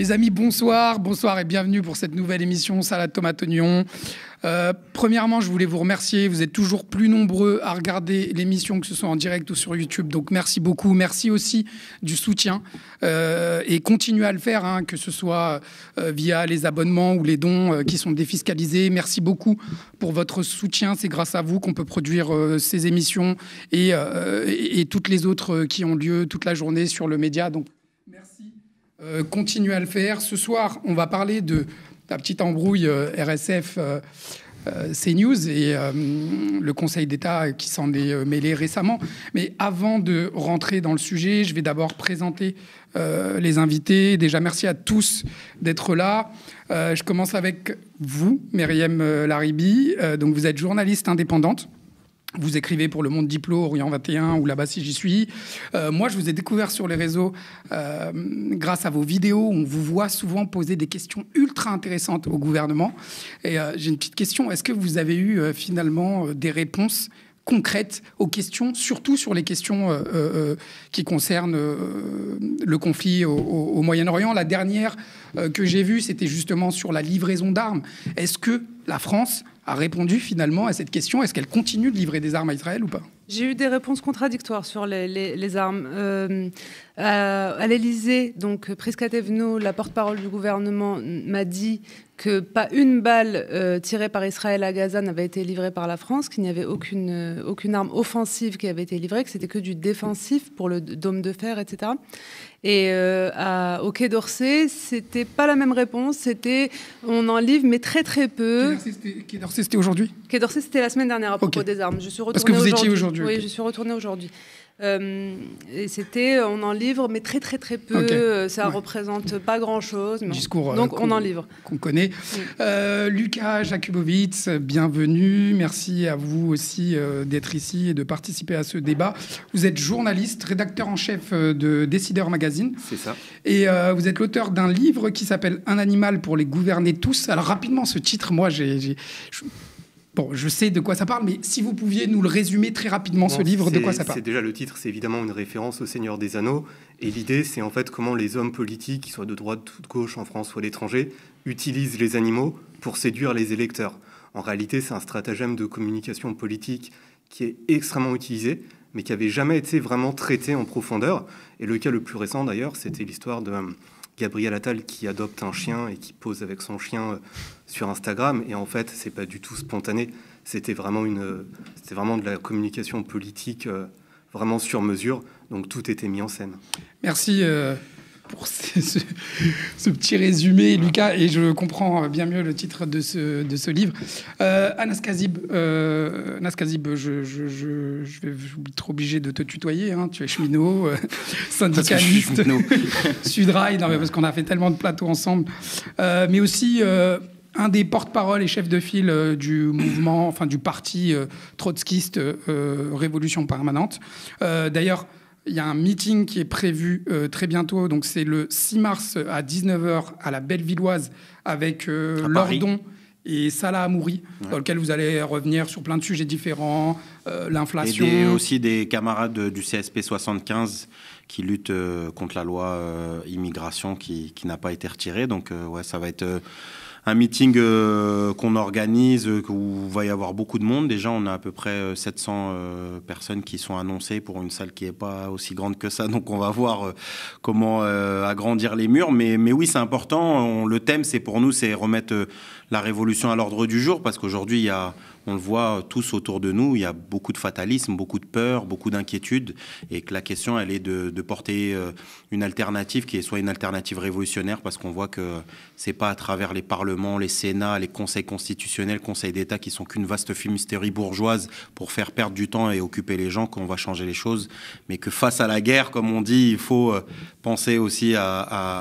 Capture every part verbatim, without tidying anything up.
Les amis, bonsoir, bonsoir et bienvenue pour cette nouvelle émission Salade Tomate Oignon. Euh, premièrement, je voulais vous remercier. Vous êtes toujours plus nombreux à regarder l'émission, que ce soit en direct ou sur YouTube. Donc, merci beaucoup. Merci aussi du soutien. Euh, et continuez à le faire, hein, que ce soit euh, via les abonnements ou les dons euh, qui sont défiscalisés. Merci beaucoup pour votre soutien. C'est grâce à vous qu'on peut produire euh, ces émissions et, euh, et, et toutes les autres qui ont lieu toute la journée sur le média. Donc, merci. Euh, continuez à le faire. Ce soir, on va parler de la petite embrouille euh, R S F euh, euh, CNews et euh, le Conseil d'État qui s'en est euh, mêlé récemment. Mais avant de rentrer dans le sujet, je vais d'abord présenter euh, les invités. Déjà, merci à tous d'être là. Euh, je commence avec vous, Myriam Laribi. Euh, donc, vous êtes journaliste indépendante. Vous écrivez pour Le Monde Diplo, Orient vingt et un ou Là-bas si j'y suis. Euh, moi, je vous ai découvert sur les réseaux euh, grâce à vos vidéos. On vous voit souvent poser des questions ultra intéressantes au gouvernement. Et euh, j'ai une petite question. Est-ce que vous avez eu euh, finalement euh, des réponses concrètes aux questions, surtout sur les questions euh, euh, qui concernent euh, le conflit au, au, au Moyen-Orient? La dernière euh, que j'ai vue, c'était justement sur la livraison d'armes. Est-ce que la France a répondu finalement à cette question? Est-ce qu'elle continue de livrer des armes à Israël ou pas? J'ai eu des réponses contradictoires sur les, les, les armes. Euh, à à l'Élysée, donc Prisca Thévenot, la porte-parole du gouvernement, m'a dit que pas une balle euh, tirée par Israël à Gaza n'avait été livrée par la France, qu'il n'y avait aucune, euh, aucune arme offensive qui avait été livrée, que c'était que du défensif pour le dôme de fer, et cetera. Et euh, à, au Quai d'Orsay, c'était pas la même réponse. C'était on en livre, mais très très peu. Quai d'Orsay, c'était aujourd'hui? Quai d'Orsay, c'était la semaine dernière à propos okay. des armes. Je suis retournée Parce que vous étiez aujourd'hui. Oui, okay. je suis retournée aujourd'hui. Euh, et c'était on en livre, mais très très très peu. Okay. Ça ouais. représente pas grand-chose. Discours. Donc Euh, on en livre. Qu'on connaît. Mm. Euh, Lucas Jakubowicz, bienvenue. Merci à vous aussi euh, d'être ici et de participer à ce débat. Vous êtes journaliste, rédacteur en chef de Décideur Magazine. C'est ça. Et euh, vous êtes l'auteur d'un livre qui s'appelle Un animal pour les gouverner tous. Alors rapidement, ce titre, moi, j'ai... j'ai je... Bon, je sais de quoi ça parle, mais si vous pouviez nous le résumer très rapidement, bon, ce livre, de quoi ça parle? C'est déjà le titre, c'est évidemment une référence au Seigneur des Anneaux. Et l'idée, c'est en fait comment les hommes politiques, qu'ils soient de droite ou de gauche, en France ou à l'étranger, utilisent les animaux pour séduire les électeurs. En réalité, c'est un stratagème de communication politique qui est extrêmement utilisé, mais qui n'avait jamais été vraiment traité en profondeur. Et le cas le plus récent, d'ailleurs, c'était l'histoire de Gabriel Attal qui adopte un chien et qui pose avec son chien sur Instagram. Et en fait, c'est pas du tout spontané. C'était vraiment, une, c'était vraiment de la communication politique vraiment sur mesure. Donc, tout était mis en scène. Merci euh, pour ce, ce, ce petit résumé, Lucas. Et je comprends bien mieux le titre de ce, de ce livre. Euh, Anas Kazib, euh, Anas Kazib, je, je, je, je vais je vais être obligé de te tutoyer. Hein. Tu es cheminot, euh, syndicaliste, Sudrail, non, mais parce qu'on a fait tellement de plateaux ensemble. Euh, mais aussi... Euh, un des porte-parole et chefs de file euh, du mouvement, enfin du parti euh, trotskiste euh, Révolution Permanente. Euh, D'ailleurs, il y a un meeting qui est prévu euh, très bientôt, donc c'est le six mars à dix-neuf heures à la Bellevilloise avec euh, Lordon et Salah Hamouri, ouais. dans lequel vous allez revenir sur plein de sujets différents, euh, l'inflation. Et des, aussi des camarades du C S P soixante-quinze qui luttent euh, contre la loi euh, immigration qui, qui n'a pas été retirée. Donc euh, ouais, ça va être... Euh, un meeting euh, qu'on organise, euh, où il va y avoir beaucoup de monde. Déjà, on a à peu près sept cents euh, personnes qui sont annoncées pour une salle qui n'est pas aussi grande que ça. Donc, on va voir euh, comment euh, agrandir les murs. Mais, mais oui, c'est important. On, le thème, c'est pour nous, c'est remettre euh, la révolution à l'ordre du jour. Parce qu'aujourd'hui, il y a... On le voit tous autour de nous, il y a beaucoup de fatalisme, beaucoup de peur, beaucoup d'inquiétude, et que la question, elle est de, de porter une alternative qui est soit une alternative révolutionnaire, parce qu'on voit que c'est pas à travers les parlements, les sénats, les conseils constitutionnels, conseils d'État, qui sont qu'une vaste fumisterie bourgeoise pour faire perdre du temps et occuper les gens qu'on va changer les choses, mais que face à la guerre, comme on dit, il faut penser aussi à,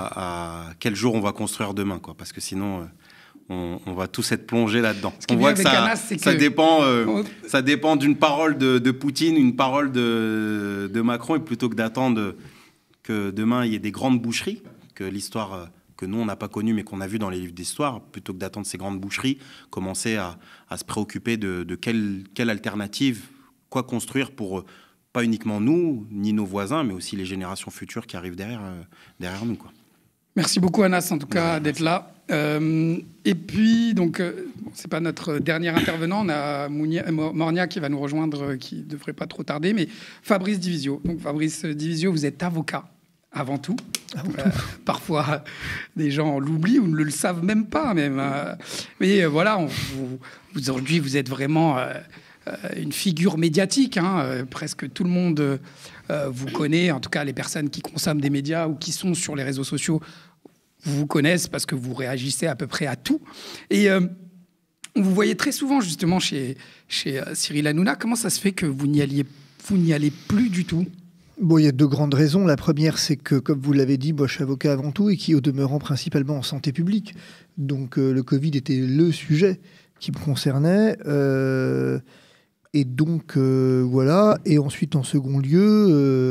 à, à quel jour on va construire demain, quoi, parce que sinon... On, on va tous être plongés là-dedans. On voit que ça, Anas, ça, que... dépend, euh, ça dépend d'une parole de, de Poutine, une parole de, de Macron, et plutôt que d'attendre que demain il y ait des grandes boucheries, que l'histoire que nous on n'a pas connue mais qu'on a vue dans les livres d'histoire, plutôt que d'attendre ces grandes boucheries, commencer à, à se préoccuper de, de quelle, quelle alternative, quoi construire pour pas uniquement nous, ni nos voisins, mais aussi les générations futures qui arrivent derrière, euh, derrière nous, quoi. Merci beaucoup Anas en tout cas ouais, d'être là. Euh, et puis donc euh, c'est pas notre dernier intervenant, on a Mounia, Mornia qui va nous rejoindre, qui devrait pas trop tarder, mais Fabrice Divisio. Donc Fabrice Divisio, vous êtes avocat avant tout. Avant euh, tout. Parfois des gens l'oublient ou ne le savent même pas même. Euh, mais euh, voilà, on, vous, aujourd'hui vous êtes vraiment euh, une figure médiatique. Hein, euh, presque tout le monde euh, vous connaît, en tout cas les personnes qui consomment des médias ou qui sont sur les réseaux sociaux vous connaissent parce que vous réagissez à peu près à tout. Et euh, vous voyez très souvent justement chez, chez euh, Cyril Hanouna. Comment ça se fait que vous n'y alliez, vous n'y allez plus du tout ? Bon, il y a deux grandes raisons. La première, c'est que, comme vous l'avez dit, moi je suis avocat avant tout et qui, au demeurant, principalement en santé publique. Donc euh, le Covid était le sujet qui me concernait. Euh, et donc, euh, voilà. Et ensuite, en second lieu...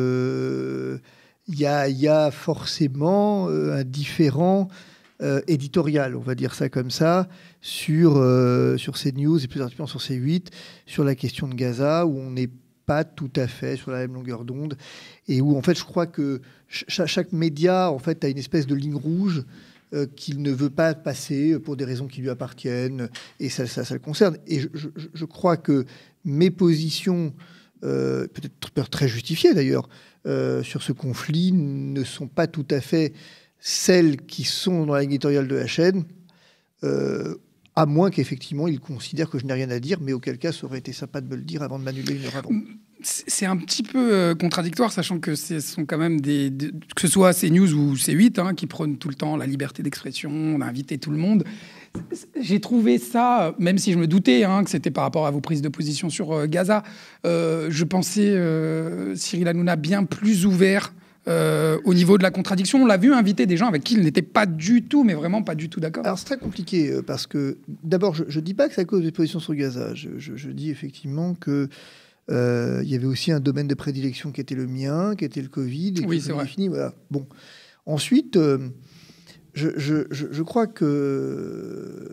Euh, Il y, a, il y a forcément euh, un différent euh, éditorial, on va dire ça comme ça, sur, euh, sur CNews et plus particulièrement sur C huit, sur la question de Gaza, où on n'est pas tout à fait sur la même longueur d'onde, et où en fait je crois que ch- chaque média en fait, a une espèce de ligne rouge euh, qu'il ne veut pas passer pour des raisons qui lui appartiennent, et ça, ça, ça le concerne. Et je, je, je crois que mes positions, euh, peut-être très justifiées d'ailleurs, Euh, sur ce conflit ne sont pas tout à fait celles qui sont dans la ligne éditoriale de la chaîne, euh, à moins qu'effectivement ils considèrent que je n'ai rien à dire, mais auquel cas ça aurait été sympa de me le dire avant de m'annuler une heure avant. C'est un petit peu euh, contradictoire, sachant que ce sont quand même des, des... que ce soit CNews ou C huit, hein, qui prônent tout le temps la liberté d'expression, on a invité tout le monde. J'ai trouvé ça, même si je me doutais hein, que c'était par rapport à vos prises de position sur euh, Gaza, euh, je pensais euh, Cyril Hanouna bien plus ouvert euh, au niveau de la contradiction. On l'a vu inviter des gens avec qui il n'était pas du tout, mais vraiment pas du tout d'accord. Alors c'est très compliqué, euh, parce que d'abord, je ne dis pas que c'est à cause des positions sur Gaza. Je, je, je dis effectivement que il euh, y avait aussi un domaine de prédilection qui était le mien, qui était le Covid. Et oui, c'est vrai. Fini, voilà. Bon. Ensuite, euh, je, je, je, je crois que...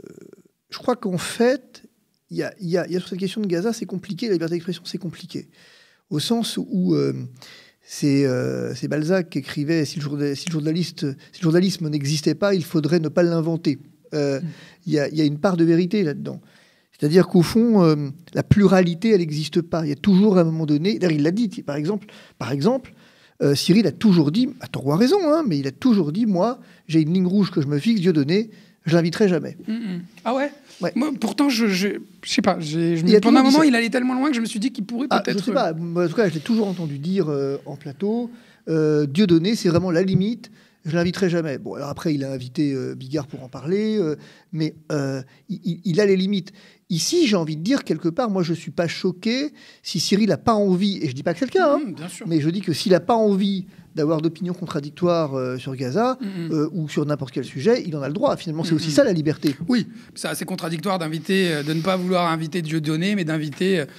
Je crois qu'en fait, il y a, y a, y a sur cette question de Gaza, c'est compliqué. La liberté d'expression, c'est compliqué. Au sens où... Euh, C'est, euh, c'est Balzac qui écrivait si le, journal, si, le journaliste, si le journalisme n'existait pas, il faudrait ne pas l'inventer. Il euh, y, y a une part de vérité là-dedans. C'est-à-dire qu'au fond, euh, la pluralité, elle n'existe pas. Il y a toujours, à un moment donné... D'ailleurs, il l'a dit, par exemple, par exemple euh, Cyril a toujours dit, à tort ou à raison, hein, mais il a toujours dit, moi, j'ai une ligne rouge que je me fixe, Dieudonné, je l'inviterai jamais. Mmh. Ah ouais, ouais. Moi, pourtant, je, je, je sais pas. J'ai, je me, pendant un moment, ça. il allait tellement loin que je me suis dit qu'il pourrait peut-être. Ah, je sais pas. En tout cas, je l'ai toujours entendu dire euh, en plateau. Euh, Dieudonné, c'est vraiment la limite. Je l'inviterai jamais. Bon, alors après, il a invité euh, Bigard pour en parler, euh, mais euh, il, il a les limites. Ici, j'ai envie de dire quelque part, moi, je suis pas choqué si Cyril n'a pas envie, et je dis pas que c'est le cas, mmh, hein, mais je dis que s'il n'a pas envie d'avoir d'opinions contradictoires euh, sur Gaza mmh. euh, ou sur n'importe quel sujet, il en a le droit. Finalement, c'est mmh. aussi ça la liberté. Oui, c'est assez contradictoire d'inviter, de ne pas vouloir inviter Dieudonné, mais d'inviter euh,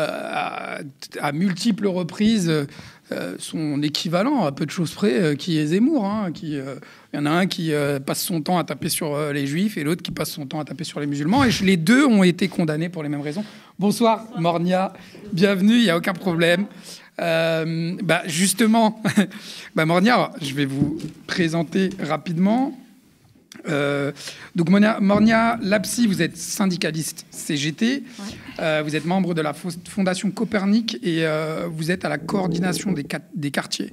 à, à multiples reprises euh, son équivalent, à peu de choses près, euh, qui est Zemmour. Hein, qui, il euh, y en a un qui euh, passe son temps à taper sur euh, les Juifs et l'autre qui passe son temps à taper sur les musulmans. Et les deux ont été condamnés pour les mêmes raisons. Bonsoir, Bonsoir. Mornia, bienvenue, il n'y a aucun problème. Euh, bah justement, bah Mornia, je vais vous présenter rapidement. Euh, donc Mornia, Mornia Lapsi, vous êtes syndicaliste C G T, ouais. euh, vous êtes membre de la Fondation Copernic et euh, vous êtes à la coordination des, des quartiers.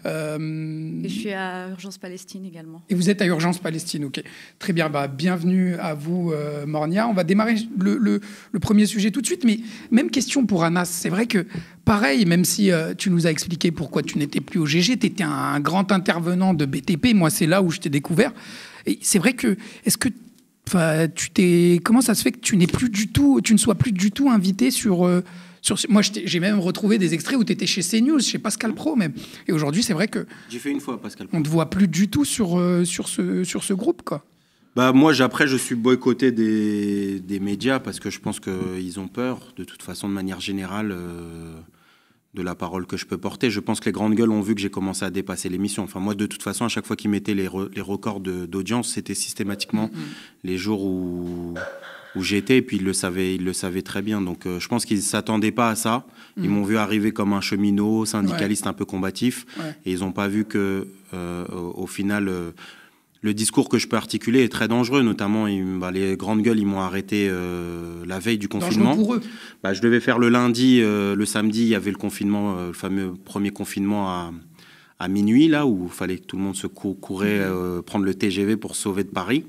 Euh, et je suis à Urgence Palestine également. Et vous êtes à Urgence Palestine, ok. Très bien, bah, bienvenue à vous euh, Mornia. On va démarrer le, le, le premier sujet tout de suite, mais même question pour Anas. C'est vrai que pareil, même si euh, tu nous as expliqué pourquoi tu n'étais plus au G G, tu étais un, un grand intervenant de B T P, moi c'est là où je t'ai découvert. Et c'est vrai que, est-ce que, enfin, tu t'es, comment ça se fait que tu n'es plus du tout, tu ne sois plus du tout invité sur, euh, sur, moi j'ai même retrouvé des extraits où tu étais chez CNews, chez Pascal Praud même. Et aujourd'hui, c'est vrai que j'ai fait une fois Pascal Praud. On te voit plus du tout sur euh, sur ce sur ce groupe, quoi. Bah moi, après, je suis boycotté des des médias parce que je pense que ils ont peur, de toute façon, de manière générale. Euh... de la parole que je peux porter. Je pense que les grandes gueules ont vu que j'ai commencé à dépasser l'émission. Enfin, moi, de toute façon, à chaque fois qu'ils mettaient les, re, les records de, d'audience, c'était systématiquement mmh. les jours où, où j'étais, et puis ils le savaient, ils le savaient très bien. Donc euh, je pense qu'ils ne s'attendaient pas à ça. Ils mmh. m'ont vu arriver comme un cheminot, syndicaliste ouais. un peu combatif, ouais. et ils n'ont pas vu que, euh, au, au final, euh, le discours que je peux articuler est très dangereux. Notamment, ils, bah, les grandes gueules, ils m'ont arrêté euh, la veille du confinement. Dangereux pour eux. Bah, je devais faire le lundi, euh, le samedi, il y avait le confinement, euh, le fameux premier confinement à, à minuit, là, où il fallait que tout le monde se cou- courait euh, prendre le T G V pour se sauver de Paris.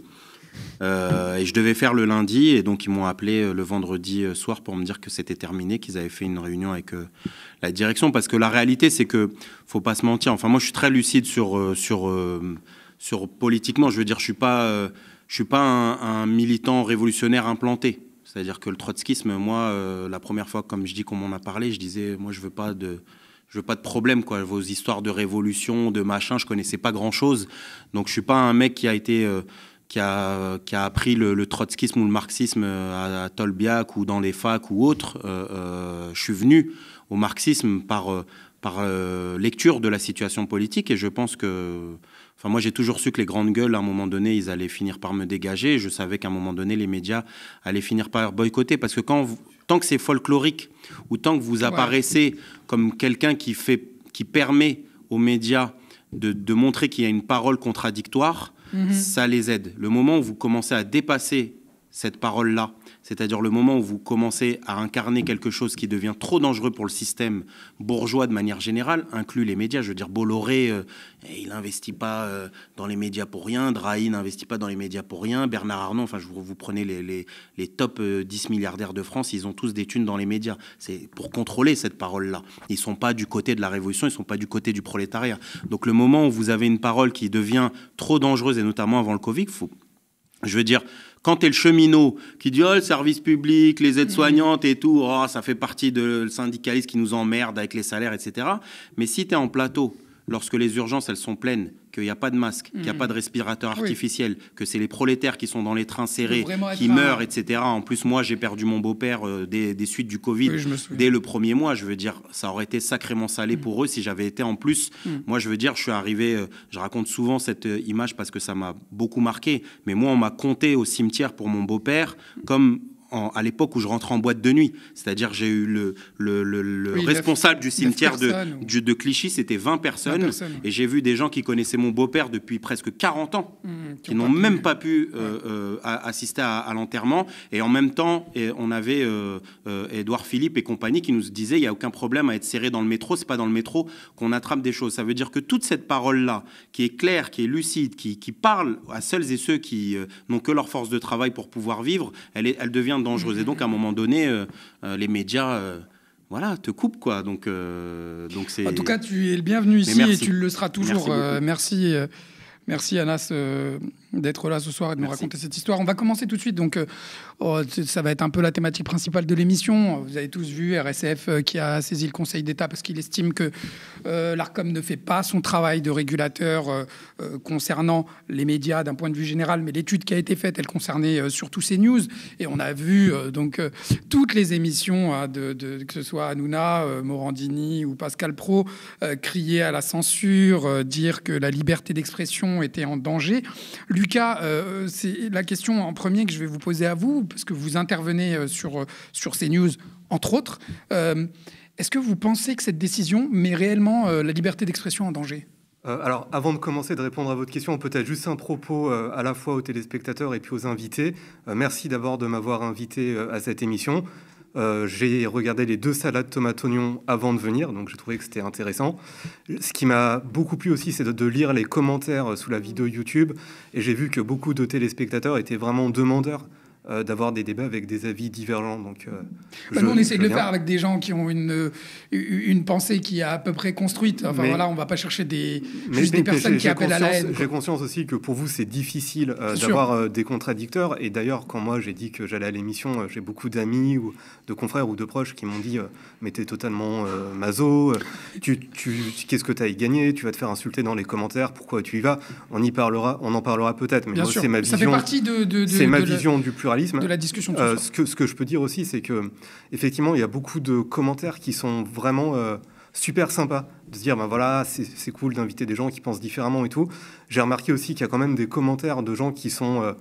Euh, et je devais faire le lundi, et donc ils m'ont appelé le vendredi soir pour me dire que c'était terminé, qu'ils avaient fait une réunion avec euh, la direction. Parce que la réalité, c'est que faut pas se mentir. Enfin, moi, je suis très lucide sur euh, sur euh, sur politiquement. Je veux dire, je suis pas euh, je suis pas un, un militant révolutionnaire implanté. C'est-à-dire que le trotskisme, moi, euh, la première fois, comme je dis qu'on m'en a parlé, je disais, moi, je veux pas de je veux pas de problème, quoi. Vos histoires de révolution, de machin, je connaissais pas grand-chose. Donc, je suis pas un mec qui a été euh, Qui a, qui a appris le, le trotskisme ou le marxisme à, à Tolbiac ou dans les facs ou autres. Euh, euh, je suis venu au marxisme par, euh, par euh, lecture de la situation politique, et je pense que... Enfin, moi, j'ai toujours su que les grandes gueules, à un moment donné, ils allaient finir par me dégager. Je savais qu'à un moment donné, les médias allaient finir par boycotter, parce que quand vous, tant que c'est folklorique, ou tant que vous apparaissez ouais. comme quelqu'un qui, fait, qui permet aux médias de, de montrer qu'il y a une parole contradictoire, Mmh. ça les aide. Le moment où vous commencez à dépasser cette parole-là, c'est-à-dire le moment où vous commencez à incarner quelque chose qui devient trop dangereux pour le système bourgeois de manière générale, inclut les médias. Je veux dire, Bolloré, euh, il n'investit pas euh, dans les médias pour rien, Drahi n'investit pas dans les médias pour rien, Bernard Arnault, enfin, je vous, vous prenez les, les, les top euh, dix milliardaires de France, ils ont tous des thunes dans les médias. C'est pour contrôler cette parole-là. Ils ne sont pas du côté de la révolution, ils ne sont pas du côté du prolétariat. Donc le moment où vous avez une parole qui devient trop dangereuse, et notamment avant le Covid, faut, je veux dire, quand tu es le cheminot qui dit oh, le service public, les aides-soignantes et tout, oh, ça fait partie de le syndicaliste qui nous emmerde avec les salaires, et cetera. Mais si tu es en plateau, lorsque les urgences elles sont pleines, qu'il n'y a pas de masque, mmh. qu'il n'y a pas de respirateur artificiel, oui. que c'est les prolétaires qui sont dans les trains serrés, qui meurent, un... et cetera. En plus, moi, j'ai perdu mon beau-père euh, des, des suites du Covid oui, dès le premier mois. Je veux dire, ça aurait été sacrément salé mmh. pour eux si j'avais été en plus. Mmh. Moi, je veux dire, je suis arrivé, euh, je raconte souvent cette euh, image parce que ça m'a beaucoup marqué. Mais moi, on m'a compté au cimetière pour mon beau-père comme... En, à l'époque où je rentrais en boîte de nuit. C'est-à-dire j'ai eu le, le, le, le oui, responsable du cimetière de, ou... de, de Clichy, c'était vingt personnes, vingt personnes. Et j'ai vu des gens qui connaissaient mon beau-père depuis presque quarante ans, mmh, qui, qui n'ont même pu... pas pu euh, euh, assister à, à l'enterrement. Et en même temps, et on avait euh, euh, Édouard Philippe et compagnie qui nous disaient il n'y a aucun problème à être serré dans le métro, c'est pas dans le métro qu'on attrape des choses. Ça veut dire que toute cette parole-là, qui est claire, qui est lucide, qui, qui parle à celles et ceux qui euh, n'ont que leur force de travail pour pouvoir vivre, elle, est, elle devient dangereuse. Et donc, à un moment donné, euh, euh, les médias euh, voilà, te coupent, quoi. Donc, euh, donc c'est... En tout cas, tu es le bienvenu ici et tu le seras toujours. Merci, euh, merci, euh, merci Anas euh, d'être là ce soir et de merci. nous raconter cette histoire. On va commencer tout de suite. Donc, euh, oh, ça va être un peu la thématique principale de l'émission. Vous avez tous vu R S F euh, qui a saisi le Conseil d'État parce qu'il estime que euh, l'Arcom ne fait pas son travail de régulateur euh, euh, concernant les médias d'un point de vue général. Mais l'étude qui a été faite, elle concernait euh, surtout CNews. Et on a vu euh, donc euh, toutes les émissions, hein, de, de, que ce soit Hanouna, euh, Morandini ou Pascal Praud, euh, crier à la censure, euh, dire que la liberté d'expression était en danger. Lucas, euh, c'est la question en premier que je vais vous poser à vous, parce que vous intervenez sur, sur CNews, entre autres. Euh, est-ce que vous pensez que cette décision met réellement euh, la liberté d'expression en danger ? euh, Alors, avant de commencer de répondre à votre question, peut-être juste un propos euh, à la fois aux téléspectateurs et puis aux invités. Euh, merci d'abord de m'avoir invité euh, à cette émission. Euh, j'ai regardé les deux salades tomates-oignons avant de venir, donc j'ai trouvé que c'était intéressant. Ce qui m'a beaucoup plu aussi, c'est de, de lire les commentaires sous la vidéo YouTube, et j'ai vu que beaucoup de téléspectateurs étaient vraiment demandeurs euh, d'avoir des débats avec des avis divergents. Donc, euh, bah je, nous, on essaie de le faire avec des gens qui ont une, une pensée qui est à peu près construite. Enfin mais, voilà, on ne va pas chercher des, mais, juste mais, des personnes qui appellent à la haine. J'ai conscience aussi que pour vous, c'est difficile euh, d'avoir euh, des contradicteurs. Et d'ailleurs, quand moi, j'ai dit que j'allais à l'émission, euh, j'ai beaucoup d'amis ou de confrères ou de proches qui m'ont dit euh, « mais t'es totalement euh, maso, euh, tu, tu, qu'est-ce que t'as à y gagner, tu vas te faire insulter dans les commentaires, pourquoi tu y vas ?» On y parlera, on en parlera peut-être, mais Bien moi, sûr. c'est ma Ça vision, fait partie de, de, de, c'est ma de vision le, du pluralisme. De la discussion de euh, ce, que, ce que je peux dire aussi, c'est que effectivement, il y a beaucoup de commentaires qui sont vraiment euh, super sympas. De se dire, ben voilà, c'est, c'est cool d'inviter des gens qui pensent différemment et tout. J'ai remarqué aussi qu'il y a quand même des commentaires de gens qui sont... Euh,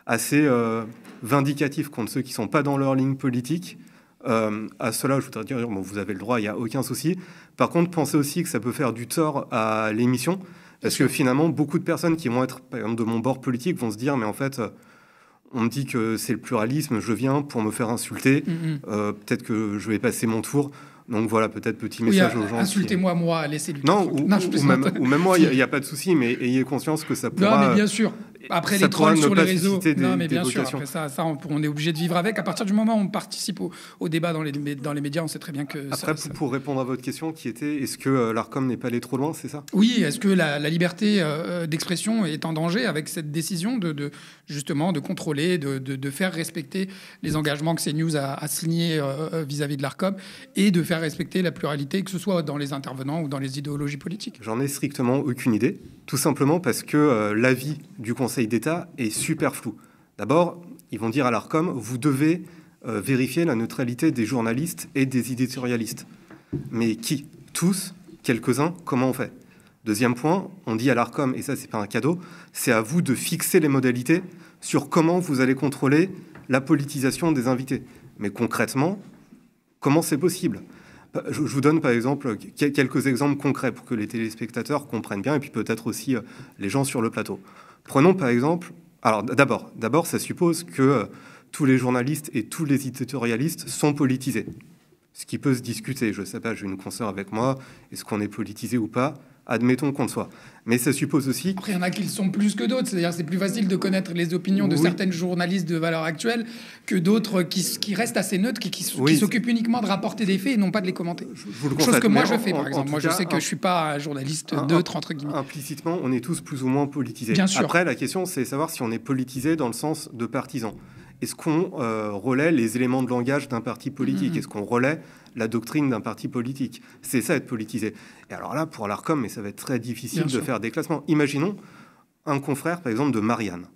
assez euh, vindicatif contre ceux qui ne sont pas dans leur ligne politique. Euh, à cela, je voudrais dire, bon, vous avez le droit, il n'y a aucun souci. Par contre, pensez aussi que ça peut faire du tort à l'émission, parce que finalement, beaucoup de personnes qui vont être, par exemple, de mon bord politique vont se dire, mais en fait, on me dit que c'est le pluralisme, je viens pour me faire insulter, mm-hmm. euh, peut-être que je vais passer mon tour. Donc voilà, peut-être petit message oui, aux gens. Insultez-moi, qui... moi, laissez-lui. Non, ou, non ou, même, ou même moi, il n'y a, a pas de souci, mais ayez conscience que ça pourra... Non, mais bien sûr. Après ça les trolls sur les réseaux, des, non mais des bien vocations. sûr. Après ça, ça on, on est obligé de vivre avec. À partir du moment où on participe au, au débat dans les dans les médias, on sait très bien que. Après, ça, pour, ça... pour répondre à votre question, qui était, est-ce que euh, l'Arcom n'est pas allé trop loin, c'est ça? Oui, est-ce que la, la liberté euh, d'expression est en danger avec cette décision de, de justement de contrôler, de, de, de faire respecter les engagements que CNews a, a signés euh, vis-à-vis de l'Arcom et de faire respecter la pluralité, que ce soit dans les intervenants ou dans les idéologies politiques? J'en ai strictement aucune idée, tout simplement parce que euh, l'avis du Conseil d'État est super flou. D'abord, ils vont dire à l'Arcom, vous devez euh, vérifier la neutralité des journalistes et des éditorialistes. Mais qui? Tous? Quelques-uns? Comment on fait? Deuxième point, on dit à l'Arcom, et ça c'est pas un cadeau, c'est à vous de fixer les modalités sur comment vous allez contrôler la politisation des invités. Mais concrètement, comment c'est possible? Je vous donne par exemple quelques exemples concrets pour que les téléspectateurs comprennent bien, et puis peut-être aussi les gens sur le plateau. Prenons par exemple... Alors d'abord, d'abord, ça suppose que euh, tous les journalistes et tous les éditorialistes sont politisés. Ce qui peut se discuter. Je ne sais pas, j'ai une consoeur avec moi. Est-ce qu'on est politisé ou pas? Admettons qu'on le soit. Mais ça suppose aussi... Après, il y en a qui le sont plus que d'autres. C'est-à-dire c'est plus facile de connaître les opinions de oui. certaines journalistes de valeur actuelle que d'autres qui, qui restent assez neutres, qui, qui, oui. qui s'occupent uniquement de rapporter des faits et non pas de les commenter. Je, je Chose constate, que moi, je fais, en, par exemple. Moi, cas, je sais que un, je ne suis pas un journaliste un, neutre, entre guillemets. Implicitement, on est tous plus ou moins politisés. Bien sûr. Après, la question, c'est savoir si on est politisé dans le sens de partisan. Est-ce qu'on euh, relaie les éléments de langage d'un parti politique? mmh. Est-ce qu'on relaie la doctrine d'un parti politique? C'est ça, être politisé. Et alors là, pour l'Arcom, mais ça va être très difficile Bien de sûr. faire des classements. Imaginons un confrère, par exemple, de Marianne.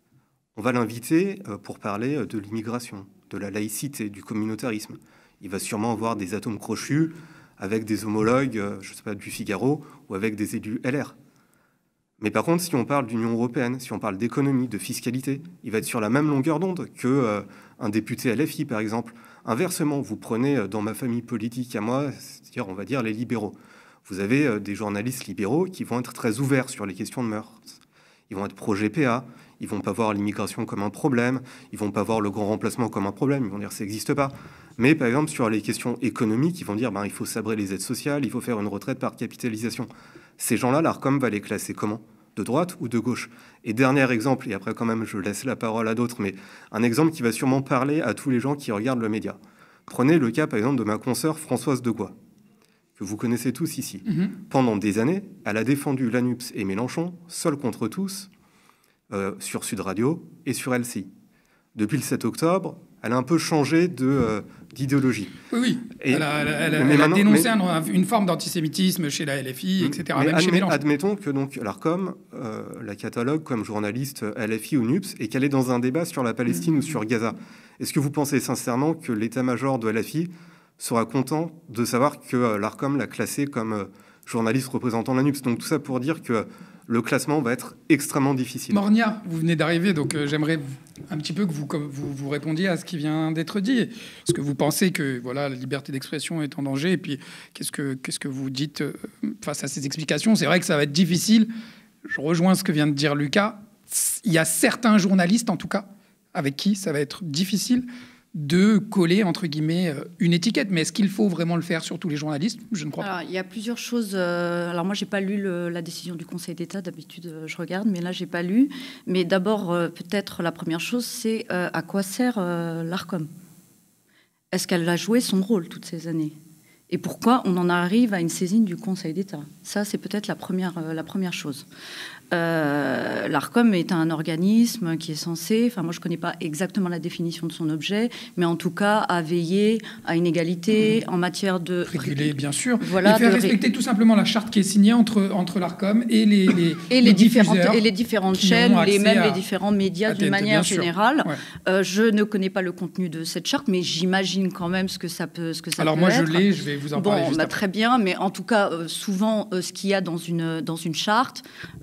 On va l'inviter euh, pour parler de l'immigration, de la laïcité, du communautarisme. Il va sûrement avoir des atomes crochus avec des homologues, euh, je ne sais pas, du Figaro ou avec des élus L R. Mais par contre, si on parle d'Union européenne, si on parle d'économie, de fiscalité, il va être sur la même longueur d'onde que euh, un député L F I, par exemple. Inversement, vous prenez euh, dans ma famille politique à moi, c'est-à-dire, on va dire, les libéraux. Vous avez euh, des journalistes libéraux qui vont être très ouverts sur les questions de mœurs. Ils vont être pro-G P A, ils vont pas voir l'immigration comme un problème, ils vont pas voir le grand remplacement comme un problème, ils vont dire que ça n'existe pas. Mais par exemple, sur les questions économiques, ils vont dire ben, il faut sabrer les aides sociales, il faut faire une retraite par capitalisation. Ces gens-là, l'Arcom va les classer comment? De droite ou de gauche? Et dernier exemple, et après quand même je laisse la parole à d'autres, mais un exemple qui va sûrement parler à tous les gens qui regardent le média. Prenez le cas par exemple de ma consoeur Françoise Degois, que vous connaissez tous ici. Mm-hmm. Pendant des années, elle a défendu l'ANUPS et Mélenchon, seul contre tous, euh, sur Sud Radio et sur L C I. Depuis le sept octobre, elle a un peu changé de, euh, d'idéologie. Oui, oui. Et, elle a, elle a, elle a, elle a dénoncé mais, un, une forme d'antisémitisme chez la L F I, et cetera. Même admet, chez Mélenchon. Admettons que donc l'Arcom euh, la catalogue comme journaliste L F I ou NUPS et qu'elle est dans un débat sur la Palestine mmh. ou sur Gaza. Est-ce que vous pensez sincèrement que l'état-major de L F I sera content de savoir que euh, l'Arcom l'a classé comme euh, journaliste représentant la NUPS? Donc tout ça pour dire que le classement va être extrêmement difficile. Mornia, vous venez d'arriver, donc euh, j'aimerais un petit peu que vous, vous, vous répondiez à ce qui vient d'être dit. Est-ce que vous pensez que voilà, la liberté d'expression est en danger? Et puis, qu'est-ce que, qu'est-ce que vous dites euh, face à ces explications? C'est vrai que ça va être difficile. Je rejoins ce que vient de dire Lucas. Il y a certains journalistes, en tout cas, avec qui ça va être difficile de coller, entre guillemets, une étiquette. Mais est-ce qu'il faut vraiment le faire sur tous les journalistes? Je ne crois alors, pas. Il y a plusieurs choses. Euh, alors moi, j'ai pas lu le, la décision du Conseil d'État. D'habitude, je regarde, mais là, j'ai pas lu. Mais d'abord, euh, peut-être la première chose, c'est euh, à quoi sert euh, l'Arcom? Est-ce qu'elle a joué son rôle toutes ces années? Et pourquoi on en arrive à une saisine du Conseil d'État? Ça, c'est peut-être la première, euh, la première chose. Euh, L'Arcom est un organisme qui est censé, enfin moi je ne connais pas exactement la définition de son objet, mais en tout cas à veiller à une égalité mmh. en matière de... Réguler, bien sûr, voilà, et faire de... respecter tout simplement la charte qui est signée entre, entre l'Arcom et les, les, et les, les différentes, et les différentes chaînes, les, même à, les différents médias d'une manière générale. Ouais. Euh, je ne connais pas le contenu de cette charte, mais j'imagine quand même ce que ça peut, ce que ça Alors peut moi être. je l'ai, je vais vais vous en bon, parler juste bah, après. Très bien, mais en tout cas, euh, souvent, euh, ce qu'il y a dans une, dans une charte,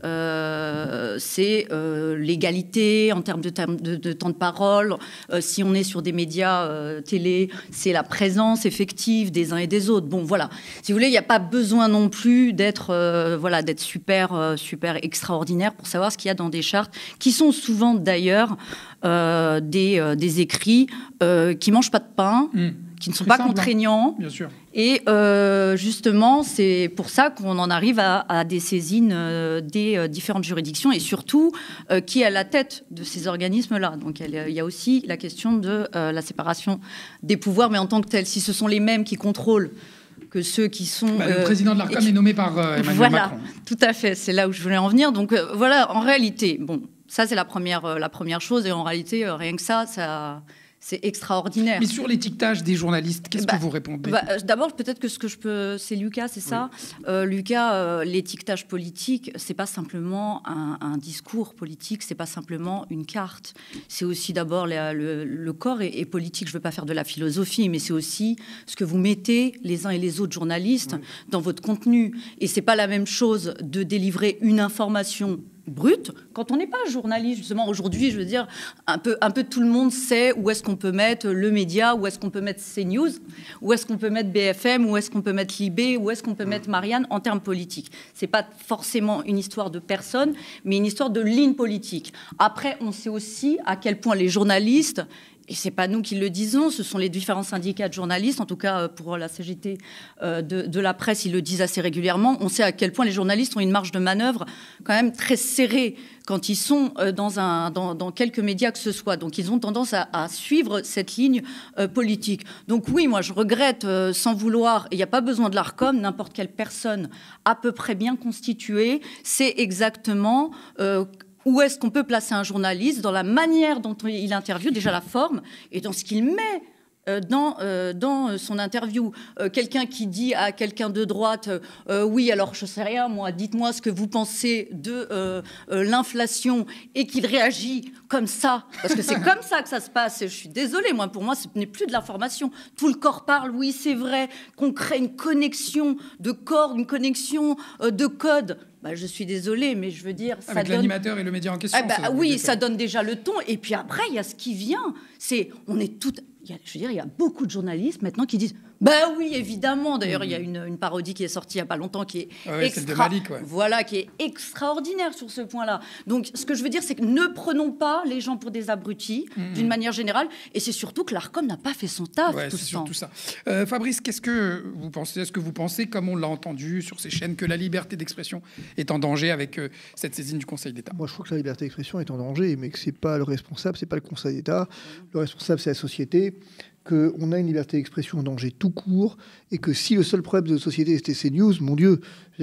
euh, c'est euh, l'égalité en termes de, de, de temps de parole. Euh, si on est sur des médias euh, télé, c'est la présence effective des uns et des autres. Bon, voilà. Si vous voulez, il n'y a pas besoin non plus d'être euh, voilà, d'être super, euh, super extraordinaire pour savoir ce qu'il y a dans des chartes, qui sont souvent d'ailleurs euh, des, euh, des écrits euh, qui ne mangent pas de pain, mmh. qui ne sont pas simple, contraignants. Bien sûr. Et euh, justement, c'est pour ça qu'on en arrive à, à des saisines euh, des euh, différentes juridictions et surtout euh, qui est à la tête de ces organismes-là. Donc il y a aussi la question de euh, la séparation des pouvoirs, mais en tant que tel, si ce sont les mêmes qui contrôlent que ceux qui sont... Bah, le euh, président de l'Arcom qui... est nommé par euh, Emmanuel voilà, Macron. Voilà, tout à fait, c'est là où je voulais en venir. Donc euh, voilà, en réalité, bon, ça c'est la première, euh, la première chose et en réalité, euh, rien que ça, ça... c'est extraordinaire. Mais sur l'étiquetage des journalistes, qu'est-ce bah, que vous répondez? bah, D'abord, peut-être que ce que je peux... C'est Lucas, c'est ça oui. euh, Lucas, euh, l'étiquetage politique, c'est pas simplement un, un discours politique, c'est pas simplement une carte. C'est aussi d'abord le, le corps est, est politique. Je veux pas faire de la philosophie, mais c'est aussi ce que vous mettez les uns et les autres journalistes oui. dans votre contenu. Et c'est pas la même chose de délivrer une information brute, quand on n'est pas journaliste, justement, aujourd'hui, je veux dire, un peu, un peu tout le monde sait où est-ce qu'on peut mettre le média, où est-ce qu'on peut mettre CNews, où est-ce qu'on peut mettre B F M, où est-ce qu'on peut mettre Libé, où est-ce qu'on peut mettre Marianne en termes politiques. C'est pas forcément une histoire de personne, mais une histoire de ligne politique. Après, on sait aussi à quel point les journalistes, et c'est pas nous qui le disons, ce sont les différents syndicats de journalistes, en tout cas pour la C G T euh, de, de la presse, ils le disent assez régulièrement. On sait à quel point les journalistes ont une marge de manœuvre quand même très serrée quand ils sont euh, dans, un, dans, dans quelques médias que ce soit. Donc ils ont tendance à, à suivre cette ligne euh, politique. Donc oui, moi je regrette euh, sans vouloir, il n'y a pas besoin de l'Arcom, n'importe quelle personne à peu près bien constituée, c'est exactement... Euh, où est-ce qu'on peut placer un journaliste dans la manière dont il interviewe, déjà la forme, et dans ce qu'il met euh, dans, euh, dans son interview. Euh, quelqu'un qui dit à quelqu'un de droite, euh, oui, alors je sais rien, moi, dites-moi ce que vous pensez de euh, euh, l'inflation, et qu'il réagit comme ça, parce que c'est comme ça que ça se passe. Et je suis désolée, moi, pour moi, ce n'est plus de l'information. Tout le corps parle, oui, c'est vrai, qu'on crée une connexion de corps, une connexion euh, de code. Bah, je suis désolée, mais je veux dire... Avec ça donne... l'animateur et le média en question. Ah bah, oui, ça donne déjà le ton. Et puis après, il y a ce qui vient. C'est, on est toutes... Il y a, je veux dire, il y a beaucoup de journalistes maintenant qui disent « Bah oui, évidemment ». D'ailleurs, mmh. il y a une, une parodie qui est sortie il n'y a pas longtemps qui est, ah ouais, extra... de Malik, ouais. voilà, qui est extraordinaire sur ce point-là. Donc, ce que je veux dire, c'est que ne prenons pas les gens pour des abrutis, mmh. d'une manière générale. Et c'est surtout que l'Arcom n'a pas fait son taf ouais, tout c'est ce surtout temps. ça. Euh, Fabrice, qu'est-ce que vous pensez, est-ce que vous pensez, comme on l'a entendu sur ces chaînes, que la liberté d'expression est en danger avec euh, cette saisine du Conseil d'État? Moi, je crois que la liberté d'expression est en danger, mais que c'est pas le responsable, c'est pas le Conseil d'État. Le responsable, c'est la société. Qu'on a une liberté d'expression en danger tout court, et que si le seul problème de notre société c'était CNews, mon Dieu,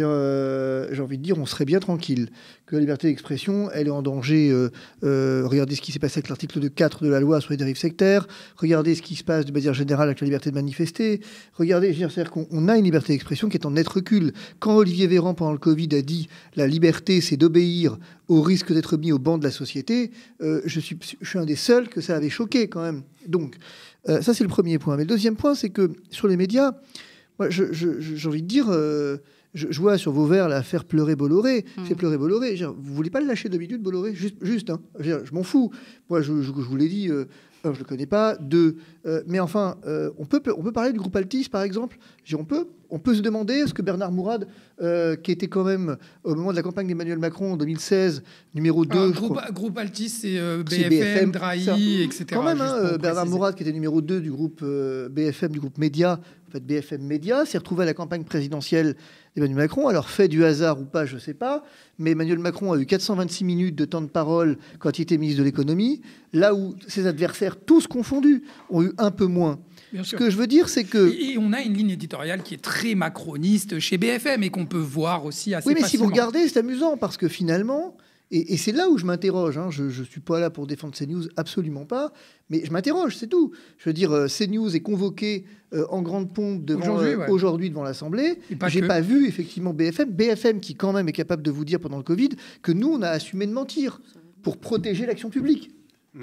euh, j'ai envie de dire, on serait bien tranquille. Que la liberté d'expression, elle est en danger. Euh, euh, regardez ce qui s'est passé avec l'article deux quatre de la loi sur les dérives sectaires. Regardez ce qui se passe de manière générale avec la liberté de manifester. Regardez, je veux dire, c'est-à-dire qu'on a une liberté d'expression qui est en net recul. Quand Olivier Véran, pendant le Covid, a dit « la liberté, c'est d'obéir au risque d'être mis au banc de la société euh, », je suis, je suis un des seuls que ça avait choqué quand même. Donc, Euh, ça, c'est le premier point. Mais le deuxième point, c'est que sur les médias, moi, je, je, je, j'ai envie de dire, euh, je, je vois sur vos verres là, faire pleurer Bolloré. Mmh. Fait pleurer Bolloré. Dire, vous voulez pas le lâcher deux minutes, Bolloré? Juste, juste hein. je, dire, je m'en fous. Moi, je, je, je vous l'ai dit, euh, un, je le connais pas. Deux, euh, mais enfin, euh, on peut, on peut parler du groupe Altis, par exemple. Je dis, on peut. On peut se demander, est-ce que Bernard Mourad, euh, qui était quand même, au moment de la campagne d'Emmanuel Macron en deux mille seize, numéro deux... Ah, groupe, groupe Altis, c'est euh, B F M, B F M, Drahi, et cetera. Quand même, hein, Bernard Mourad, qui était numéro deux du groupe euh, B F M, du groupe Média, en fait, B F M Média, s'est retrouvé à la campagne présidentielle d'Emmanuel Macron. Alors, fait du hasard ou pas, je ne sais pas, mais Emmanuel Macron a eu quatre cent vingt-six minutes de temps de parole quand il était ministre de l'économie, là où ses adversaires, tous confondus, ont eu un peu moins. Bien Ce sûr. que je veux dire, c'est que... Et, et on a une ligne éditoriale qui est très macroniste chez B F M et qu'on peut voir aussi assez Oui, mais facilement. Si vous regardez, c'est amusant, parce que finalement... Et, et c'est là où je m'interroge. Hein, je ne suis pas là pour défendre CNews, absolument pas. Mais je m'interroge, c'est tout. Je veux dire, euh, CNews est convoqué euh, en grande pompe devant, aujourd'hui, ouais. euh, aujourd'hui devant l'Assemblée. J'ai pas vu, effectivement, B F M. B F M qui, quand même, est capable de vous dire pendant le Covid que nous, on a assumé de mentir pour protéger l'action publique. Mais... Bon.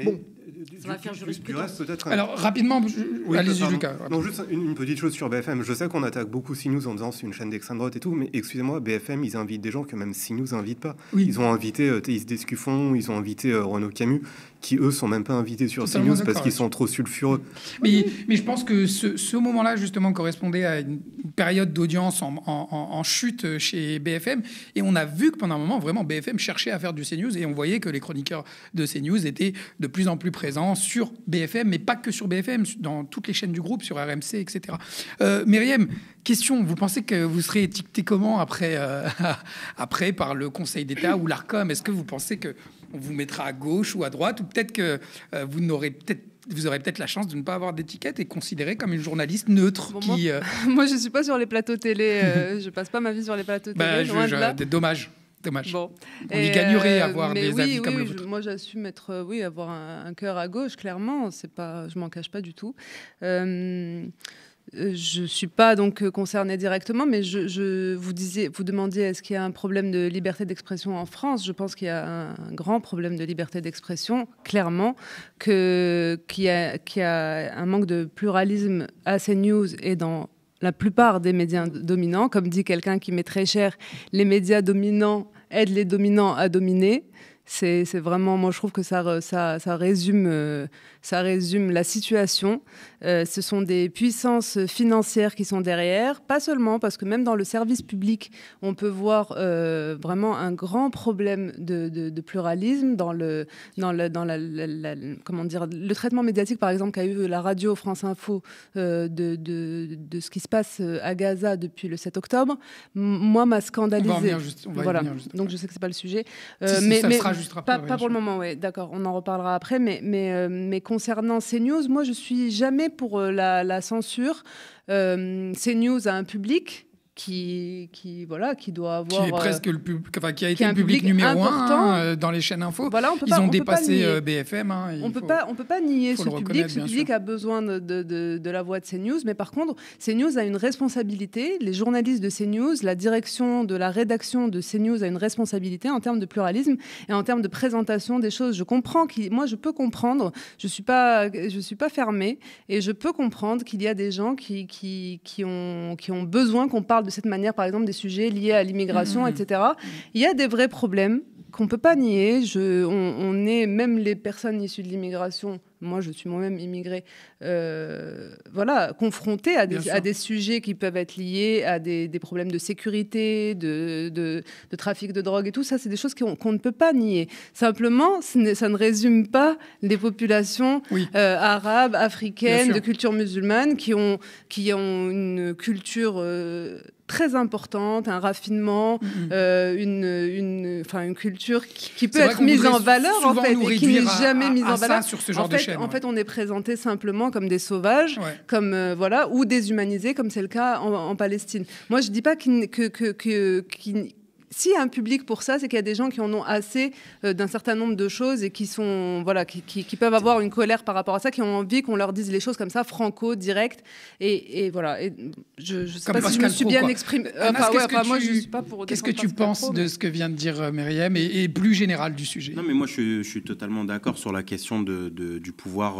Ça va faire jurisprudence. Peut-être. Alors, rapidement, je... oui, allez-y, pardon. Lucas. Non, juste une, une petite chose sur B F M. Je sais qu'on attaque beaucoup CNews en disant c'est une chaîne d'extrême droite et tout, mais excusez-moi, B F M, ils invitent des gens que même CNews n'invite pas. Oui. Ils ont invité euh, Théis Descuffon, ils ont invité euh, Renaud Camus, qui eux sont même pas invités sur Totalement CNews parce qu'ils sont trop sulfureux. Mais, mais je pense que ce, ce moment-là, justement, correspondait à une période d'audience en, en, en chute chez B F M. Et on a vu que pendant un moment, vraiment, B F M cherchait à faire du CNews et on voyait que les chroniqueurs de CNews étaient de plus en plus présents sur B F M, mais pas que sur B F M, dans toutes les chaînes du groupe, sur R M C, et cetera. Euh, Myriam, question, vous pensez que vous serez étiqueté comment après, euh, après par le Conseil d'État ou l'Arcom? Est-ce que vous pensez qu'on vous mettra à gauche ou à droite, ou peut-être que euh, vous n'aurez peut-être vous aurez peut-être la chance de ne pas avoir d'étiquette et considérée comme une journaliste neutre bon, qui... Moi, euh... moi, je ne suis pas sur les plateaux télé. Euh, je passe pas ma vie sur les plateaux télé. Bah, loin je, de là. je, dommage. Dommage. Bon. On y gagnerait à euh, avoir des oui, avis oui, comme oui, le vôtre. Je, moi, j'assume être, euh, oui, avoir un, un cœur à gauche, clairement. C'est pas, je m'en cache pas du tout. Euh, Je ne suis pas donc concernée directement, mais je, je vous disiez, vous demandiez est-ce qu'il y a un problème de liberté d'expression en France. Je pense qu'il y a un grand problème de liberté d'expression, clairement, que, qu'il y a, qu'il y a un manque de pluralisme à CNews et dans la plupart des médias dominants. Comme dit quelqu'un qui m'est très cher, les médias dominants aident les dominants à dominer. C'est, c'est vraiment, moi je trouve que ça, ça, ça, résume, euh, ça résume la situation. Euh, ce sont des puissances financières qui sont derrière, pas seulement, parce que même dans le service public, on peut voir euh, vraiment un grand problème de, de, de pluralisme dans, le, dans, le, dans la, la, la, comment dire, le traitement médiatique, par exemple, qu'a eu la radio France Info euh, de, de, de ce qui se passe à Gaza depuis le sept octobre. M- moi, m'a scandalisé. On va en juste, on va voilà. juste Donc je sais que c'est pas le sujet. Euh, si, si, mais, ça mais, sera juste après, pas, ouais, pas pour le moment, oui, d'accord, on en reparlera après. Mais, mais, euh, mais concernant CNews, moi, je suis jamais pour euh, la, la censure. Euh, CNews a un public qui, qui, voilà, qui doit avoir... Qui est presque le pub... enfin, qui a été qui le public, public numéro important. un hein, dans les chaînes info. Voilà, on peut Ils pas, ont on dépassé peut pas B F M. Hein, on ne faut... peut pas nier ce public. Ce public sûr. a besoin de, de, de, de la voix de CNews. Mais par contre, CNews a une responsabilité. Les journalistes de CNews, la direction de la rédaction de CNews a une responsabilité en termes de pluralisme et en termes de présentation des choses. Je comprends qu'il... Moi, je peux comprendre. Je ne suis pas, je suis pas fermée. Et je peux comprendre qu'il y a des gens qui, qui, qui, ont, qui ont besoin qu'on parle de cette manière, par exemple, des sujets liés à l'immigration, mmh. et cetera. Il y a des vrais problèmes qu'on ne peut pas nier. Je, on, on est, même les personnes issues de l'immigration, moi je suis moi-même immigrée, euh, voilà, confrontées à des, à des sujets qui peuvent être liés à des, des problèmes de sécurité, de, de, de trafic de drogue et tout ça, c'est des choses qu'on, qu'on ne peut pas nier. Simplement, ça ne résume pas les populations oui. euh, arabes, africaines, de culture musulmane, qui ont, qui ont une culture... Euh, très importante, un raffinement, mmh. euh, une, une, enfin, une culture qui, qui peut être mise en valeur en fait, et qui n'est jamais à, mise à en valeur. Sur ce genre en fait, de chaîne, en ouais. fait, on est présenté simplement comme des sauvages, ouais. comme euh, voilà, ou déshumanisés, comme c'est le cas en, en Palestine. Moi, je dis pas qu'il, que que que qu'il, s'il y a un public pour ça, c'est qu'il y a des gens qui en ont assez euh, d'un certain nombre de choses et qui sont voilà, qui, qui, qui peuvent avoir une colère par rapport à ça, qui ont envie qu'on leur dise les choses comme ça, franco, direct, et, et voilà. Et je ne sais comme pas Pascal si je me suis Pro, bien quoi. exprimée. Anna, enfin, ouais, enfin, enfin, moi, tu, je suis pas pour. Qu'est-ce que tu Pascal penses Pro, de mais... ce que vient de dire euh, Myriam et, et plus général du sujet? Non, mais moi, je, je suis totalement d'accord sur la question de, de, du pouvoir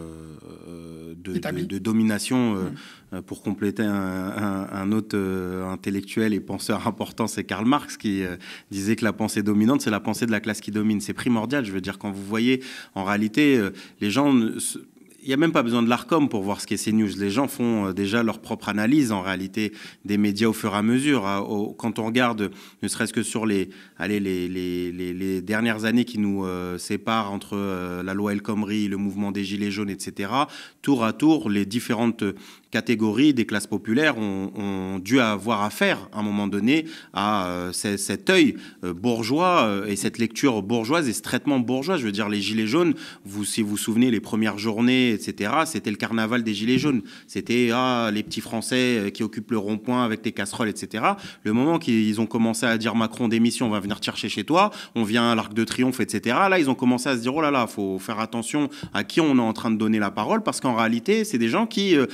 euh, de, de, de domination. Euh, mmh. Pour compléter un, un, un autre euh, intellectuel et penseur important, c'est Karl Marx qui euh, disait que la pensée dominante, c'est la pensée de la classe qui domine. C'est primordial. Je veux dire, quand vous voyez, en réalité, euh, les gens... Il n'y a même pas besoin de l'Arcom pour voir ce qu'est CNews. Les gens font euh, déjà leur propre analyse, en réalité, des médias au fur et à mesure. Hein, au, quand on regarde, ne serait-ce que sur les, allez, les, les, les, les dernières années qui nous euh, séparent entre euh, la loi El Khomri, le mouvement des Gilets jaunes, et cetera, tour à tour, les différentes catégories des classes populaires ont, ont dû avoir affaire, à un moment donné, à euh, c- cet œil euh, bourgeois euh, et cette lecture bourgeoise et ce traitement bourgeois. Je veux dire, les Gilets jaunes, vous, si vous vous souvenez, les premières journées, et cetera, c'était le carnaval des Gilets jaunes. C'était ah, les petits Français qui occupent le rond-point avec les casseroles, et cetera. Le moment qu'ils ont commencé à dire Macron démission, on va venir te chercher chez toi, on vient à l'Arc de Triomphe, et cetera. Là, ils ont commencé à se dire oh là là, faut faire attention à qui on est en train de donner la parole, parce qu'en réalité, c'est des gens qui euh, sont pas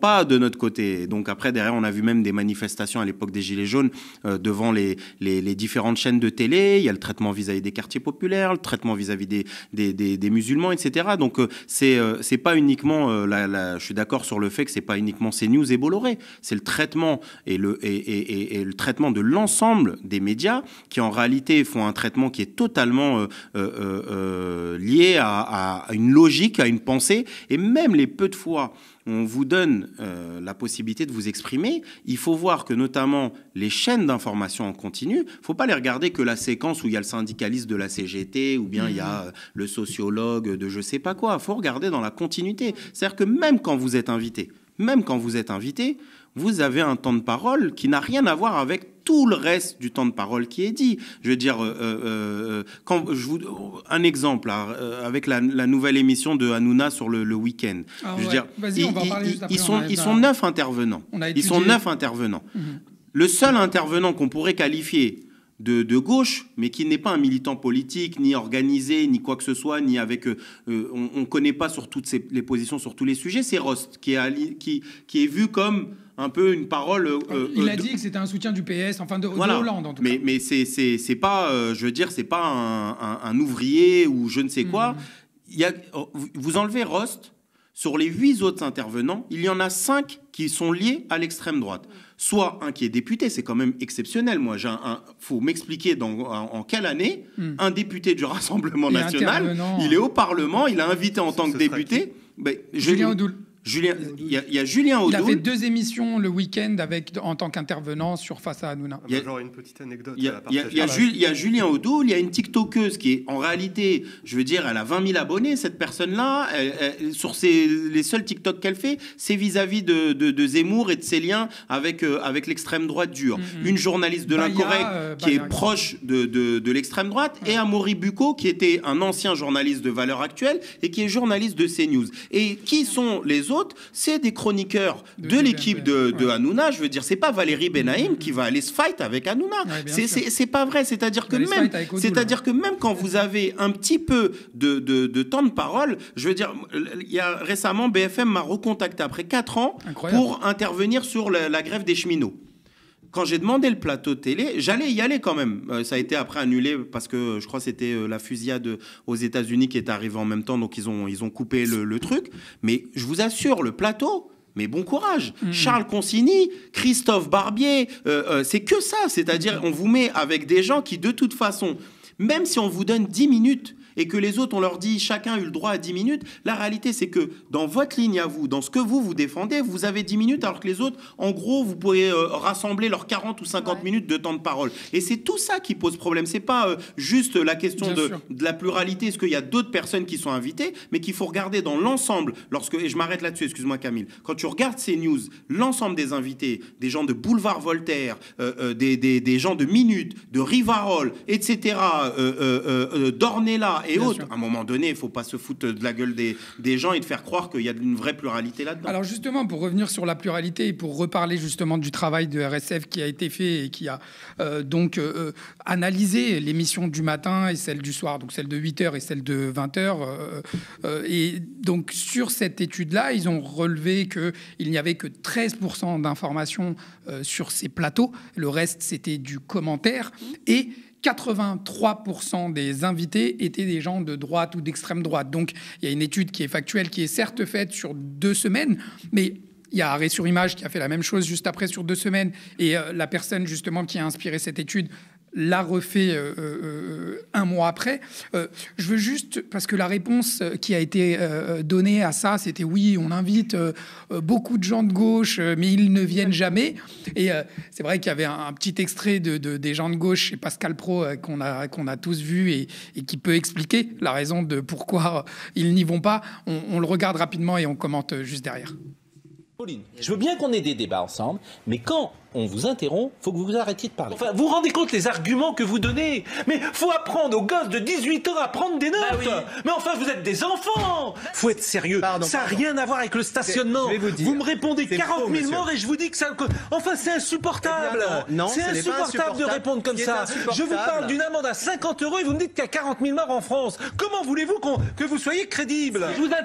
pas de notre côté. Et donc après, derrière, on a vu même des manifestations à l'époque des Gilets jaunes euh, devant les, les, les différentes chaînes de télé. Il y a le traitement vis-à-vis des quartiers populaires, le traitement vis-à-vis des, des, des, des musulmans, et cetera. Donc euh, c'est euh, c'est pas uniquement, euh, la, la, je suis d'accord sur le fait que c'est pas uniquement CNews et Bolloré, c'est le traitement et le, et, et, et, et le traitement de l'ensemble des médias qui en réalité font un traitement qui est totalement euh, euh, euh, lié à, à une logique, à une pensée, et même les peu de fois on vous donne euh, la possibilité de vous exprimer, il faut voir que notamment les chaînes d'information en continu, il ne faut pas les regarder que la séquence où il y a le syndicaliste de la C G T ou bien mmh. il y a le sociologue de je sais pas quoi. Il faut regarder dans la continuité. C'est-à-dire que même quand vous êtes invité, même quand vous êtes invité, vous avez un temps de parole qui n'a rien à voir avec tout le reste du temps de parole qui est dit. Je veux dire, euh, euh, quand je vous, un exemple là, euh, avec la, la nouvelle émission de Hanouna sur le, le week-end. Ah, je veux ouais. dire, Vas-y, ils, on va en parler ils, juste après, ils sont, ils sont à... neuf intervenants. Ils sont neuf intervenants. Mmh. Le seul intervenant qu'on pourrait qualifier De, de gauche, mais qui n'est pas un militant politique, ni organisé, ni quoi que ce soit, ni avec... Euh, on ne connaît pas sur toutes ces, les positions sur tous les sujets, c'est Rost, qui est, qui, qui est vu comme un peu une parole... Euh, Il euh, a de... dit que c'était un soutien du P S, enfin de, voilà. de Hollande en tout mais, cas. Mais c'est, c'est, c'est pas, euh, je veux dire, c'est pas un, un, un ouvrier ou je ne sais quoi. Mmh. Il y a, vous enlevez Rost, sur les huit autres intervenants, il y en a cinq qui sont liés à l'extrême droite. Soit un qui est député, c'est quand même exceptionnel. Moi, j'ai un, un faut m'expliquer dans en, en quelle année mm. un député du Rassemblement Et national, il est au Parlement, il a invité en tant que député. Ben, Julien Audoul. Julien, il y, y a Julien Audoul. Il a fait deux émissions le week-end avec, en tant qu'intervenant sur Face à Hanouna. Il y a genre une petite anecdote. Il y a, y a, y a, Ju, y a Julien Audoul, il y a une TikTokeuse qui est en réalité, je veux dire, elle a vingt mille abonnés, cette personne-là. Elle, elle, sur ses, les seuls TikTok qu'elle fait, c'est vis-à-vis de, de, de Zemmour et de ses liens avec, euh, avec l'extrême droite dure. Mm-hmm. Une journaliste de l'incorrect euh, qui Baya, est proche de, de, de l'extrême droite ouais. et Amaury Bucco qui était un ancien journaliste de Valeurs Actuelles et qui est journaliste de CNews. Et qui sont les autres? C'est des chroniqueurs de, de l'équipe de, de ouais. Hanouna. Je veux dire, c'est pas Valérie Benaïm mmh. qui va aller se fight avec Hanouna. Ouais, c'est, c'est, c'est pas vrai. C'est-à-dire que même, c'est-à-dire que même quand vous avez un petit peu de, de, de temps de parole, je veux dire, il y a récemment B F M m'a recontacté après quatre ans Incroyable. Pour intervenir sur la, la grève des cheminots. Quand j'ai demandé le plateau de télé, j'allais y aller quand même. Euh, ça a été après annulé parce que je crois que c'était euh, la fusillade aux États-Unis qui est arrivée en même temps, donc ils ont, ils ont coupé le, le truc. Mais je vous assure, le plateau, mais bon courage. Mmh. Charles Consigny, Christophe Barbier, euh, euh, c'est que ça. C'est-à-dire, on vous met avec des gens qui, de toute façon, même si on vous donne dix minutes, et que les autres, on leur dit chacun a eu le droit à dix minutes, la réalité, c'est que dans votre ligne à vous, dans ce que vous, vous défendez, vous avez dix minutes, alors que les autres, en gros, vous pouvez euh, rassembler leurs quarante ou cinquante ouais. minutes de temps de parole. Et c'est tout ça qui pose problème. C'est pas euh, juste la question de, de la pluralité, est-ce qu'il y a d'autres personnes qui sont invitées, mais qu'il faut regarder dans l'ensemble, lorsque, et je m'arrête là-dessus, excuse-moi Camille, quand tu regardes ces news, l'ensemble des invités, des gens de Boulevard Voltaire, euh, euh, des, des, des gens de Minute, de Rivarol, et cetera, euh, euh, euh, d'Ornella, et Bien autres. Sûr. À un moment donné, il ne faut pas se foutre de la gueule des, des gens et de faire croire qu'il y a une vraie pluralité là-dedans. Alors justement, pour revenir sur la pluralité et pour reparler justement du travail de R S F qui a été fait et qui a euh, donc euh, analysé l'émission du matin et celle du soir, donc celle de huit heures et celle de vingt heures. Euh, euh, et donc sur cette étude-là, ils ont relevé qu'il n'y avait que treize pour cent d'informations euh, sur ces plateaux. Le reste, c'était du commentaire. Et quatre-vingt-trois pour cent des invités étaient des gens de droite ou d'extrême droite. Donc, il y a une étude qui est factuelle, qui est certes faite sur deux semaines, mais il y a Arrêt sur Image qui a fait la même chose juste après sur deux semaines. Et euh, la personne, justement, qui a inspiré cette étude l'a refait euh, euh, un mois après. Euh, je veux juste, parce que la réponse qui a été euh, donnée à ça, c'était oui, on invite euh, beaucoup de gens de gauche, euh, mais ils ne viennent jamais. Et euh, c'est vrai qu'il y avait un, un petit extrait de, de, des gens de gauche chez Pascal Praud euh, qu'on a, qu'on a tous vu et, et qui peut expliquer la raison de pourquoi ils n'y vont pas. On, on le regarde rapidement et on commente juste derrière. Pauline, je veux bien qu'on ait des débats ensemble, mais quand on vous interrompt, faut que vous vous arrêtiez de parler. Enfin, vous vous rendez compte les arguments que vous donnez? Mais faut apprendre aux gosses de dix-huit ans à prendre des notes. Bah oui. Mais enfin, vous êtes des enfants. Faut être sérieux. Pardon, ça n'a rien à voir avec le stationnement. Vous, vous me répondez quarante mille morts et je vous dis que ça... Enfin, c'est insupportable. Eh bien, non, non, c'est insupportable, insupportable de répondre comme ça. Je vous parle d'une amende à cinquante euros et vous me dites qu'il y a quarante mille morts en France. Comment voulez-vous qu'on, que vous soyez crédible? Je vous interromps.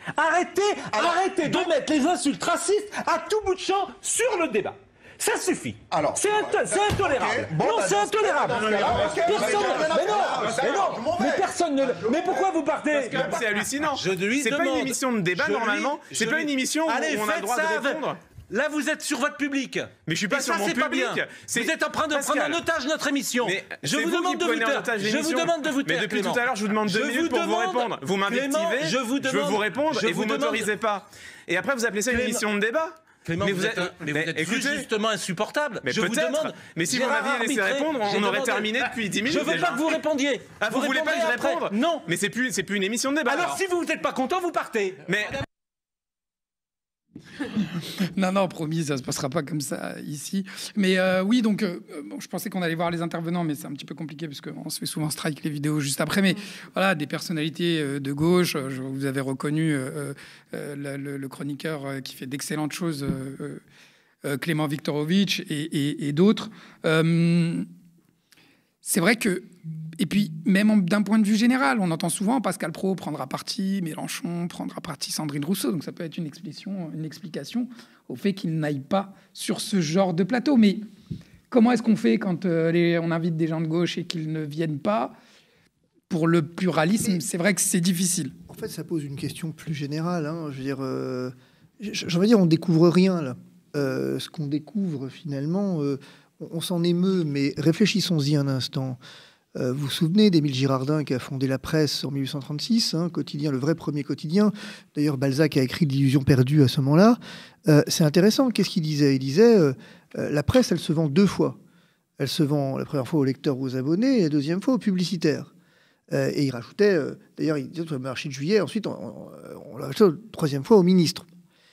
Arrêtez, alors, arrêtez de mettre les insultes racistes à tout bout de champ sur le débat. Ça suffit. Alors, c'est into intolérable. Okay. Bon, non, bah, c'est intolérable. Personne. Mais non, mais non, mais personne ne. Mais pourquoi vous partez? C'est hallucinant. C'est pas une émission de débat normalement. C'est pas une émission où on a le droit de répondre. Là, vous êtes sur votre public. Mais je suis pas et sur ça, mon public. Pas bien. Vous êtes en train de Pascal. prendre en otage notre émission. Mais je vous, vous demande de vous taire. Je vous demande de vous taire. Mais depuis Clément. tout à l'heure, je vous demande deux je minutes vous pour demande, vous répondre. Vous m'invectivez. Je vous demande. Je veux vous répondre je et vous m'autorisez pas. Et après, vous appelez ça une Clément. émission de débat. Clément, mais vous, vous êtes, êtes, mais vous êtes écoutez, justement insupportable. Mais je vous demande. Mais si vous m'aviez laissé répondre, on aurait terminé depuis dix minutes. Je veux déjà. pas que vous répondiez. Ah, vous, vous voulez pas que je réponde? Non. Mais c'est plus, c'est plus une émission de débat. Alors, alors. si vous n'êtes pas content, vous partez. Mais. Non, non, promis, ça se passera pas comme ça ici. Mais euh, oui, donc, euh, bon, je pensais qu'on allait voir les intervenants, mais c'est un petit peu compliqué parce qu'on se fait souvent strike les vidéos juste après. Mais voilà, des personnalités euh, de gauche. Je vous avez reconnu euh, euh, le, le chroniqueur euh, qui fait d'excellentes choses, euh, euh, Clément Viktorovitch et, et, et d'autres. Euh, c'est vrai que, et puis même d'un point de vue général, on entend souvent Pascal Praud prendra parti, Mélenchon prendra parti Sandrine Rousseau, donc ça peut être une explication, une explication au fait qu'il n'aille pas sur ce genre de plateau. Mais comment est-ce qu'on fait quand euh, les, on invite des gens de gauche et qu'ils ne viennent pas? Pour le pluralisme, c'est vrai que c'est difficile. En fait, ça pose une question plus générale. Hein. Je veux dire, euh, j'ai envie de dire, on découvre rien là. Euh, ce qu'on découvre finalement, euh, on, on s'en émeut, mais réfléchissons-y un instant. Euh, vous vous souvenez d'Émile Girardin qui a fondé La Presse en mille huit cent trente-six, hein, quotidien, le vrai premier quotidien. D'ailleurs, Balzac a écrit L'illusion perdue à ce moment-là. Euh, c'est intéressant. Qu'est-ce qu'il disait? Il disait euh, euh, la presse, elle se vend deux fois. Elle se vend la première fois aux lecteurs ou aux abonnés, et la deuxième fois aux publicitaires. Euh, et il rajoutait, euh, d'ailleurs, il disait sur le marché de juillet, ensuite, on, on, on l'a rajouté la troisième fois au ministre.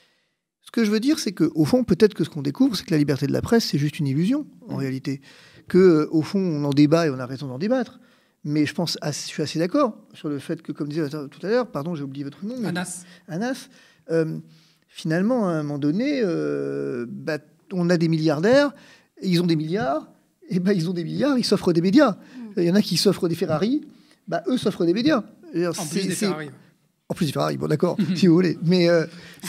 Ce que je veux dire, c'est qu'au fond, peut-être que ce qu'on découvre, c'est que la liberté de la presse, c'est juste une illusion, en mmh. réalité. Que, au fond, on en débat et on a raison d'en débattre. Mais je pense, je suis assez d'accord sur le fait que, comme disait tout à l'heure, pardon, j'ai oublié votre nom. Mais, Anas. Anas. Euh, finalement, à un moment donné, euh, bah, on a des milliardaires, et ils ont des milliards, et ben bah, ils ont des milliards, ils s'offrent des médias. Il y en a qui s'offrent des Ferrari, bah, eux s'offrent des médias. En plus des Ferrari. En plus des Ferrari, bon d'accord, si vous voulez. Mais euh,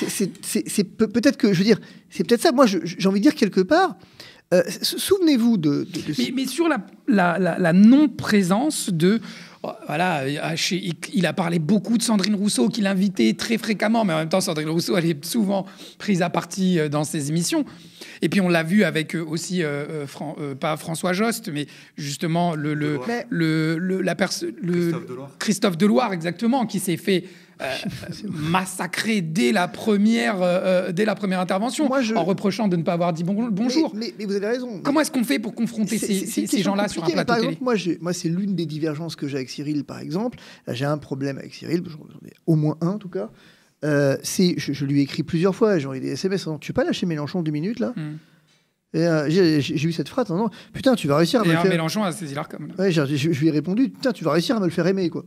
c'est peut-être que, je veux dire, c'est peut-être ça. Moi, j'ai envie de dire quelque part, euh, souvenez-vous de... de, de... Mais, mais sur la, la, la, la non-présence de... Voilà, il a parlé beaucoup de Sandrine Rousseau, qu'il invitait très fréquemment, mais en même temps, Sandrine Rousseau, elle est souvent prise à partie dans ses émissions. Et puis, on l'a vu avec aussi, euh, Fran euh, pas François Jost, mais justement, le, le, le, le, la le Christophe Deloire. Christophe Deloire, exactement, qui s'est fait euh, massacrer dès la première, euh, dès la première intervention, Moi, je... en reprochant de ne pas avoir dit bon, bonjour. Mais, mais, mais vous avez raison. Comment est-ce qu'on fait pour confronter ces, ces, ces gens-là sur un plateau par télé? exemple, Moi, moi c'est l'une des divergences que j'ai avec Cyril, par exemple. J'ai un problème avec Cyril, j'en ai au moins un en tout cas. Euh, je, je lui ai écrit plusieurs fois, j'ai envoyé des S M S en disant, tu peux pas lâcher Mélenchon deux minutes là? mm. Et euh, j'ai eu cette phrase en disant, putain, tu vas réussir à et me le faire. Mélenchon a saisi l'Arcom. Ouais, je, je, je lui ai répondu, putain, tu vas réussir à me le faire aimer, quoi.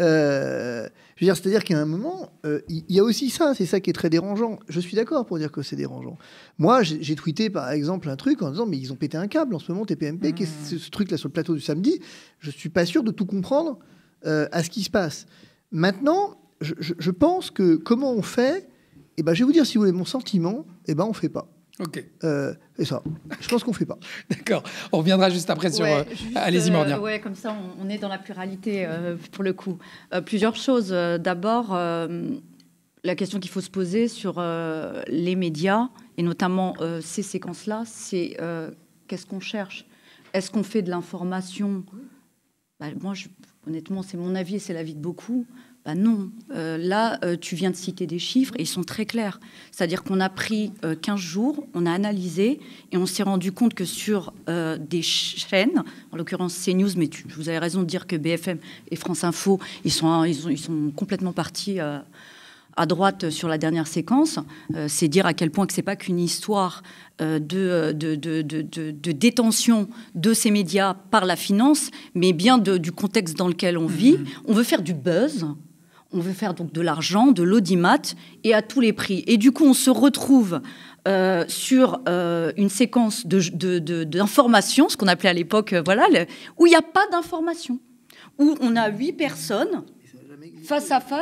Euh, je veux dire, c'est-à-dire qu'à un moment, euh, il y, y a aussi ça, c'est ça qui est très dérangeant. Je suis d'accord pour dire que c'est dérangeant. Moi, j'ai tweeté par exemple un truc en disant, mais ils ont pété un câble en ce moment, T P M P, mmh. qu'est-ce que ce truc-là sur le plateau du samedi? Je suis pas sûr de tout comprendre euh, à ce qui se passe. Maintenant, je, je, je pense que comment on fait, eh ben, je vais vous dire, si vous voulez mon sentiment, eh ben, on fait pas. Ok. Euh, et ça, je pense qu'on fait pas. D'accord. On reviendra juste après sur. Ouais, euh, Allez-y, Mornia. Euh, ouais, comme ça, on, on est dans la pluralité euh, pour le coup. Euh, plusieurs choses. D'abord, euh, la question qu'il faut se poser sur euh, les médias et notamment euh, ces séquences-là, c'est euh, qu'est-ce qu'on cherche? Est-ce qu'on fait de l'information? Bah, moi, je, honnêtement, c'est mon avis et c'est l'avis de beaucoup. Bah non, euh, là, euh, tu viens de citer des chiffres et ils sont très clairs. C'est-à-dire qu'on a pris euh, quinze jours, on a analysé et on s'est rendu compte que sur euh, des chaînes, en l'occurrence CNews, mais tu, vous avez raison de dire que B F M et France Info, ils sont, ils ont, ils sont complètement partis euh, à droite sur la dernière séquence. Euh, c'est dire à quel point que c'est pas qu'une histoire euh, de, de, de, de, de, de détention de ces médias par la finance, mais bien de, du contexte dans lequel on vit. Mmh. On veut faire du buzz. On veut faire donc de l'argent, de l'audimat, et à tous les prix. Et du coup, on se retrouve euh, sur euh, une séquence d'informations, de, de, ce qu'on appelait à l'époque, euh, voilà, le, où il n'y a pas d'information, où on a huit personnes face à face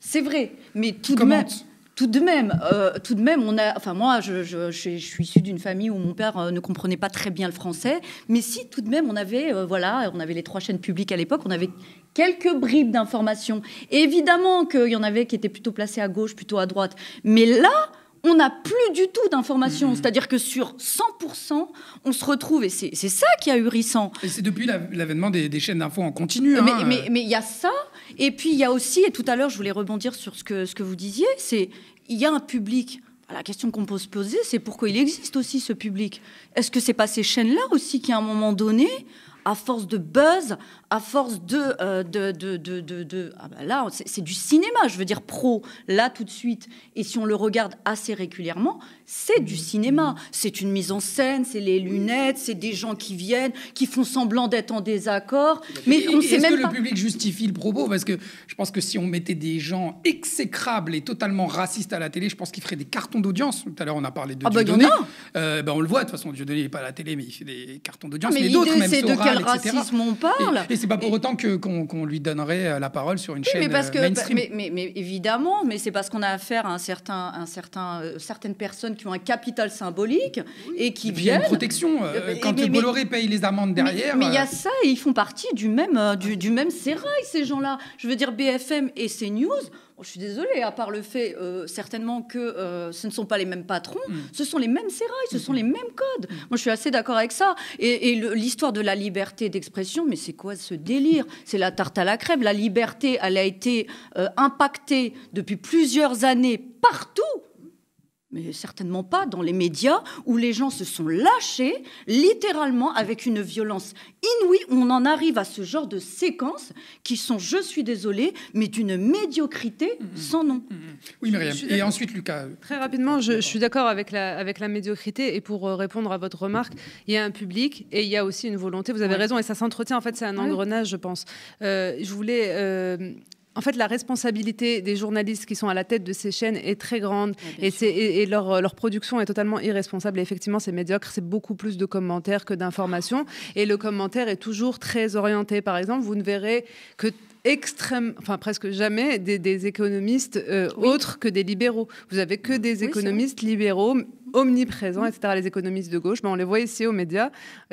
C'est vrai, mais tout de Comment même... Tout de même, euh, tout de même, on a. Enfin, moi, je, je, je, je suis issue d'une famille où mon père euh, ne comprenait pas très bien le français, mais si, tout de même, on avait, euh, voilà, on avait les trois chaînes publiques à l'époque, on avait quelques bribes d'informations. Évidemment qu'il y en avait qui étaient plutôt placées à gauche, plutôt à droite, mais là, on n'a plus du tout d'informations. Mmh. C'est-à-dire que sur cent pour cent, on se retrouve, et c'est ça qui est ahurissant. Et c'est depuis l'avènement des, des chaînes d'infos en continu. Mais hein, mais il mais, y a ça, et puis il y a aussi, et tout à l'heure, je voulais rebondir sur ce que, ce que vous disiez, c'est il y a un public. La question qu'on peut se poser, c'est pourquoi il existe aussi ce public. Est-ce que c'est pas ces chaînes-là aussi qui, à un moment donné, à force de buzz, à force de... Euh, de, de, de, de, de ah ben là, c'est du cinéma, je veux dire pro, là tout de suite. Et si on le regarde assez régulièrement, c'est du cinéma. C'est une mise en scène, c'est les lunettes, c'est des gens qui viennent, qui font semblant d'être en désaccord. Mais on sait même Est-ce que pas... le public justifie le propos? Parce que je pense que si on mettait des gens exécrables et totalement racistes à la télé, je pense qu'ils feraient des cartons d'audience. Tout à l'heure, on a parlé de ah bah Dieudonné. Euh, ben on le voit, de toute façon, Dieudonné n'est pas à la télé, mais il fait des cartons d'audience. Ah, mais mais d'autres, même c'est de Soral, quel racisme on parle? Et, et c'est pas pour et... autant que, qu'on, qu'on lui donnerait la parole sur une oui, chaîne mais parce que, mainstream. Mais, mais, mais évidemment, mais c'est parce qu'on a affaire à un certain, un certain, euh, certaines personnes qui ont un capital symbolique et qui et puis viennent... il y a une protection. Euh, quand mais, Bolloré mais, paye les amendes derrière... Mais il euh... y a ça, et ils font partie du même, euh, du, du même sérail, ces gens-là. Je veux dire, B F M et CNews... Je suis désolée, à part le fait euh, certainement que euh, ce ne sont pas les mêmes patrons, mmh. ce sont les mêmes sérails, ce mmh. sont les mêmes codes. Mmh. Moi, je suis assez d'accord avec ça. Et, et l'histoire de la liberté d'expression, mais c'est quoi ce délire? C'est la tarte à la crème. La liberté, elle a été euh, impactée depuis plusieurs années partout. Mais certainement pas dans les médias où les gens se sont lâchés, littéralement, avec une violence inouïe. On en arrive à ce genre de séquences qui sont, je suis désolée, mais d'une médiocrité mmh. sans nom. Mmh. Oui, Myriam. Et ensuite, Lucas. Très rapidement, je, je suis d'accord avec la, avec la médiocrité. Et pour répondre à votre remarque, il y a un public et il y a aussi une volonté. Vous avez ouais. raison, et ça s'entretient. En fait, c'est un engrenage, je pense. Euh, je voulais... Euh, En fait, la responsabilité des journalistes qui sont à la tête de ces chaînes est très grande ouais, et, et, et leur, leur production est totalement irresponsable. Et effectivement, c'est médiocre, c'est beaucoup plus de commentaires que d'informations. Et le commentaire est toujours très orienté. Par exemple, vous ne verrez que extrême, enfin presque jamais des, des économistes euh, oui. autres que des libéraux. Vous avez que des oui, économistes libéraux omniprésents, et cetera. Les économistes de gauche, ben on les voit ici aux médias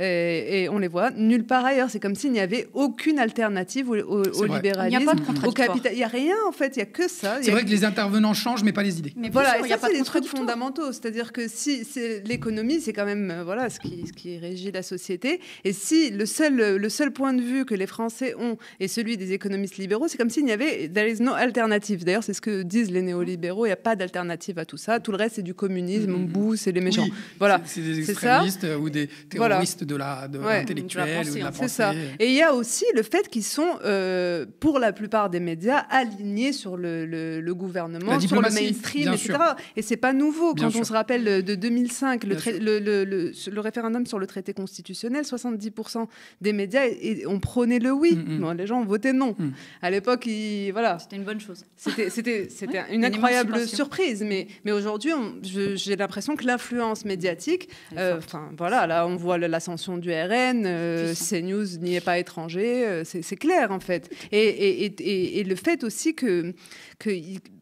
et, et on les voit nulle part ailleurs. C'est comme s'il n'y avait aucune alternative au, au, au libéralisme, il n'y a pas de contradictoire. Au capital. Il n'y a rien en fait, il n'y a que ça. C'est vrai que les intervenants changent, mais pas les idées. Mais voilà, sûr, et ça, c'est des trucs fondamentaux. C'est-à-dire que si l'économie, c'est quand même euh, voilà, ce, qui, ce qui régit la société. Et si le seul, le seul point de vue que les Français ont est celui des économistes libéraux, c'est comme s'il n'y avait there is no alternative. D'ailleurs, c'est ce que disent les néolibéraux. Il n'y a pas d'alternative à tout ça. Tout le reste, c'est du communisme. Mmh. Bout, c'est les méchants. Oui, voilà, c'est des extrémistes ou des terroristes voilà. de l'intellectuel la, ou de la pensée. C'est ça. Et il y a aussi le fait qu'ils sont, euh, pour la plupart des médias, alignés sur le, le, le gouvernement, sur le mainstream, et cetera. Sûr. Et c'est pas nouveau. Bien Quand sûr. on se rappelle de deux mille cinq, le, le, le, le, le référendum sur le traité constitutionnel, soixante-dix pour cent des médias et, et ont prôné le oui. Mm-hmm. Bon, les gens ont voté non. Mm. À l'époque, il, voilà. C'était une bonne chose. C'était, c'était, c'était ouais, une incroyable surprise. Mais, mais aujourd'hui, on, je, j'ai l'impression que l'influence médiatique, enfin euh, voilà, là on voit l'ascension du R N, euh, CNews n'y est pas étranger, euh, c'est, c'est clair en fait. Et, et, et, et le fait aussi que, que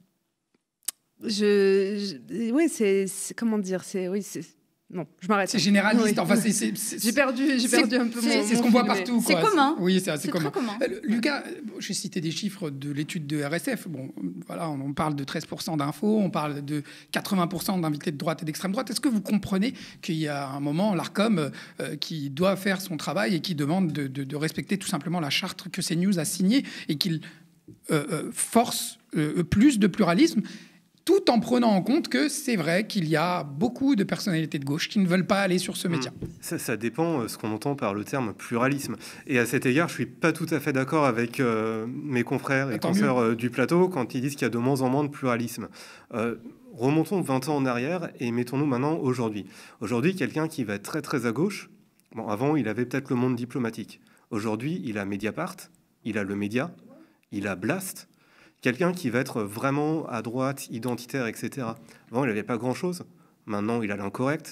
je, je oui, c'est, c'est comment dire, c'est oui, c'est non, je m'arrête. C'est généraliste. Oui. Enfin, c'est, c'est, c'est, j'ai perdu, j'ai perdu un peu c'est, mon. C'est ce qu'on voit partout. C'est quoi. commun. Oui, c'est assez c'est commun. commun. Euh, Lucas, j'ai cité des chiffres de l'étude de R S F. Bon, voilà, on parle de treize pour cent d'infos, on parle de quatre-vingts pour cent d'invités de droite et d'extrême droite. Est-ce que vous comprenez qu'il y a un moment, l'Arcom, euh, qui doit faire son travail et qui demande de, de, de respecter tout simplement la charte que CNews a signée et qu'il euh, euh, force euh, plus de pluralisme, tout en prenant en compte que c'est vrai qu'il y a beaucoup de personnalités de gauche qui ne veulent pas aller sur ce média. Ça, ça dépend de ce qu'on entend par le terme pluralisme. Et à cet égard, je ne suis pas tout à fait d'accord avec euh, mes confrères et consoeurs euh, du plateau quand ils disent qu'il y a de moins en moins de pluralisme. Euh, remontons vingt ans en arrière et mettons-nous maintenant aujourd'hui. Aujourd'hui, quelqu'un qui va être très très à gauche, bon, avant il avait peut-être le Monde diplomatique. Aujourd'hui, il a Mediapart, il a Le Média, il a Blast. Quelqu'un qui va être vraiment à droite, identitaire, et cetera. Avant, il n'avait pas grand-chose. Maintenant, il a l'Incorrect,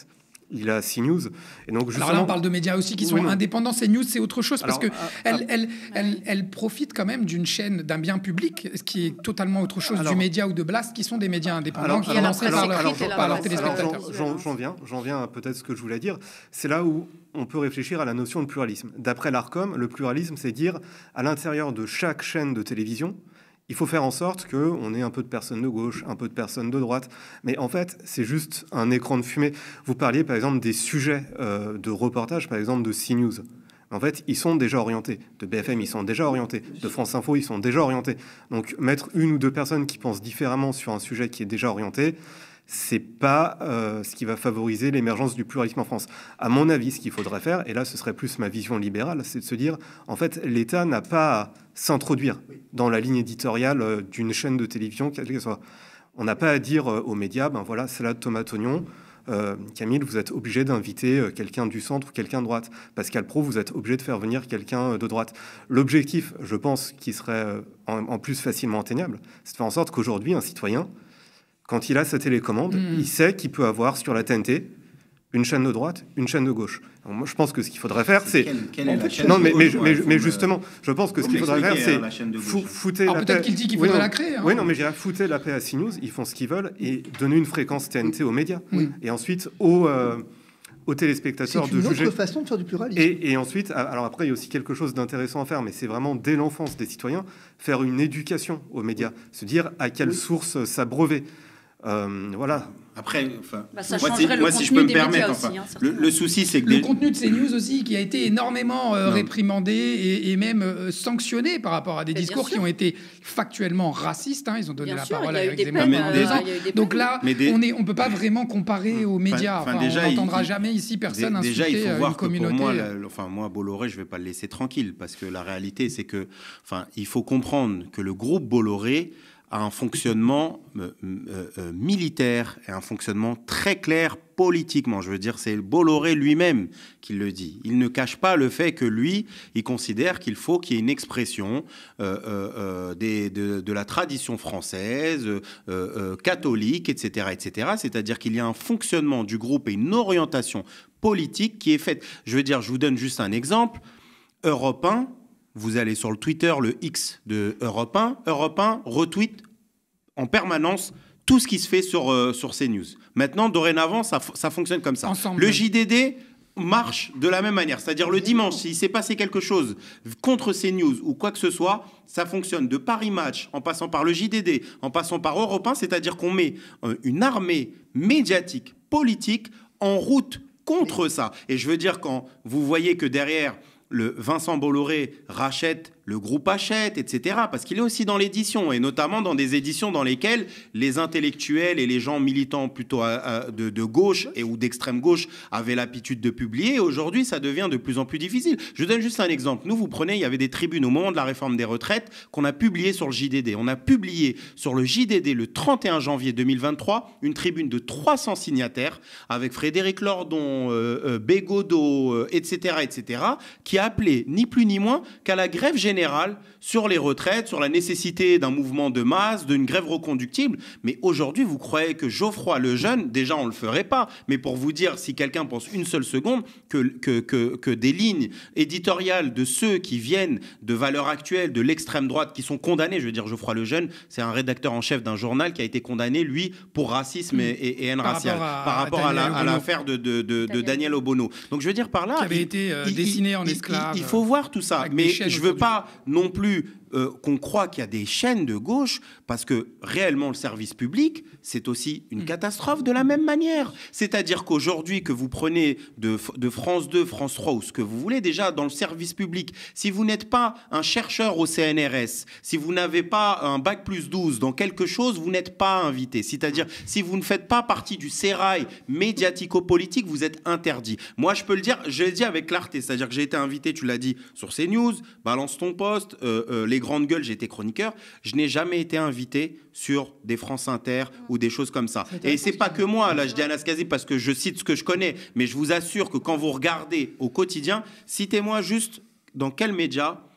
il a CNews. Et donc, alors là, on parle de médias aussi qui sont oui, indépendants. CNews, c'est autre chose parce qu'elle alors, elle, elle, elle profite quand même d'une chaîne, d'un bien public, ce qui est totalement autre chose alors, du média ou de Blast, qui sont des médias indépendants, alors, qui sont lancés par, leur, par leurs téléspectateurs. J'en, j'en viens, j'en viens à peut-être ce que je voulais dire. C'est là où on peut réfléchir à la notion de pluralisme. D'après l'Arcom, le pluralisme, c'est dire à l'intérieur de chaque chaîne de télévision, il faut faire en sorte qu'on ait un peu de personnes de gauche, un peu de personnes de droite. Mais en fait, c'est juste un écran de fumée. Vous parliez, par exemple, des sujets euh, de reportage, par exemple, de CNews. En fait, ils sont déjà orientés. De B F M, ils sont déjà orientés. De France Info, ils sont déjà orientés. Donc, mettre une ou deux personnes qui pensent différemment sur un sujet qui est déjà orienté, c'est pas euh, ce qui va favoriser l'émergence du pluralisme en France. À mon avis, ce qu'il faudrait faire, et là ce serait plus ma vision libérale, c'est de se dire, en fait, l'État n'a pas à s'introduire dans la ligne éditoriale euh, d'une chaîne de télévision, quelle qu'elle soit. On n'a pas à dire euh, aux médias, ben voilà, c'est là Tomate Oignon, euh, Camille, vous êtes obligé d'inviter euh, quelqu'un du centre ou quelqu'un de droite. Pascal Praud, vous êtes obligé de faire venir quelqu'un euh, de droite. L'objectif, je pense, qui serait euh, en, en plus facilement atteignable, c'est de faire en sorte qu'aujourd'hui, un citoyen, quand il a sa télécommande, mmh. il sait qu'il peut avoir sur la T N T une chaîne de droite, une chaîne de gauche. Alors moi, je pense que ce qu'il faudrait faire, c'est... Quelle, quelle est la chaîne non, mais, mais, de mais, gauche, mais justement, je pense que ce qu'il faudrait faire, c'est hein, fou, foutre Alors la peut-être paix... qu'il dit qu'il faudrait oui, la créer. Hein. Oui, non, mais j'ai foutre la paix à CNews, ils font ce qu'ils veulent, et donner une fréquence T N T aux médias. Oui. Et ensuite, aux... Euh, aux téléspectateurs de juger. C'est une autre façon de faire du pluralisme. Et, et ensuite, alors après, il y a aussi quelque chose d'intéressant à faire, mais c'est vraiment dès l'enfance des citoyens, faire une éducation aux médias, se dire à quelle oui. source s'abreuver. Euh, voilà. Après, enfin, bah, ça moi, changerait si, le moi, contenu si je peux me des permettre, médias enfin, aussi, hein, le, le souci, c'est que le des... contenu de CNews aussi, qui a été énormément euh, réprimandé et, et même euh, sanctionné par rapport à des mais discours qui ont été factuellement racistes. Hein, ils ont donné bien la sûr, parole à Éric Zemmour pendant deux ans. Donc peines. là, des... on est, on peut pas vraiment comparer aux médias. Enfin, enfin, déjà, on n'entendra il, jamais ici personne déjà, insulter il faut voir une communauté. Que pour moi, la, enfin moi, Bolloré, je vais pas le laisser tranquille parce que la réalité, c'est que, enfin, il faut comprendre que le groupe Bolloré a un fonctionnement euh, euh, militaire et un fonctionnement très clair politiquement. Je veux dire, c'est Bolloré lui-même qui le dit. Il ne cache pas le fait que lui, il considère qu'il faut qu'il y ait une expression euh, euh, des, de, de la tradition française, euh, euh, catholique, et cetera, et cetera. C'est-à-dire qu'il y a un fonctionnement du groupe et une orientation politique qui est faite. Je veux dire, je vous donne juste un exemple. Europe un, vous allez sur le Twitter, le X de Europe un, Europe un retweet en permanence tout ce qui se fait sur, euh, sur CNews. Maintenant, dorénavant, ça, ça fonctionne comme ça. Ensemble. Le J D D marche de la même manière. C'est-à-dire le dimanche, s'il s'est passé quelque chose contre CNews ou quoi que ce soit, ça fonctionne de Paris Match, en passant par le J D D, en passant par Europe un, c'est-à-dire qu'on met euh, une armée médiatique, politique, en route contre ça. Et je veux dire, quand vous voyez que derrière... le Vincent Bolloré rachète, le groupe achète, et cetera. Parce qu'il est aussi dans l'édition, et notamment dans des éditions dans lesquelles les intellectuels et les gens militants plutôt à, à, de, de gauche et ou d'extrême gauche avaient l'habitude de publier. Aujourd'hui, ça devient de plus en plus difficile. Je donne juste un exemple. Nous, vous prenez, il y avait des tribunes au moment de la réforme des retraites qu'on a publiées sur le J D D. On a publié sur le J D D le trente et un janvier deux mille vingt-trois une tribune de trois cents signataires avec Frédéric Lordon, euh, euh, Bégodeau, euh, et cetera, et cetera, qui a appelé ni plus ni moins qu'à la grève générale sur les retraites, sur la nécessité d'un mouvement de masse, d'une grève reconductible. Mais aujourd'hui, vous croyez que Geoffroy Lejeune, déjà on ne le ferait pas, mais pour vous dire, si quelqu'un pense une seule seconde, que, que, que, que des lignes éditoriales de ceux qui viennent de Valeurs Actuelles, de l'extrême droite, qui sont condamnés, je veux dire, Geoffroy Lejeune, c'est un rédacteur en chef d'un journal qui a été condamné, lui, pour racisme et, et, et haine par raciale, rapport à, par rapport à, la, à l'affaire de, de, de, de Daniel Obono. Donc je veux dire par là... Qui avait il, été euh, il, dessiné il, en esclave. Il, il faut voir tout ça, mais je veux pas non plus euh, qu'on croit qu'il y a des chaînes de gauche, parce que réellement le service public, c'est aussi une catastrophe de la même manière. C'est-à-dire qu'aujourd'hui, que vous prenez de, de France deux, France trois ou ce que vous voulez, déjà dans le service public, si vous n'êtes pas un chercheur au C N R S, si vous n'avez pas un bac plus douze dans quelque chose, vous n'êtes pas invité. C'est-à-dire, si vous ne faites pas partie du sérail médiatico-politique, vous êtes interdit. Moi, je peux le dire, je l'ai dit avec clarté, c'est-à-dire que j'ai été invité, tu l'as dit, sur CNews, Balance ton poste, euh, euh, les grandes gueules, j'ai été chroniqueur. Je n'ai jamais été invité sur des France Inter ou des choses comme ça. Et c'est pas que moi, là, je dis Anastasie parce que je cite ce que je connais, mais je vous assure que quand vous regardez au quotidien, citez-moi juste dans quel média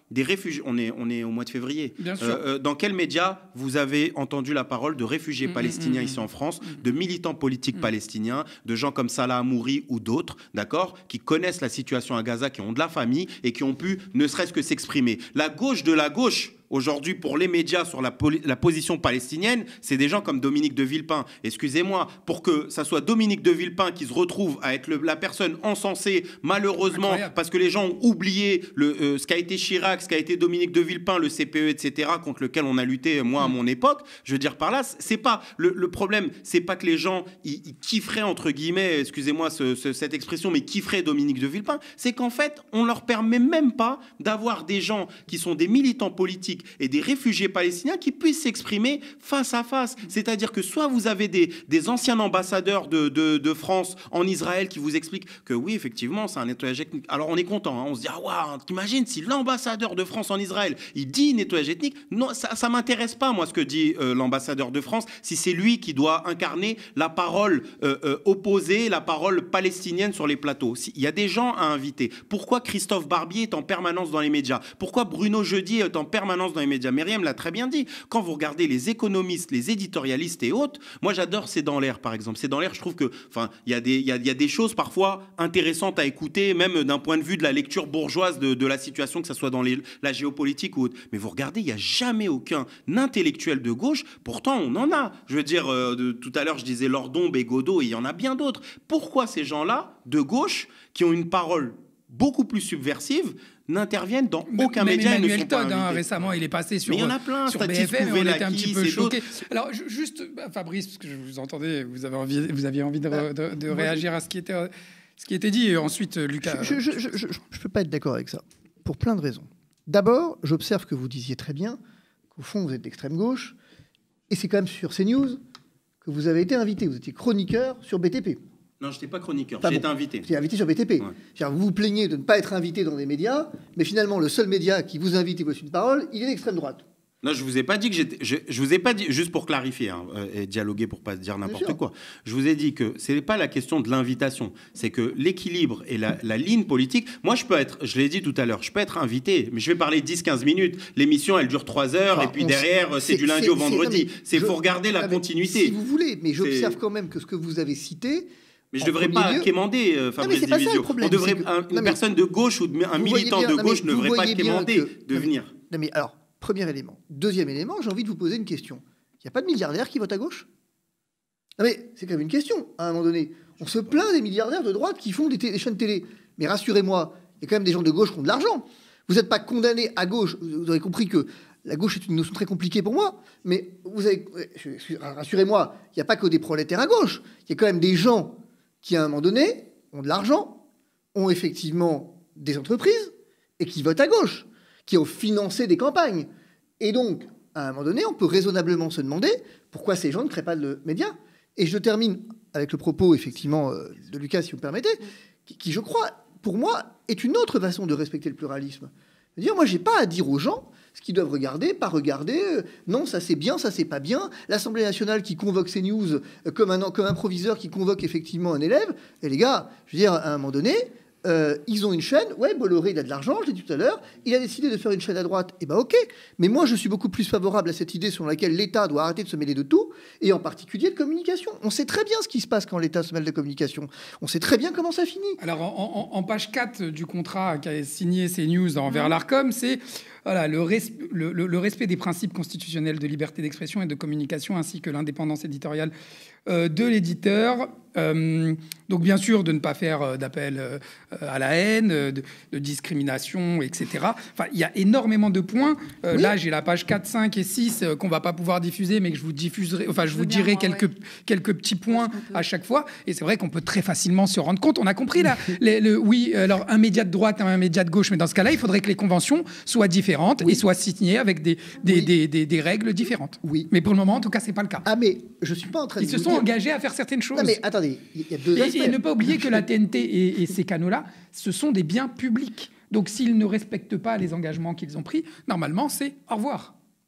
des réfugiés, on est, on est au mois de février, Bien sûr. Euh, euh, dans quels médias vous avez entendu la parole de réfugiés mmh, palestiniens mmh, ici en France, mmh. de militants politiques mmh. palestiniens, de gens comme Salah Hamouri ou d'autres, d'accord, qui connaissent la situation à Gaza, qui ont de la famille et qui ont pu ne serait-ce que s'exprimer. La gauche de la gauche, aujourd'hui, pour les médias sur la, la position palestinienne, c'est des gens comme Dominique de Villepin. Excusez-moi, pour que ça soit Dominique de Villepin qui se retrouve à être le, la personne encensée, malheureusement, Incroyable. Parce que les gens ont oublié le, euh, ce qu'a été Chirac, ce qu'a été Dominique de Villepin, le C P E, et cetera, contre lequel on a lutté, moi, à mon époque. Je veux dire par là, c'est pas le, le problème, c'est pas que les gens ils, ils kifferaient, entre guillemets, excusez-moi ce, ce, cette expression, mais kifferaient Dominique de Villepin, c'est qu'en fait, on leur permet même pas d'avoir des gens qui sont des militants politiques et des réfugiés palestiniens qui puissent s'exprimer face à face. C'est-à-dire que soit vous avez des, des anciens ambassadeurs de, de, de France en Israël qui vous expliquent que oui, effectivement, c'est un nettoyage ethnique. Alors on est content, hein, on se dit, ah waouh, t'imagines si l'ambassadeur de France en Israël, il dit nettoyage ethnique. Non, ça ne m'intéresse pas, moi, ce que dit euh, l'ambassadeur de France, si c'est lui qui doit incarner la parole euh, euh, opposée, la parole palestinienne sur les plateaux. Il y a des gens à inviter. Pourquoi Christophe Barbier est en permanence dans les médias? Pourquoi Bruno Jeudi est en permanence dans les médias? Myriam l'a très bien dit. Quand vous regardez les économistes, les éditorialistes et autres, moi j'adore C'est dans l'air, par exemple. C'est dans l'air, je trouve que, enfin, il y a des, il y a, il y a des choses parfois intéressantes à écouter, même d'un point de vue de la lecture bourgeoise de, de la situation, que ce soit dans les, la géopolitique ou autre. Mais vous regardez, il n'y a jamais aucun intellectuel de gauche. Pourtant, on en a. Je veux dire, euh, de, tout à l'heure, je disais Lordon, Bégodeau, et il y en a bien d'autres. Pourquoi ces gens-là, de gauche, qui ont une parole beaucoup plus subversive, n'interviennent dans aucun même média. Emmanuel Todd, hein, récemment, il est passé sur, mais il y en a plein, sur B F M, et on était un petit peu choqués. Alors, juste, bah, Fabrice, parce que je vous entendais, vous avez envie, vous aviez envie de, de, de, de réagir à ce qui était, ce qui était dit, et ensuite, Lucas... Je ne peux pas être d'accord avec ça, pour plein de raisons. D'abord, j'observe que vous disiez très bien qu'au fond, vous êtes d'extrême gauche, et c'est quand même sur CNews que vous avez été invité, vous étiez chroniqueur sur B T P. Non, je n'étais pas chroniqueur, j'ai bon. été invité. Vous étiez invité sur B T P. Ouais. Vous vous plaignez de ne pas être invité dans des médias, mais finalement, le seul média qui vous invite et vous suit une parole, il est d'extrême droite. Non, je vous ai pas dit que j'étais. Je, je vous ai pas dit, juste pour clarifier hein, et dialoguer pour pas dire n'importe quoi. Je vous ai dit que c'est pas la question de l'invitation, c'est que l'équilibre et la, la ligne politique. Moi, je peux être, je l'ai dit tout à l'heure, je peux être invité, mais je vais parler dix quinze minutes. L'émission, elle dure trois heures, enfin, et puis derrière, c'est du lundi au vendredi. C'est faut regarder la continuité. Si vous voulez, mais j'observe quand même que ce que vous avez cité. Mais je ne devrais pas lieu... quémander, euh, Fabrice non, Divisio. On devrait, que... un, une non, personne de gauche ou de, un militant bien, de gauche ne devrait pas quémander que... de venir. Non, mais alors, premier élément. Deuxième élément, j'ai envie de vous poser une question. Il n'y a pas de milliardaires qui votent à gauche? Non, mais c'est quand même une question, à un moment donné. On se plaint des milliardaires de droite qui font des, des chaînes télé. Mais rassurez-moi, il y a quand même des gens de gauche qui ont de l'argent. Vous n'êtes pas condamné à gauche. Vous aurez compris que la gauche est une notion très compliquée pour moi. Mais vous avez... rassurez-moi, il n'y a pas que des prolétaires à gauche. Il y a quand même des gens qui, à un moment donné, ont de l'argent, ont effectivement des entreprises, et qui votent à gauche, qui ont financé des campagnes. Et donc, à un moment donné, on peut raisonnablement se demander pourquoi ces gens ne créent pas de médias. Et je termine avec le propos, effectivement, de Lucas, si vous me permettez, qui, qui, je crois, pour moi, est une autre façon de respecter le pluralisme. C'est-à-dire, moi, je n'ai pas à dire aux gens ce qu'ils doivent regarder, pas regarder, euh, non, ça c'est bien, ça c'est pas bien. L'Assemblée nationale qui convoque CNews euh, comme, un, comme un proviseur qui convoque effectivement un élève. Et les gars, je veux dire, à un moment donné, euh, ils ont une chaîne. Ouais, Bolloré, il a de l'argent, je l'ai dit tout à l'heure. Il a décidé de faire une chaîne à droite. Et ben ok. Mais moi, je suis beaucoup plus favorable à cette idée selon laquelle l'État doit arrêter de se mêler de tout, et en particulier de communication. On sait très bien ce qui se passe quand l'État se mêle de communication. On sait très bien comment ça finit. Alors, en, en, en page quatre du contrat qu'a signé CNews envers mmh. l'Arcom, c'est... Voilà, le, res- le, le, le respect des principes constitutionnels de liberté d'expression et de communication, ainsi que l'indépendance éditoriale euh, de l'éditeur. Euh, donc, bien sûr, de ne pas faire euh, d'appel euh, à la haine, de, de discrimination, et cetera. Enfin, il y a énormément de points. Euh, oui. Là, j'ai la page quatre, cinq et six euh, qu'on ne va pas pouvoir diffuser, mais que je vous diffuserai. Enfin, je, je vous dirai bien, quelques, ouais. quelques petits points à chaque fois. Et c'est vrai qu'on peut très facilement se rendre compte. On a compris là. les, le, oui, alors un média de droite, un média de gauche, mais dans ce cas-là, il faudrait que les conventions soient différentes. Oui. Et soit signées avec des, des, oui. des, des, des règles différentes. Oui. Mais pour le moment, en tout cas, c'est pas le cas. Ah, mais je suis pas en train de Ils se sont dire... engagés à faire certaines choses. Non, mais attendez, il y a deux et, aspects. Et ne pas oublier que la T N T et, et ces canaux-là, ce sont des biens publics. Donc, s'ils ne respectent pas les engagements qu'ils ont pris, normalement, c'est au revoir.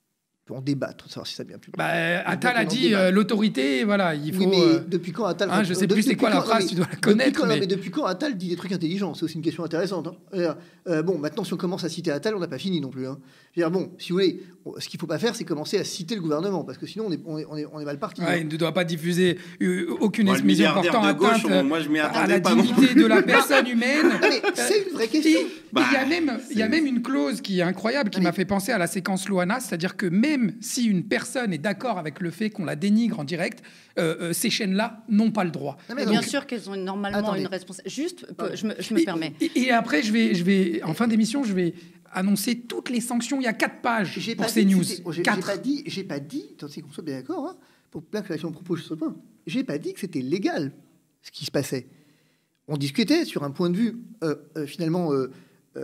peut en débattre, savoir si ça vient plus. Bah, Attal a dit euh, l'autorité, voilà, il faut. Oui, mais euh... depuis quand Attal hein, je sais plus c'est quoi la phrase, tu dois la connaître. Depuis quand, mais... Non, mais depuis quand Attal dit des trucs intelligents? C'est aussi une question intéressante. Hein. Euh, bon, maintenant, si on commence à citer Attal, on n'a pas fini non plus. Hein. Je veux dire, bon, si vous voulez, ce qu'il ne faut pas faire, c'est commencer à citer le gouvernement, parce que sinon, on est, on est, on est, on est mal parti. Ouais, hein. Il ne doit pas diffuser aucune moi, expression portant atteinte on, moi, je à la dignité de la personne humaine. Non, mais c'est une vraie question. Bah, il y a même, il y a même une clause qui est incroyable, qui m'a fait penser à la séquence Loana, c'est-à-dire que même si une personne est d'accord avec le fait qu'on la dénigre en direct, euh, euh, ces chaînes-là n'ont pas le droit. Non, mais donc, bien sûr qu'elles ont normalement attendez. une responsabilité. Juste, je me, je me et, permets. Et, et après, je vais, je vais, en fin d'émission, je vais annoncer toutes les sanctions. Il y a quatre pages pour ces news. J'ai pas dit, j'ai pas dit, attendez qu'on soit bien d'accord, hein, pour bien que l'action propose sur le point, j'ai pas dit que c'était légal ce qui se passait. On discutait sur un point de vue euh, euh, finalement euh,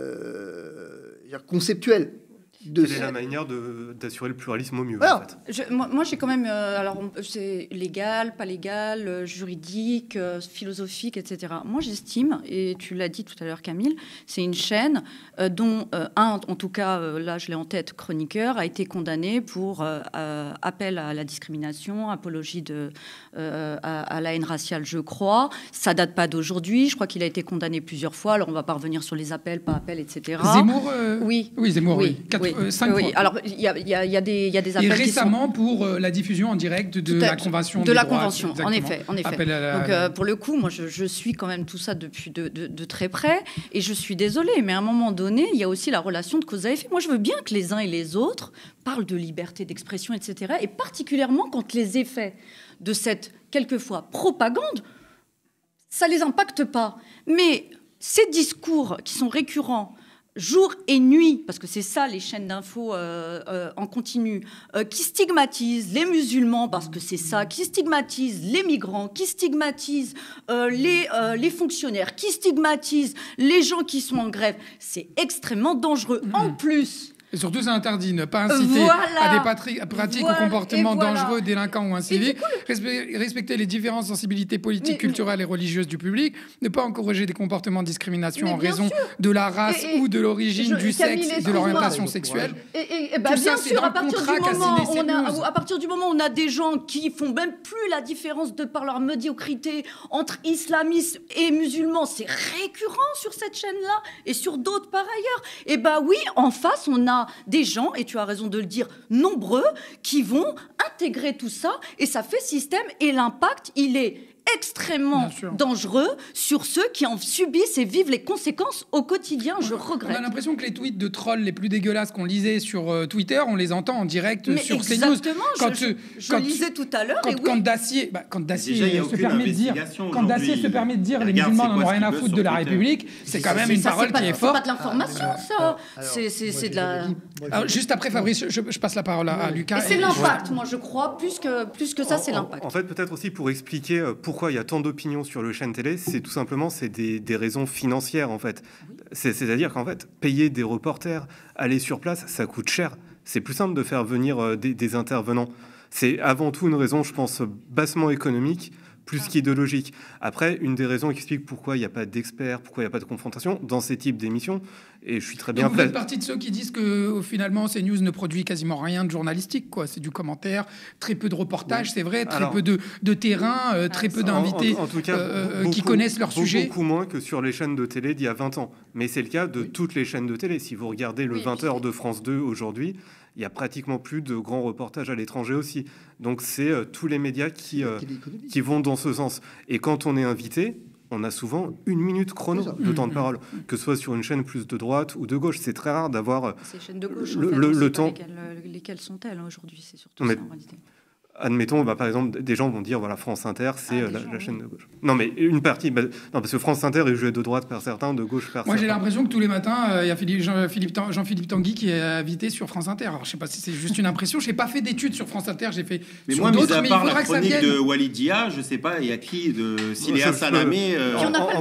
euh, conceptuel. De Quelle est la manière d'assurer le pluralisme au mieux alors, en fait. je, Moi, moi j'ai quand même... Euh, alors, c'est légal, pas légal, euh, juridique, euh, philosophique, et cetera. Moi, j'estime, et tu l'as dit tout à l'heure, Camille, c'est une chaîne euh, dont euh, un, en tout cas, euh, là, je l'ai en tête, chroniqueur, a été condamné pour euh, euh, appel à la discrimination, apologie de, euh, à, à la haine raciale, je crois. Ça date pas d'aujourd'hui. Je crois qu'il a été condamné plusieurs fois. Alors, on va pas revenir sur les appels, pas appels, et cetera. Zemmour euh... Oui. Oui, Zemmour, oui. oui. Quatre, oui. Euh, cinq oui. fois. Alors, il y a, y, a, y, a des, y a des appels et récemment qui sont... pour euh, la diffusion en direct de la convention. De la droits, convention, en effet. En effet. La... Donc, euh, pour le coup, moi, je, je suis quand même tout ça depuis de, de, de très près. Et je suis désolée, mais à un moment donné, il y a aussi la relation de cause à effet. Moi, je veux bien que les uns et les autres parlent de liberté d'expression, et cetera. Et particulièrement quand les effets de cette, quelquefois, propagande, ça ne les impacte pas. Mais ces discours qui sont récurrents, jour et nuit, parce que c'est ça les chaînes d'infos euh, euh, en continu, euh, qui stigmatisent les musulmans, parce que c'est ça, qui stigmatisent les migrants, qui stigmatisent euh, les, euh, les fonctionnaires, qui stigmatisent les gens qui sont en grève, c'est extrêmement dangereux. Mmh. En plus... Et surtout, c'est interdit, ne pas inciter voilà. à des patri- pratiques voilà. ou comportements voilà. dangereux, délinquants ou inciviques, coup, Respect- respecter les différentes sensibilités politiques, mais, culturelles mais... et religieuses du public, ne pas encourager des comportements de discrimination en raison sûr. de la race et, et, ou de l'origine, du Camille, sexe et de l'orientation sexuelle. Et, et, et bah, bien sûr, à partir, du moment, on a, à partir du moment où on a des gens qui font même plus la différence de par leur médiocrité entre islamistes et musulmans, c'est récurrent sur cette chaîne-là et sur d'autres par ailleurs. Et bah oui, en face, on a des gens, et tu as raison de le dire, nombreux, qui vont intégrer tout ça, et ça fait système, et l'impact, il est extrêmement dangereux sur ceux qui en subissent et vivent les conséquences au quotidien. Je regrette. On a l'impression que les tweets de trolls les plus dégueulasses qu'on lisait sur euh, Twitter, on les entend en direct mais sur CNews. Exactement, quand je, tu, je quand lisais tout à l'heure. Quand, oui. quand Dacier, bah, quand Dacier Déjà, se permet de dire, quand Dacier se permet de dire les musulmans n'en ont rien à foutre de la République, c'est quand même une parole qui est forte. C'est pas de l'information, ça. C'est de la. Alors, juste après, Fabrice, je, je passe la parole à, à Lucas. Et c'est l'impact, moi, je crois, plus que plus que ça, c'est l'impact. En fait, peut-être aussi pour expliquer pourquoi il y a tant d'opinions sur le chaîne télé, c'est tout simplement c'est des, des raisons financières en fait. C'est-à-dire qu'en fait, payer des reporters, aller sur place, ça coûte cher. C'est plus simple de faire venir euh, des, des intervenants. C'est avant tout une raison, je pense, bassement économique, plus ah. qu'idéologique. Après, une des raisons qui explique pourquoi il n'y a pas d'experts, pourquoi il n'y a pas de confrontation dans ces types d'émissions, et je suis très bien... Vous faites partie de ceux qui disent que finalement, CNews ne produit quasiment rien de journalistique, quoi. C'est du commentaire, très peu de reportages, oui. c'est vrai, très Alors, peu de, de terrain, euh, très peu d'invités en, en, en tout cas, euh, beaucoup, qui connaissent leur beaucoup, sujet. Beaucoup moins que sur les chaînes de télé d'il y a vingt ans. Mais c'est le cas de oui. toutes les chaînes de télé. Si vous regardez le oui, vingt heures de France deux aujourd'hui, il y a pratiquement plus de grands reportages à l'étranger aussi. Donc c'est euh, tous les médias qui, euh, qui vont dans ce sens. Et quand on est invité, on a souvent une minute chrono de temps de parole, que ce soit sur une chaîne plus de droite ou de gauche. C'est très rare d'avoir Ces chaînes de gauche, le, en fait, le, le temps. Lesquelles, lesquelles sont-elles aujourd'hui? C'est surtout mais, ça en réalité. Admettons, bah, par exemple, des gens vont dire voilà, France Inter, c'est ah, la, gens, la chaîne oui. de gauche. Non, mais une partie, bah, non, parce que France Inter est jouée de droite par certains, de gauche par certains. Moi, j'ai l'impression que tous les matins, il euh, y a Philippe, Jean-Philippe, Jean-Philippe Tanguy qui est invité sur France Inter. Alors, je sais pas si c'est juste une impression. Je n'ai pas fait d'études sur France Inter. J'ai fait. Mais sur moi, mis à mais part la chronique de Walidia, je sais pas, il y a qui de Ciléa Salamé. Euh, on n'a pas,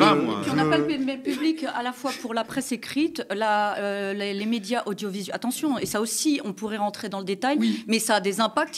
pas le même public à la fois pour la presse écrite, la, euh, les, les médias audiovisuels. Attention, et ça aussi, on pourrait rentrer dans le détail, oui. mais ça a des impacts qui sont extrêmement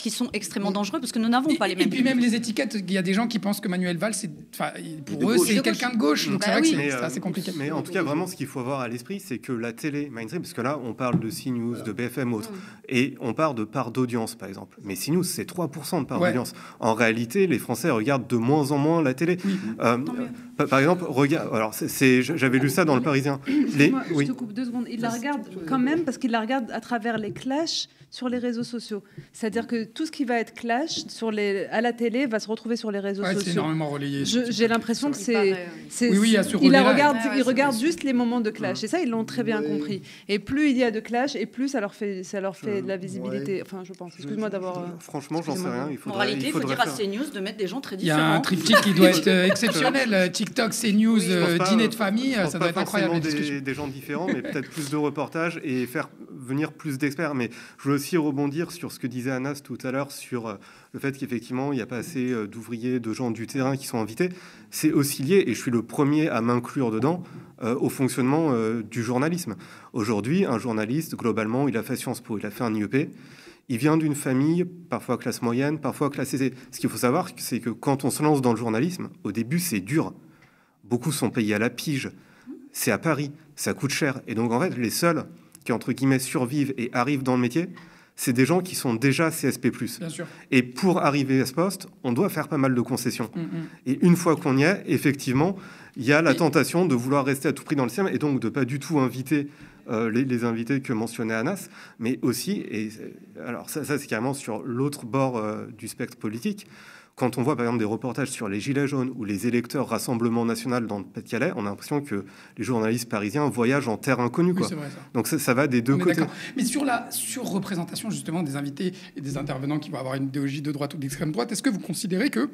extrêmement dangereux parce que nous n'avons pas les mêmes. Et puis même les étiquettes, il y a des gens qui pensent que Manuel Valls, c'est, enfin, pour eux, c'est quelqu'un de gauche. Donc bah c'est vrai oui. que c'est, mais, c'est assez compliqué. Mais en tout cas, vraiment, ce qu'il faut avoir à l'esprit, c'est que la télé mainstream, parce que là, on parle de CNews, de B F M, autres, et on part de part d'audience, par exemple. Mais CNews, c'est trois pour cent de part Ouais. d'audience. En réalité, les Français regardent de moins en moins la télé. Euh, par, par exemple, regarde. Alors, c'est, c'est, j'avais lu ça dans Le Parisien. Les, Moi, oui. Je te coupe deux secondes. Il la regarde quand même parce qu'il la regarde à travers les clashs sur les réseaux sociaux. C'est-à-dire que tout ce qui va être clash sur les, à la télé va se retrouver sur les réseaux Ouais, c'est sociaux. énormément relayé. Je- J'ai l'impression que Il c'est, paraît, c'est, Oui, oui, il y a ce il la relais-là. regarde, Ah ouais, il c'est regarde vrai. juste les moments de clash. Et ça, ils l'ont très bien Ouais. compris. Et plus il y a de clash, et plus ça leur fait, ça leur fait de la visibilité. Ouais. Enfin, je pense. Excuse-moi d'avoir. euh, Franchement, j'en sais Excusez-moi. rien. Il En faudrait, réalité, il faut faudrait dire à faire- CNews de mettre des gens très Il y a différents. un triptyque qui doit être euh, exceptionnel. Euh, TikTok, CNews, Je pense euh, pas, dîner euh, de famille, je pense ça pas doit être incroyable. forcément les discussions. des, des gens différents, mais peut-être plus de reportages et faire venir plus d'experts. Mais je veux aussi rebondir sur ce que disait Anas tout à l'heure sur euh, le fait qu'effectivement, il n'y a pas assez euh, d'ouvriers, de gens du terrain qui sont invités. C'est aussi lié, et je suis le premier à m'inclure dedans, euh, au fonctionnement euh, du journalisme. Aujourd'hui, un journaliste, globalement, il a fait Sciences Po, il a fait un I E P. Il vient d'une famille, parfois classe moyenne, parfois classe aisée. Ce qu'il faut savoir, c'est que quand on se lance dans le journalisme, au début, c'est dur. Beaucoup sont payés à la pige. C'est à Paris, ça coûte cher. Et donc, en fait, les seuls qui, entre guillemets, survivent et arrivent dans le métier, c'est des gens qui sont déjà C S P plus. Bien sûr. Et pour arriver à ce poste, on doit faire pas mal de concessions. Mm, mm. Et une fois qu'on y est, effectivement, il y a la tentation de vouloir rester à tout prix dans le système et donc de pas du tout inviter euh, les, les invités que mentionnait Anas, mais aussi, et c'est- alors ça, ça c'est carrément sur l'autre bord euh, du spectre politique, quand on voit par exemple des reportages sur les Gilets jaunes ou les électeurs Rassemblement National dans le Pas-de-Calais, on a l'impression que les journalistes parisiens voyagent en terre inconnue. Oui, Quoi. c'est vrai, ça. Donc ça, ça va des deux On est côtés. d'accord. Mais sur la surreprésentation justement des invités et des intervenants qui vont avoir une idéologie de droite ou d'extrême droite, est-ce que vous considérez que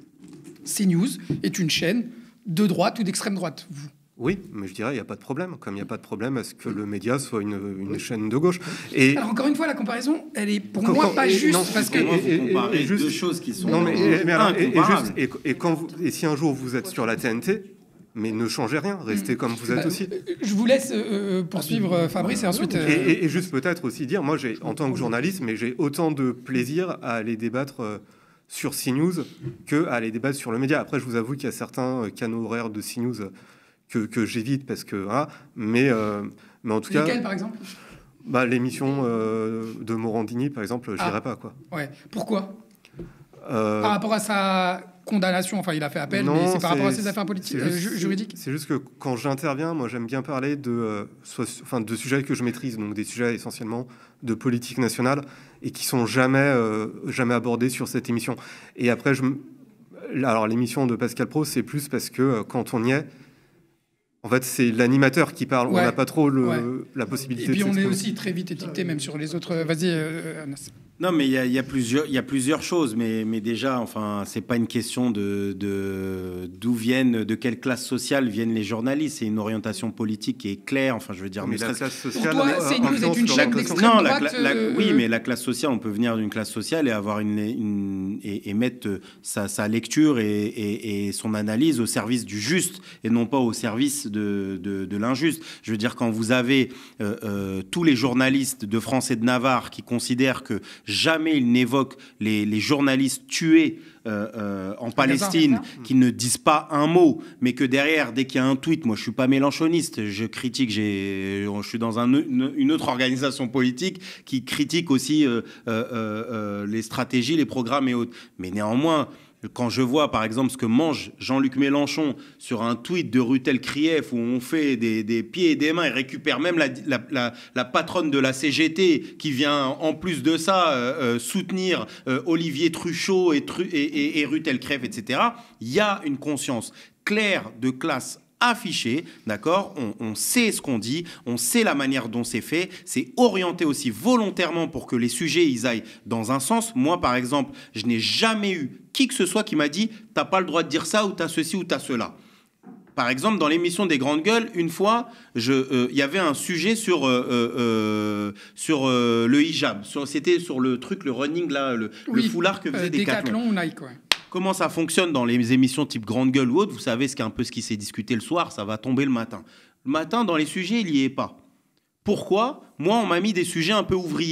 CNews est une chaîne de droite ou d'extrême droite, vous? Oui, mais je dirais, il n'y a pas de problème. Comme il n'y a pas de problème à ce que le média soit une, une chaîne de gauche. Et Alors encore une fois, la comparaison, elle est pour Quand- moi quand- pas et- juste non, parce que Pour moi, il et- faut et- comparer et juste- deux choses qui sont non, mais, et, mais alors, et- et incomparables. juste, et, et quand vous, et si un jour vous êtes sur la T N T, mais ne changez rien, restez comme vous êtes Euh, aussi. je vous laisse euh, poursuivre euh, Fabrice et ensuite. euh, Et, et- et juste peut-être aussi dire, moi, j'ai en tant que journaliste, mais j'ai autant de plaisir à aller débattre euh, sur CNews que à aller débattre sur le média. Après, je vous avoue qu'il y a certains euh, canaux horaires de CNews euh, que, que j'évite parce que voilà, mais euh, mais en tout cas, Lesquels, par exemple? bah, l'émission euh, de Morandini, par exemple, j'irai Ah. pas quoi. Ouais. Pourquoi? Euh, Par rapport à sa condamnation, enfin, il a fait appel, non, mais c'est par rapport à ses c'est- affaires politiques, c'est euh, juste- ju- juridiques. C'est juste que quand j'interviens, moi j'aime bien parler de, euh, soit, enfin, de sujets que je maîtrise, donc des sujets essentiellement de politique nationale et qui sont jamais, euh, jamais abordés sur cette émission. Et après, je, m- alors l'émission de Pascal Pro, c'est plus parce que euh, quand on y est, en fait, c'est l'animateur qui parle. Ouais. On n'a pas trop le, Ouais. la possibilité. Et puis de on est s'exprimer. aussi très vite étiqueté, même sur les autres. Vas-y, euh, Anas. Non, mais il y a, il y a plusieurs, il y a plusieurs choses, mais, mais déjà, enfin, c'est pas une question de, de d'où viennent, de quelle classe sociale viennent les journalistes. C'est une orientation politique qui est claire. Enfin, je veux dire, Mais ne la serait-ce- classe Pour sociale. toi, euh, CNews influence est une sur chaîne la classe d'extrême non, la, droite, cla- la- euh, oui, mais la classe sociale, on peut venir d'une classe sociale et avoir une, une- et, et mettre euh, sa, sa lecture et, et- et son analyse au service du juste et non pas au service de, de, de l'injuste. Je veux dire, quand vous avez euh, euh, tous les journalistes de France et de Navarre qui considèrent que jamais ils n'évoquent les, les journalistes tués euh, euh, en Palestine, qui ne disent pas un mot, mais que derrière, dès qu'il y a un tweet, moi je suis pas mélanchoniste, je critique, j'ai, je suis dans un, une, une autre organisation politique qui critique aussi euh, euh, euh, les stratégies, les programmes et autres. Mais néanmoins, quand je vois, par exemple, ce que mange Jean-Luc Mélenchon sur un tweet de Rutel Krief où on fait des, des pieds et des mains, il récupère même la, la, la, la patronne de la C G T qui vient, en plus de ça, euh, euh, soutenir euh, Olivier Truchot et, Tru- et, et, et Rutel Krief, et cetera. Il y a une conscience claire de classe affiché, d'accord, on, on sait ce qu'on dit, on sait la manière dont c'est fait, c'est orienté aussi volontairement pour que les sujets ils aillent dans un sens. Moi, par exemple, je n'ai jamais eu qui que ce soit qui m'a dit « t'as pas le droit de dire ça ou t'as ceci ou t'as cela ». Par exemple, dans l'émission des Grandes Gueules, une fois, il euh, y avait un sujet sur, euh, euh, sur euh, le hijab. Sur, c'était sur le truc, le running, là, le, Oui, Euh, le foulard que faisait Decathlon. Decathlon ou Nike, ouais. Comment ça fonctionne dans les émissions type Grande Gueule ou autre, vous savez, c'est un peu ce qui s'est discuté le soir, ça va tomber le matin. Le matin, dans les sujets, il n'y est pas. Pourquoi ? Moi, on m'a mis des sujets un peu ouvriers.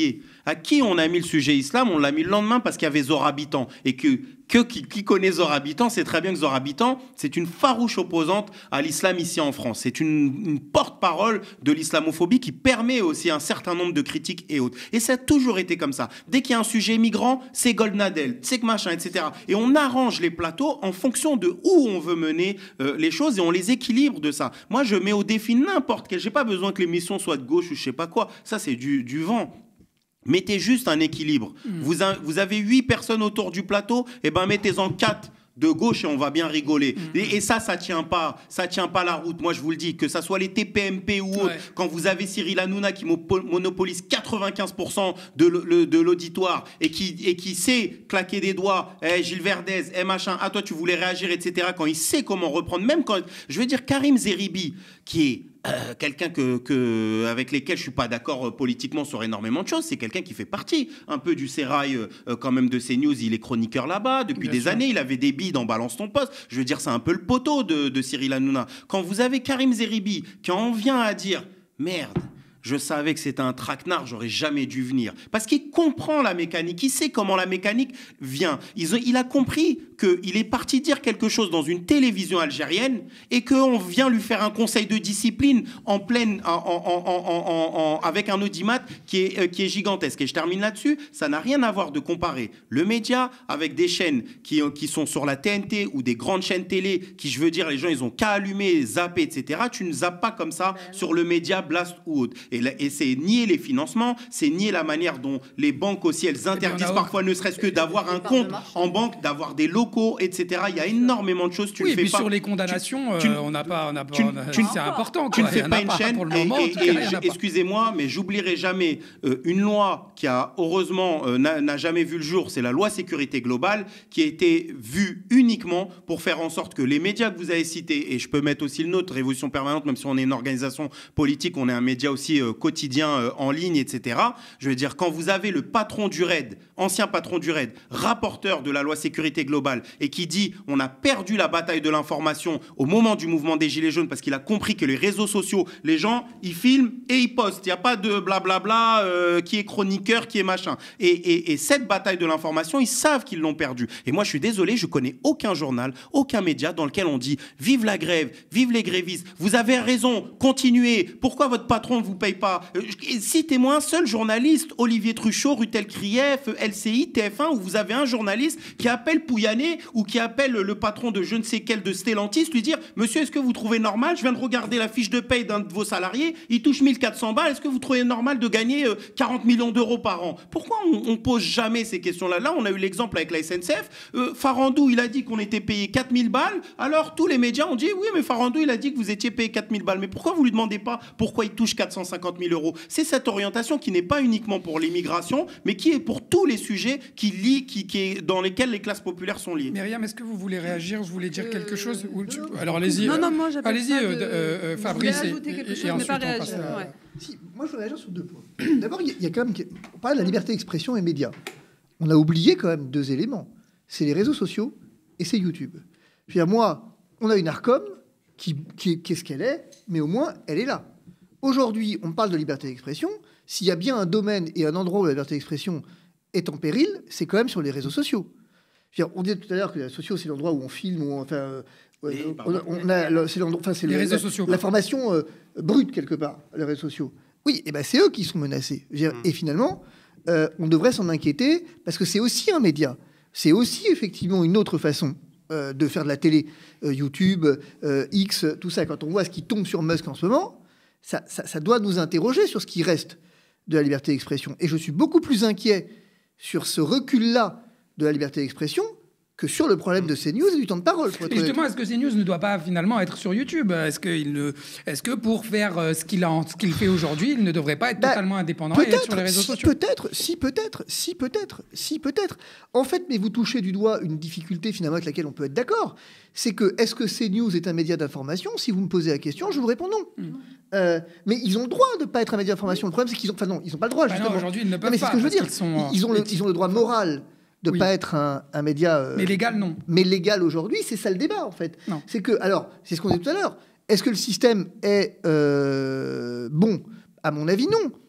À qui on a mis le sujet islam? On l'a mis le lendemain parce qu'il y avait Zorabitan. Et que, que qui, qui connaît Zorabitan, c'est très bien que Zorabitan, c'est une farouche opposante à l'islam ici en France. C'est une, une porte-parole de l'islamophobie qui permet aussi un certain nombre de critiques et autres. Et ça a toujours été comme ça. Dès qu'il y a un sujet migrant, c'est Goldnadel, c'est que machin, et cetera. Et on arrange les plateaux en fonction de où on veut mener euh, les choses et on les équilibre de ça. Moi, je mets au défi n'importe quel. J'ai pas besoin que l'émission soit de gauche ou je sais pas quoi. Ça, c'est du, du vent. Mettez juste un équilibre. Mmh. Vous, a, vous avez huit personnes autour du plateau, et ben mettez-en quatre de gauche et on va bien rigoler. Mmh. Et, et ça, ça tient pas, ça tient pas la route. Moi, je vous le dis, que ça soit les T P M P ou autres, ouais. Quand vous avez Cyril Hanouna qui monopolise quatre-vingt-quinze pour cent de, le, de l'auditoire et qui, et qui sait claquer des doigts, hey, Gilles Verdez, hey, machin, ah toi tu voulais réagir, et cetera. Quand il sait comment reprendre, même quand, je veux dire, Karim Zeribi, qui est Euh, quelqu'un que, que, avec lesquels je ne suis pas d'accord euh, politiquement sur énormément de choses. C'est quelqu'un qui fait partie un peu du sérail euh, quand même de CNews. Il est chroniqueur là-bas depuis Bien des sûr. années. Il avait des billes dans Balance ton poste. Je veux dire, c'est un peu le poteau de, de Cyril Hanouna. Quand vous avez Karim Zeribi qui en vient à dire « Merde, je savais que c'était un traquenard, j'aurais jamais dû venir. » Parce qu'il comprend la mécanique, il sait comment la mécanique vient. Il, il a compris qu'il est parti dire quelque chose dans une télévision algérienne et qu'on vient lui faire un conseil de discipline en pleine, en, en, en, en, en, avec un audimat qui est, euh, qui est gigantesque. Et je termine là-dessus, ça n'a rien à voir de comparer le média avec des chaînes qui, qui sont sur la T N T ou des grandes chaînes télé qui, je veux dire, les gens, ils ont qu'à allumer, zapper, et cetera. Tu ne zappes pas comme ça ben sur le média Blast ou autre. Et, là, et c'est nier les financements, c'est nier la manière dont les banques aussi, elles interdisent parfois, ne serait-ce que d'avoir un compte en banque, d'avoir des locaux, et cetera. Il y a énormément de choses. Tu oui, le et fais puis pas. sur les condamnations, tu, euh, on n'a pas, on n'a pas, tu, on a, tu, c'est important. Tu quoi. ne fais pas une pas, chaîne. Pour le et, moment, et, cas, et excusez-moi, mais j'oublierai jamais euh, une loi qui a heureusement euh, n'a, n'a jamais vu le jour. C'est la loi sécurité globale qui a été vue uniquement pour faire en sorte que les médias que vous avez cités, et je peux mettre aussi le nôtre, Révolution Permanente, même si on est une organisation politique, on est un média aussi euh, quotidien euh, en ligne, et cetera. Je veux dire, quand vous avez le patron du R A I D, ancien patron du R A I D, rapporteur de la loi sécurité globale, et qui dit on a perdu la bataille de l'information au moment du mouvement des Gilets jaunes parce qu'il a compris que les réseaux sociaux, les gens, ils filment et ils postent. Il n'y a pas de blablabla euh, qui est chroniqueur, qui est machin. Et, et, et cette bataille de l'information, ils savent qu'ils l'ont perdue. Et moi, je suis désolé, je connais aucun journal, aucun média dans lequel on dit vive la grève, vive les grévistes, vous avez raison, continuez. Pourquoi votre patron ne vous paye pas? euh, Citez-moi un seul journaliste, Olivier Truchot, Rutel Krief, L C I, T F un, où vous avez un journaliste qui appelle Pouyanné ou qui appelle le patron de je ne sais quel de Stellantis, lui dire « Monsieur, est-ce que vous trouvez normal? Je viens de regarder la fiche de paye d'un de vos salariés, il touche mille quatre cents balles, est-ce que vous trouvez normal de gagner euh, quarante millions d'euros par an ?» Pourquoi on, on pose jamais ces questions-là? Là, on a eu l'exemple avec la S N C F. Euh, Farandou, il a dit qu'on était payé quatre mille balles, alors tous les médias ont dit « Oui, mais Farandou, il a dit que vous étiez payé quatre mille balles. » Mais pourquoi vous lui demandez pas pourquoi il touche quatre cent cinquante mille euros? C'est cette orientation qui n'est pas uniquement pour l'immigration, mais qui est pour tous les sujets qui lient, qui, qui est, dans lesquels les classes populaires sont liées. Myriam, est-ce que vous voulez réagir? Vous voulez dire quelque chose? Ou tu... Alors allez-y. Non, non, moi j'appelle allez-y, ça de... euh, euh, Fabrice. Je voulais ajouter quelque et, chose, et mais ensuite pas on passe réagir. à... Ouais. Si, moi je veux réagir sur deux points. D'abord, il y, y a quand même... On parle de la liberté d'expression et médias. On a oublié quand même deux éléments. C'est les réseaux sociaux et c'est YouTube. Je veux dire, moi, on a une Arcom qui, qui, qui est ce qu'elle est, mais au moins, elle est là. Aujourd'hui, on parle de liberté d'expression. S'il y a bien un domaine et un endroit où la liberté d'expression est en péril, c'est quand même sur les réseaux sociaux. Je veux dire, on disait tout à l'heure que les réseaux sociaux, c'est l'endroit où on filme, où on, enfin, euh, oui, on, on a, c'est l'endroit, enfin, c'est les le, réseaux la, sociaux. L'information euh, brute quelque part, les réseaux sociaux. Oui, et ben c'est eux qui sont menacés. Je veux dire, mmh. Et finalement, euh, on devrait s'en inquiéter parce que c'est aussi un média. C'est aussi effectivement une autre façon euh, de faire de la télé, euh, YouTube, euh, X, tout ça. Quand on voit ce qui tombe sur Musk en ce moment, ça, ça, ça doit nous interroger sur ce qui reste de la liberté d'expression. Et je suis beaucoup plus inquiet sur ce recul-là de la liberté d'expression que sur le problème de CNews et du temps de parole. Et justement, est-ce que CNews ne doit pas finalement être sur YouTube? Est-ce que, il ne... est-ce que pour faire euh, ce qu'il a, ce qu'il fait aujourd'hui, il ne devrait pas être bah, totalement indépendant et être sur les réseaux si, sociaux? Peut-être, si peut-être, si peut-être, si peut-être. En fait, mais vous touchez du doigt une difficulté finalement avec laquelle on peut être d'accord. C'est que, est-ce que CNews est un média d'information? Si vous me posez la question, je vous réponds non. Mmh. Euh, mais ils ont le droit de ne pas être un média d'information. Le problème, c'est qu'ils ont... Enfin non, ils n'ont pas le droit, justement. Bah aujourd'hui, ils ne peuvent non, mais pas. C'est ce que je veux dire. Ils, sont, ils, ont le, ils ont le droit moral de ne oui. pas être un, un média... Euh, mais légal, non. Mais légal aujourd'hui, c'est ça le débat, en fait. Non. C'est que... Alors, c'est ce qu'on disait tout à l'heure. Est-ce que le système est euh, bon? À mon avis, non.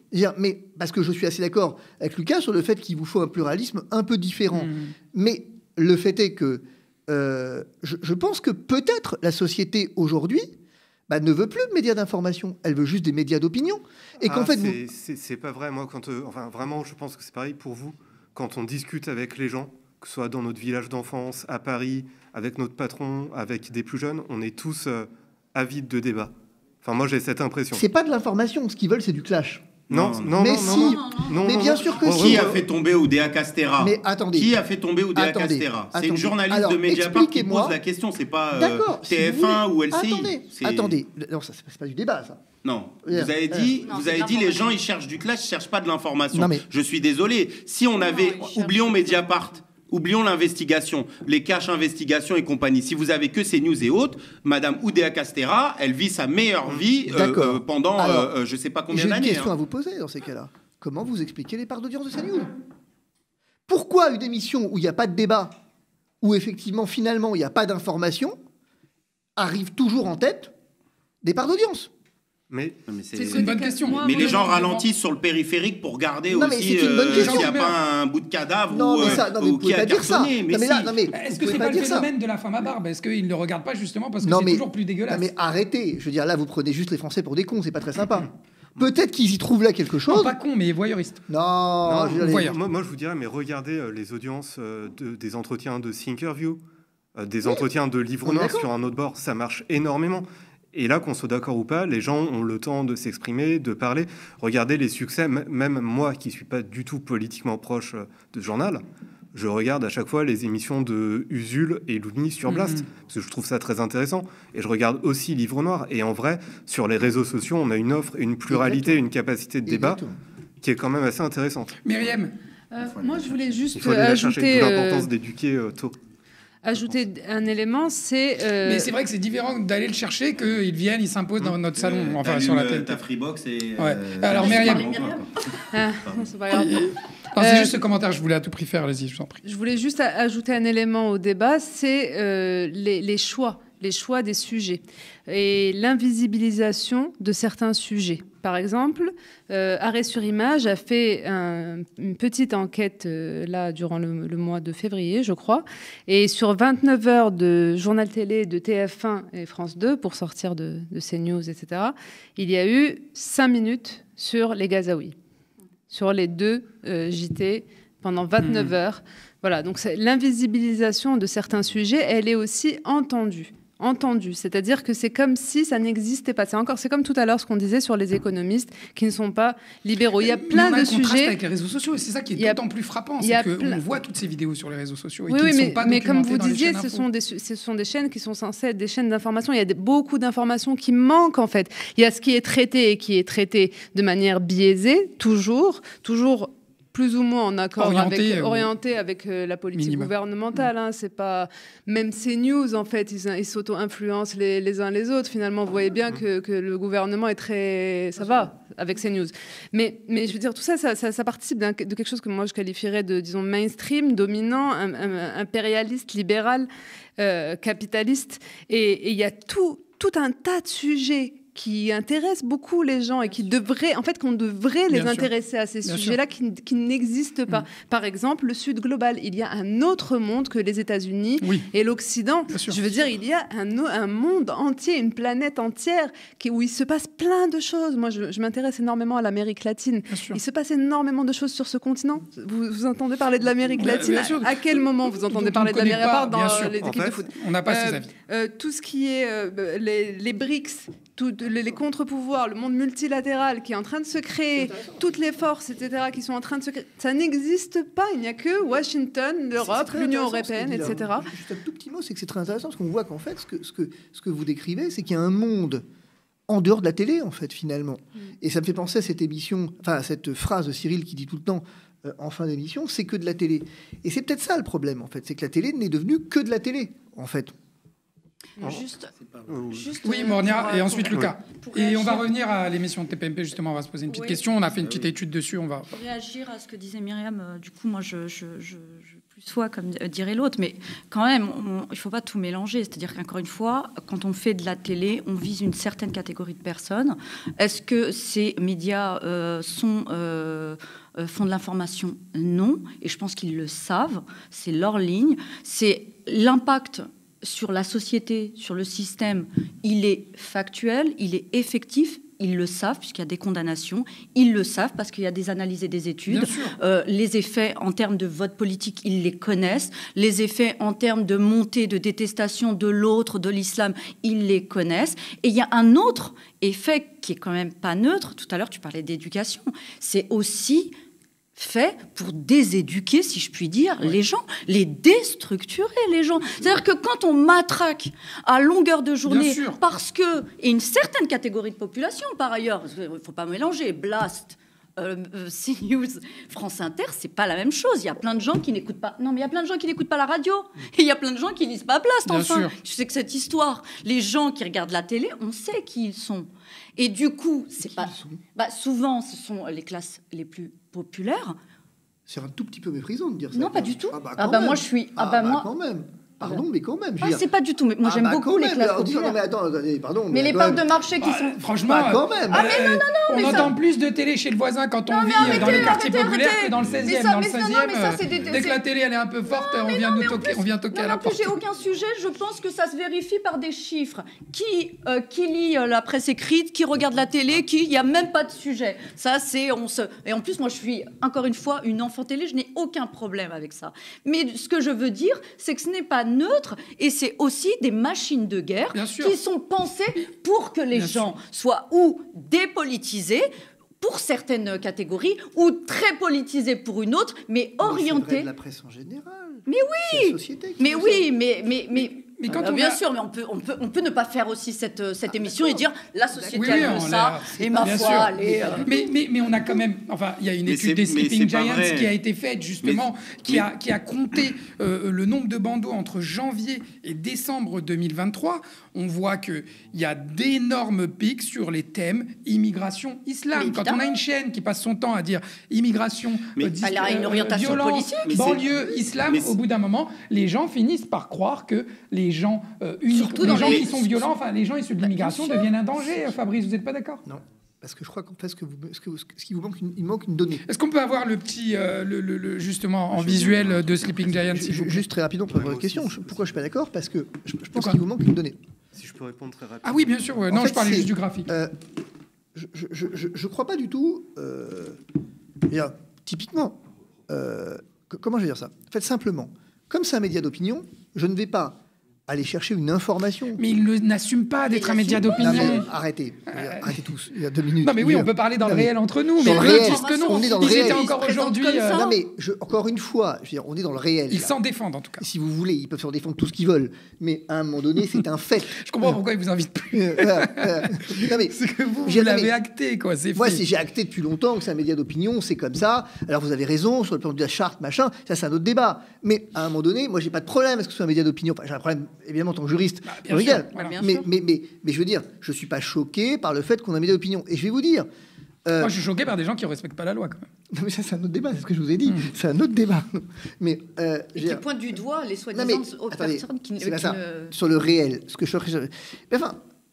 Mais parce que je suis assez d'accord avec Lucas sur le fait qu'il vous faut un pluralisme un peu différent. Mmh. Mais le fait est que euh, je, je pense que peut-être la société aujourd'hui bah, ne veut plus de médias d'information. Elle veut juste des médias d'opinion. Et qu'en ah, fait, c'est, vous... c'est, c'est pas vrai. Moi, quand, euh, enfin, vraiment, je pense que c'est pareil pour vous. Quand on discute avec les gens, que ce soit dans notre village d'enfance, à Paris, avec notre patron, avec des plus jeunes, on est tous euh, avides de débat. Enfin, moi, j'ai cette impression. C'est pas de l'information. Ce qu'ils veulent, c'est du clash. Non, non, non, mais non, si, non, non, mais non, bien non, sûr que non, si. Qui a fait tomber Oudéa Castéra? Mais attendez. Qui a fait tomber Oudéa attendez, Castéra? C'est attendez. une journaliste Alors, de Mediapart qui pose la question. C'est pas euh, T F un si ou L C I. Attendez, c'est... attendez. Non, ça, c'est pas du débat, ça. Non, vous avez dit, non, vous avez dit les gens ils cherchent du clash, ils cherchent pas de l'information. Non, mais... Je suis désolé. Si on avait, non, oublions Mediapart. Oublions l'investigation, les caches investigations et compagnie. Si vous avez que ces news et autres, Madame Oudéa Castéra, elle vit sa meilleure vie euh, euh, pendant Alors, euh, je ne sais pas combien d'années. J'ai une question hein. à vous poser dans ces cas-là. Comment vous expliquez les parts d'audience de ces news? Pourquoi une émission où il n'y a pas de débat, où effectivement, finalement, il n'y a pas d'information, arrive toujours en tête des parts d'audience? Mais, mais c'est, c'est une bonne question. Mais, mais les gens ralentissent sur le périphérique pour regarder non, aussi euh, s'il n'y a pas un bout de cadavre non, ou, mais ça, non, mais ou qui a cartonné. Mais, mais, si. là, non, mais est-ce que c'est pas, pas le phénomène ça. de la femme à barbe? Est-ce qu'ils ne le regardent pas justement parce que non, c'est mais, toujours plus dégueulasse? Non mais arrêtez. Je veux dire, là, vous prenez juste les Français pour des cons. C'est pas très sympa. Peut-être qu'ils y trouvent là quelque chose. Non, pas con, mais voyeuristes. Non, non je voyeur. moi, moi, je vous dirais, mais regardez euh, les audiences euh, de, des entretiens de Thinkerview, euh, des oui. entretiens de Livre Noir sur un autre bord. Ça marche énormément. Et là, qu'on soit d'accord ou pas, les gens ont le temps de s'exprimer, de parler. Regardez les succès, même moi qui ne suis pas du tout politiquement proche de ce journal, je regarde à chaque fois les émissions de Usul et Louni sur Blast, mmh. parce que je trouve ça très intéressant. Et je regarde aussi Livre Noir. Et en vrai, sur les réseaux sociaux, on a une offre, une pluralité, Exactement. une capacité de débat Exactement. qui est quand même assez intéressante. Myriam euh, Moi, je voulais juste Il faut aller ajouter... chercher, d'où l'importance euh... d'éduquer euh, tôt. Ajouter un élément, c'est... Euh... Mais c'est vrai que c'est différent d'aller le chercher, qu'ils viennent, ils s'imposent dans notre salon, euh, enfin sur la télé. Ta Freebox et... Ouais. Euh, Alors Myriam... Ah, non, c'est pas grave. Non, c'est euh, juste ce commentaire, je voulais à tout prix faire, allez-y, je vous en prie. Je voulais juste ajouter un élément au débat, c'est euh, les, les choix, les choix des sujets et l'invisibilisation de certains sujets. Par exemple, euh, Arrêt sur Image a fait un, une petite enquête euh, là durant le, le mois de février, je crois, et sur vingt-neuf heures de journal télé de T F un et France deux pour sortir de, de CNews, et cetera, il y a eu cinq minutes sur les Gazaouis, sur les deux euh, J T pendant vingt-neuf mmh. heures. Voilà, donc c'est, l'invisibilisation de certains sujets, elle est aussi entendue. Entendu, c'est-à-dire que c'est comme si ça n'existait pas. C'est encore, c'est comme tout à l'heure ce qu'on disait sur les économistes qui ne sont pas libéraux. Il y a plein on a de un sujets avec les réseaux sociaux et c'est ça qui est d'autant plus frappant, c'est qu'on plein... voit toutes ces vidéos sur les réseaux sociaux et oui, qui oui, ne mais, sont pas mais comme vous dans disiez, ce sont des ce sont des chaînes qui sont censées être des chaînes d'information. Il y a des, beaucoup d'informations qui manquent en fait. Il y a ce qui est traité et qui est traité de manière biaisée, toujours, toujours. plus ou moins en accord orienté, avec, euh, orienté avec euh, la politique minimum. gouvernementale. Hein, c'est pas même CNews en fait, ils, ils s'auto-influencent les, les uns les autres. Finalement, vous voyez bien que, que le gouvernement est très, ça va avec CNews. Mais mais je veux dire tout ça, ça, ça, ça participe de quelque chose que moi je qualifierais de disons mainstream, dominant, un, un, impérialiste, libéral, euh, capitaliste. Et il y a tout tout un tas de sujets qui intéressent beaucoup les gens et qui devraient, en fait, qu'on devrait les Bien intéresser sûr. à ces Bien sujets-là qui, qui n'existent pas. Mmh. Par exemple, le Sud global. Il y a un autre monde que les États-Unis oui. et l'Occident. Je veux dire, il y a un, un monde entier, une planète entière qui, où il se passe plein de choses. Moi, je, je m'intéresse énormément à l'Amérique latine. Il se passe énormément de choses sur ce continent. Vous, vous entendez parler de l'Amérique ouais, latine à, à quel moment vous entendez parler de l'Amérique, à part dans les équipes fait, de foot? On n'a pas euh, ces avis. Euh, tout ce qui est euh, les, les BRICS, tout, les, les contre-pouvoirs, le monde multilatéral qui est en train de se créer, toutes les forces, et cetera, qui sont en train de se créer, ça n'existe pas. Il n'y a que Washington, l'Europe, l'Union européenne, et cetera. Juste un tout petit mot, c'est que c'est très intéressant parce qu'on voit qu'en fait, ce que, ce que, ce que vous décrivez, c'est qu'il y a un monde en dehors de la télé, en fait, finalement. Mm. Et ça me fait penser à cette émission, enfin, à cette phrase de Cyril qui dit tout le temps, euh, en fin d'émission, c'est que de la télé. Et c'est peut-être ça le problème, en fait, c'est que la télé n'est devenue que de la télé, en fait. Juste, juste oui, Mornia, et ensuite Lucas. Et on va revenir à l'émission de T P M P, justement, on va se poser une petite oui. question. On a fait une petite étude dessus, on va... Pour réagir à ce que disait Myriam, euh, du coup, moi, je, je, je, je plus soi, comme dirait l'autre, mais quand même, on, il ne faut pas tout mélanger. C'est-à-dire qu'encore une fois, quand on fait de la télé, on vise une certaine catégorie de personnes. Est-ce que ces médias euh, sont, euh, font de l'information? Non. Et je pense qu'ils le savent. C'est leur ligne. C'est l'impact sur la société, sur le système. Il est factuel, il est effectif. Ils le savent, puisqu'il y a des condamnations. Ils le savent, parce qu'il y a des analyses et des études. Euh, les effets en termes de vote politique, ils les connaissent. Les effets en termes de montée, de détestation de l'autre, de l'islam, ils les connaissent. Et il y a un autre effet qui est quand même pas neutre. Tout à l'heure, tu parlais d'éducation. C'est aussi fait pour déséduquer, si je puis dire, ouais. les gens, les déstructurer, les gens. C'est-à-dire que quand on matraque à longueur de journée, parce que, et une certaine catégorie de population, par ailleurs, il ne faut pas mélanger, Blast, euh, euh, CNews, France Inter, c'est pas la même chose. Il y a plein de gens qui n'écoutent pas... Non, mais il y a plein de gens qui n'écoutent pas la radio. Et il y a plein de gens qui lisent pas Blast, enfin. Tu sais que cette histoire, les gens qui regardent la télé, on sait qui ils sont. Et du coup, c'est pas... Bah, souvent, ce sont les classes les plus populaires. C'est un tout petit peu méprisant de dire ça. Non, pas du tout. Ah bah, ah bah moi, je suis... Ah, ah bah, bah moi... quand même. Pardon, mais quand même. Ah, c'est pas du tout. Mais moi, ah j'aime bah beaucoup les classes populaires. Non, mais attends, attendez, pardon. Mais, mais les parcs de marché qui bah, sont... Franchement, bah, quand même. Ah, mais non, non, non. On mais entend ça... plus de télé chez le voisin quand on non, vit arrêtez, dans les quartiers arrêtez, populaires arrêtez. que dans le seizième. Ça, Dans le ça, seizième, non, mais ça, des... dès que la télé elle est un peu forte, non, on, vient non, nous toquer, plus, on vient toquer non, à la porte. J'ai aucun sujet. Je pense que ça se vérifie par des chiffres. Qui, euh, qui lit euh, la presse écrite, qui regarde la télé, qui... Il n'y a même pas de sujet. Ça, c'est... On se... Et en plus, moi, je suis, encore une fois, une enfant télé. Je n'ai aucun problème avec ça. Mais ce que je veux dire, c'est que ce n'est pas neutre et c'est aussi des machines de guerre qui sont pensées pour que les Bien gens sûr. soient ou dépolitisés pour certaines catégories ou très politisés pour une autre, mais orientés. C'est de la presse en général. Mais oui, la société qui mais oui, mais mais mais. Mais quand euh, on bien a... sûr, mais on peut, on, peut, on peut ne pas faire aussi cette, cette ah, émission et dire la société oui, oui, a veut ça, et ma foi, allez... Euh... Mais, mais, mais on a quand même... Enfin, il y a une mais étude des Sleeping Giants vrai. qui a été faite, justement, mais, qui, mais... A, qui a compté euh, le nombre de bandeaux entre janvier et décembre deux mille vingt-trois. On voit qu'il y a d'énormes pics sur les thèmes immigration, islam. Quand on a une chaîne qui passe son temps à dire immigration, mais, euh, dis, elle a une orientation violence, politique. banlieue, islam, mais au bout d'un moment, les gens finissent par croire que les gens... Euh, Surtout les dans gens les... qui sont violents, enfin les gens issus de l'immigration bah, deviennent un danger. Fabrice, vous n'êtes pas d'accord? Non, parce que je crois qu'en fait, ce que vous, ce que, ce qui vous manque, une, il manque une donnée. Est-ce qu'on peut avoir le petit, euh, le, le, le, justement en je visuel je, de Sleeping Giants je, je, Juste très rapidement pour répondre à votre question. Je, pourquoi je suis pas d'accord? Parce que je, je pense qu'il vous manque une donnée. Si je peux répondre très rapidement. Ah oui, bien sûr. Ouais. Non, fait, je parlais juste du graphique. Euh, je, je, je, je crois pas du tout. Euh, bien, typiquement, euh, comment je vais dire ça? En fait, simplement, comme c'est un média d'opinion, je ne vais pas aller chercher une information. Mais il n'assume pas d'être un média d'opinion. Arrêtez, euh... arrêtez tous. Il y a deux minutes. Non mais oui, on peut parler dans le réel entre nous, mais eux disent que non. On est dans le réel. Encore aujourd'hui. Euh... Non mais je, encore une fois, je veux dire, on est dans le réel. Ils s'en défendent en tout cas. Si vous voulez, ils peuvent s'en défendre tout ce qu'ils veulent, mais à un moment donné, c'est un fait. Je comprends pourquoi ils vous invitent plus. euh, euh, non mais c'est que vous, vous l'avez acté quoi. C'est moi, si j'ai acté depuis longtemps que c'est un média d'opinion, c'est comme ça. Alors vous avez raison sur le plan de la charte, machin. Ça, c'est un autre débat. Mais à un moment donné, moi, j'ai pas de problème à ce que ce soit un média d'opinion. Enfin, j'ai un problème évidemment en tant que juriste. Bah, bien sûr, voilà. mais, mais, mais, mais, mais je veux dire, je suis pas choqué par le fait qu'on a un média d'opinion. Et je vais vous dire... Euh... Moi, je suis choqué par des gens qui ne respectent pas la loi, quand même. Non, mais ça, c'est un autre débat, c'est ce que je vous ai dit. Mmh. C'est un autre débat. Mais, euh, et qui pointe du doigt les soi-disant autres personnes qui, qui ne... Sur le réel, ce que je... Enfin,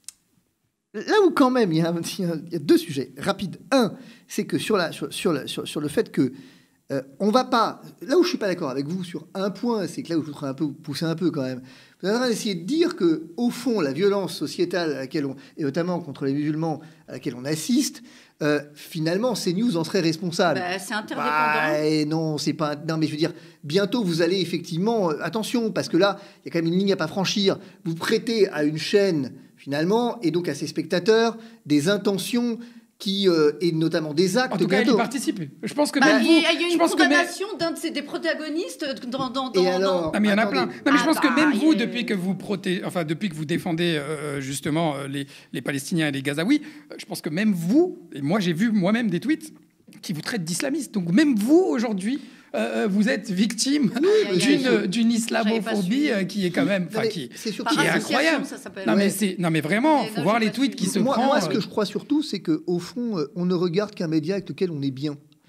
là où quand même, il y a, il y a deux sujets rapides. Un, c'est que sur, la, sur, sur, la, sur, sur le fait que Euh, on va pas... Là où je suis pas d'accord avec vous sur un point, c'est que là où je voudrais un peu pousser un peu quand même, vous avez essayer de dire que au fond, la violence sociétale à laquelle on... et notamment contre les musulmans à laquelle on assiste, euh, finalement, CNews en serait responsable. Bah, c'est interdépendant. Bah, et non, c'est pas... Non, mais je veux dire, bientôt, vous allez effectivement... Euh, attention, parce que là, il y a quand même une ligne à pas franchir. Vous prêtez à une chaîne, finalement, et donc à ses spectateurs, des intentions... qui euh, et notamment des actes. En tout cas, bientôt. elle y participe. Je pense que bah, même il, vous, y a, il y a une condamnation même... d'un de ces des protagonistes dans. dans, et dans alors, dans... Ah, mais il y en a plein. Non, mais ah, je pense bah, que même vous, est... depuis que vous protégez, enfin depuis que vous défendez euh, justement euh, les, les Palestiniens et les Gazaouis, euh, je pense que même vous, et moi j'ai vu moi-même des tweets qui vous traitent d'islamistes. Donc même vous aujourd'hui. Euh, vous êtes victime oui, d'une, d'une islamophobie euh, qui est quand même, enfin qui, qui est incroyable. Ça non ouais. mais c'est, non mais vraiment, mais faut non, voir les tweets qui se moi, prend. Moi, ce que je crois surtout, c'est que au fond, euh, on ne regarde qu'un média avec lequel on est bien.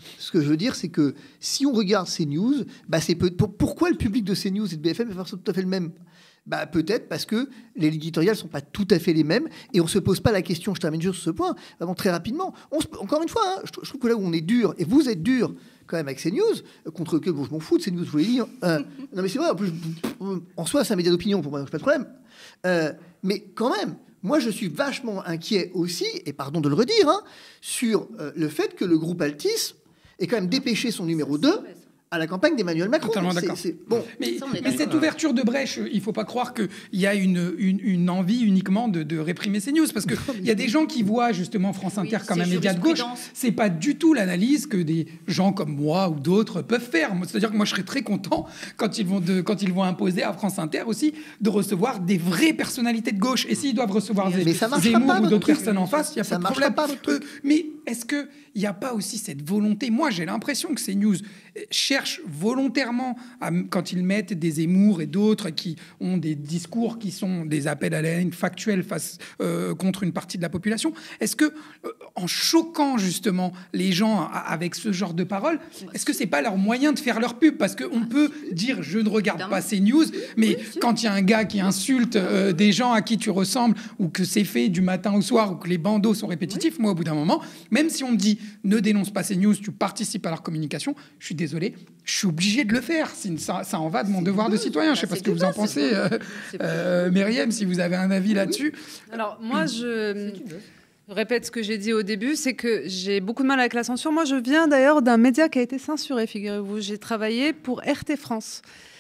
Ce que je veux dire, c'est que si on regarde CNews, bah c'est peu... pourquoi le public de CNews et de B F M est tout à fait le même? Bah, peut-être parce que les éditoriales ne sont pas tout à fait les mêmes et on ne se pose pas la question, je termine juste sur ce point, vraiment très rapidement. On se... Encore une fois, hein, je, je trouve que là où on est dur, et vous êtes dur quand même avec CNews, contre que bon, je m'en fous de CNews, je voulais dire. Euh, non mais c'est vrai, en plus, en soi, c'est un média d'opinion pour moi, donc pas de problème. Euh, mais quand même, moi je suis vachement inquiet aussi, et pardon de le redire, hein, sur euh, le fait que le groupe Altis ait quand même dépêché son numéro deux à la campagne d'Emmanuel Macron. Totalement d'accord. C'est, c'est... Bon. Mais, mais cette ouverture de brèche, il ne faut pas croire qu'il y a une, une, une envie uniquement de, de réprimer ces news, parce qu'il y a des gens qui voient justement France Inter oui, comme un média de gauche. C'est pas du tout l'analyse que des gens comme moi ou d'autres peuvent faire. C'est-à-dire que moi, je serais très content quand ils vont, de, quand ils vont imposer à France Inter aussi de recevoir des vraies personnalités de gauche. Et s'ils doivent recevoir des Zemmour ou d'autres personnes en face, il n'y a pas de problème. Pas euh, mais est-ce qu'il n'y a pas aussi cette volonté? Moi, j'ai l'impression que ces news cherchent volontairement, à, quand ils mettent des Zemmour et d'autres qui ont des discours qui sont des appels à la haine factuels face, euh, contre une partie de la population, est-ce que, euh, en choquant justement les gens à, avec ce genre de paroles, est-ce que c'est pas leur moyen de faire leur pub? Parce qu'on peut dire, je ne regarde pas ces news, mais quand il y a un gars qui insulte euh, des gens à qui tu ressembles, ou que c'est fait du matin au soir, ou que les bandeaux sont répétitifs, moi, au bout d'un moment, même si on me dit, ne dénonce pas ces news, tu participes à leur communication, je suis désolé, je suis obligé de le faire. Ça, ça en va de mon devoir de citoyen. Je ne sais pas ce que vous en pensez, euh, euh, Myriam, si vous avez un avis là-dessus. Alors, moi, je répète ce que j'ai dit au début, c'est que j'ai beaucoup de mal avec la censure. Moi, je viens d'ailleurs d'un média qui a été censuré, figurez-vous. J'ai travaillé pour R T France.